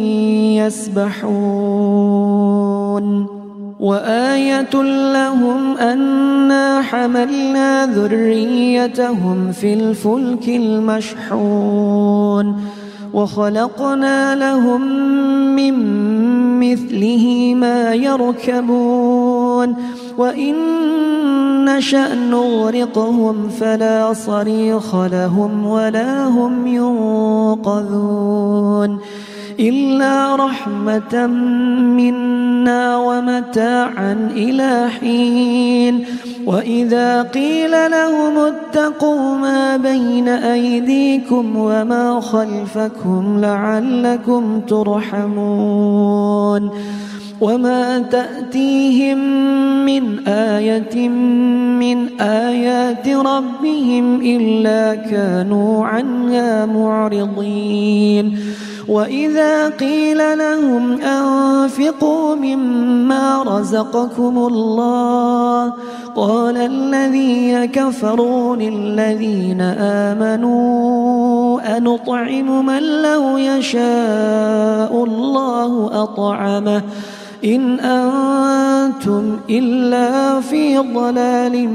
يسبحون وآية لهم أنا حملنا ذريتهم في الفلك المشحون وخلقنا لهم من مثله ما يركبون وإن نشأ نغرقهم فلا صريخ لهم ولا هم ينقذون إلا رحمة منا ومتاعا إلى حين وإذا قيل لهم اتقوا ما بين أيديكم وما خلفكم لعلكم ترحمون وما تأتيهم من آية من آيات ربهم إلا كانوا عنها معرضين وإذا قيل لهم أنفقوا مما رزقكم الله قال الذين كفروا للذين آمنوا أنطعم من لو يشاء الله أطعمه إن أنتم إلا في ضلال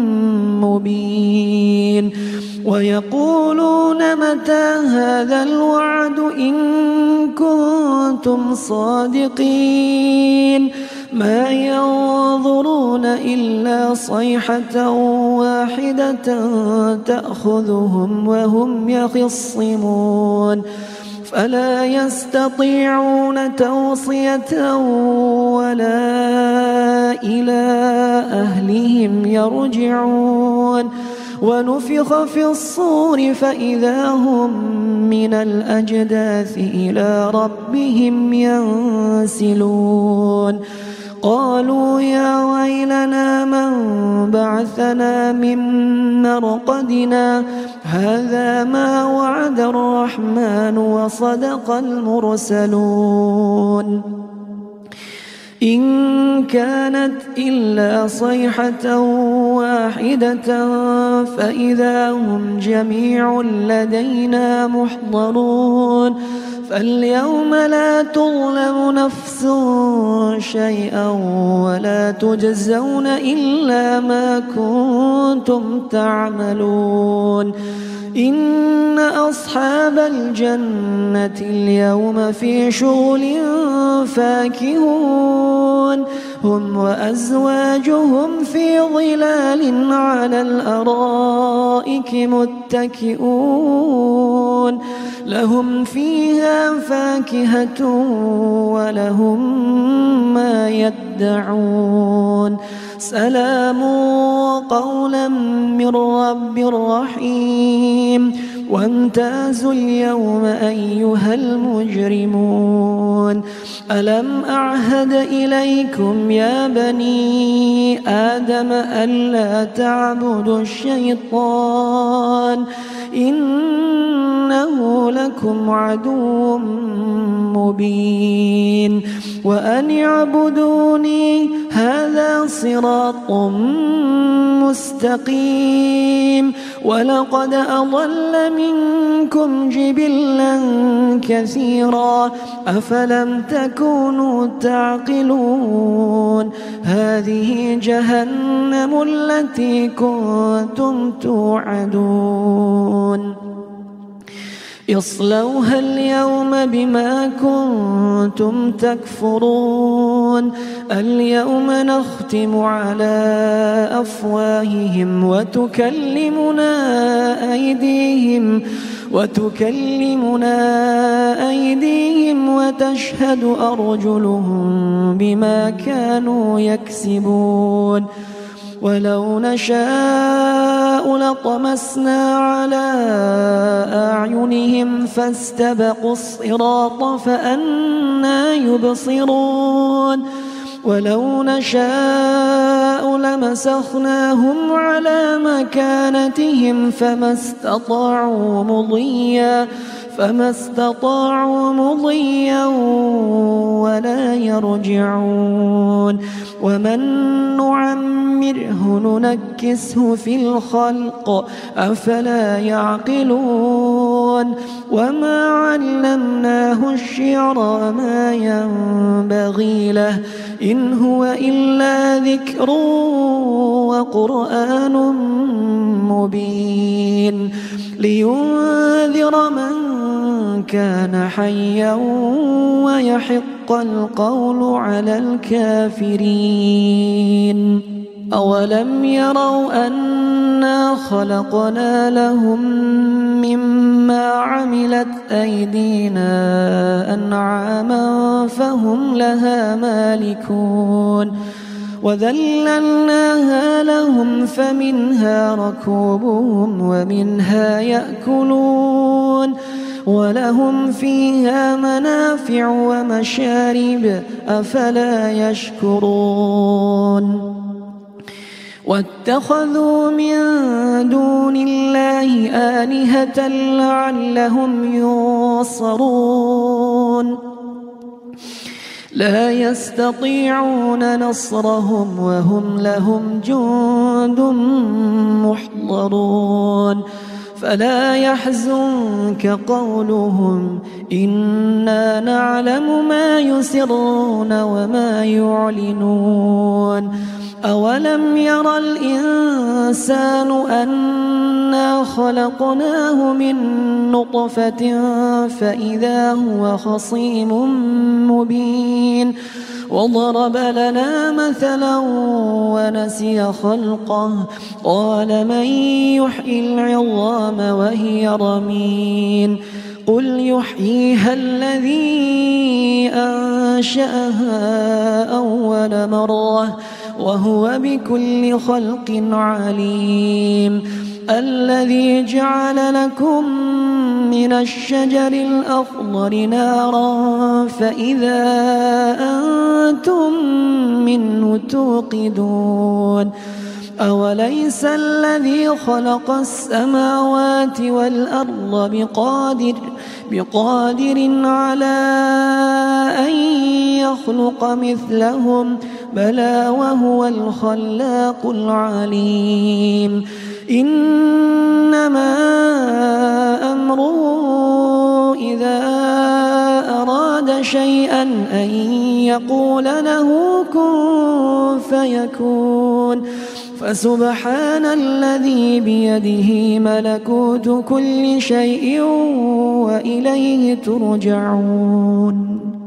مبين ويقولون متى هذا الوعد إن كنتم صادقين ما ينظرون إلا صيحة واحدة تأخذهم وهم يخصمون فلا يستطيعون توصية ولا إلى أهلهم يرجعون ونفخ في الصور فإذا هم من الأجداث إلى ربهم ينسلون قالوا يا ويلنا من بعثنا من مرقدنا هذا ما وعد الرحمن وصدق المرسلون إن كانت إلا صيحة واحدة فإذا هم جميع لدينا محضرون فاليوم لا تظلم نفس شيئا ولا تجزون إلا ما كنتم تعملون إن أصحاب الجنة اليوم في شغل فاكهون هم وأزواجهم في ظلال على الأرائك متكئون لهم فيها فاكهة ولهم ما يدعون سلام قولا من رب رحيم وامتازوا اليوم أيها المجرمون ألم أعهد إليكم يا بني آدم ألا تعبدوا الشيطان إنه لكم عدو مبين وأن اعبدوني هذا صراط مستقيم ولقد أضل منكم جبلا كثيرا أفلم تكونوا تعقلون هذه جهنم التي كنتم توعدون اصلوها اليوم بما كنتم تكفرون اليوم نختم على أفواههم وتكلمنا أيديهم وتشهد أرجلهم بما كانوا يكسبون ولو نشاء لطمسنا على أعينهم فاستبقوا الصراط فأنى يبصرون ولو نشاء لمسخناهم على مكانتهم فما استطاعوا مضيا ولا يرجعون ومن نعمره ننكسه في الخلق أفلا يعقلون وما علمناه الشعر وما ينبغي له إن هو إلا ذكر وقرآن مبين لينذر من كان حيا ويحق القول على الكافرين أولم يروا أنا خلقنا لهم مما عملت أيدينا أنعاما فهم لها مالكون وذللناها لهم فمنها ركوبهم ومنها يأكلون ولهم فيها منافع ومشارب أفلا يشكرون واتخذوا من دون الله آلهة لعلهم ينصرون لا يستطيعون نصرهم وهم لهم جند محضرون فلا يحزنك قولهم إنا نعلم ما يسرون وما يعلنون أولم ير الإنسان أنا خلقناه من نطفة فإذا هو خصيم مبين وضرب لنا مثلا ونسي خلقه قال من يحيي العظام وهي رميم قل يحييها الذي أنشأها أول مرة وهو بكل خلق عليم الذي جعل لكم من الشجر الأخضر نارا فإذا أنتم منه توقدون أوليس الذي خلق السماوات والأرض بقادر على أن يخلق مثلهم بلى وهو الخلاق العليم إنما أمره إذا أراد شيئا أن يقول له كن فيكون فسبحان الذي بيده ملكوت كل شيء وإليه ترجعون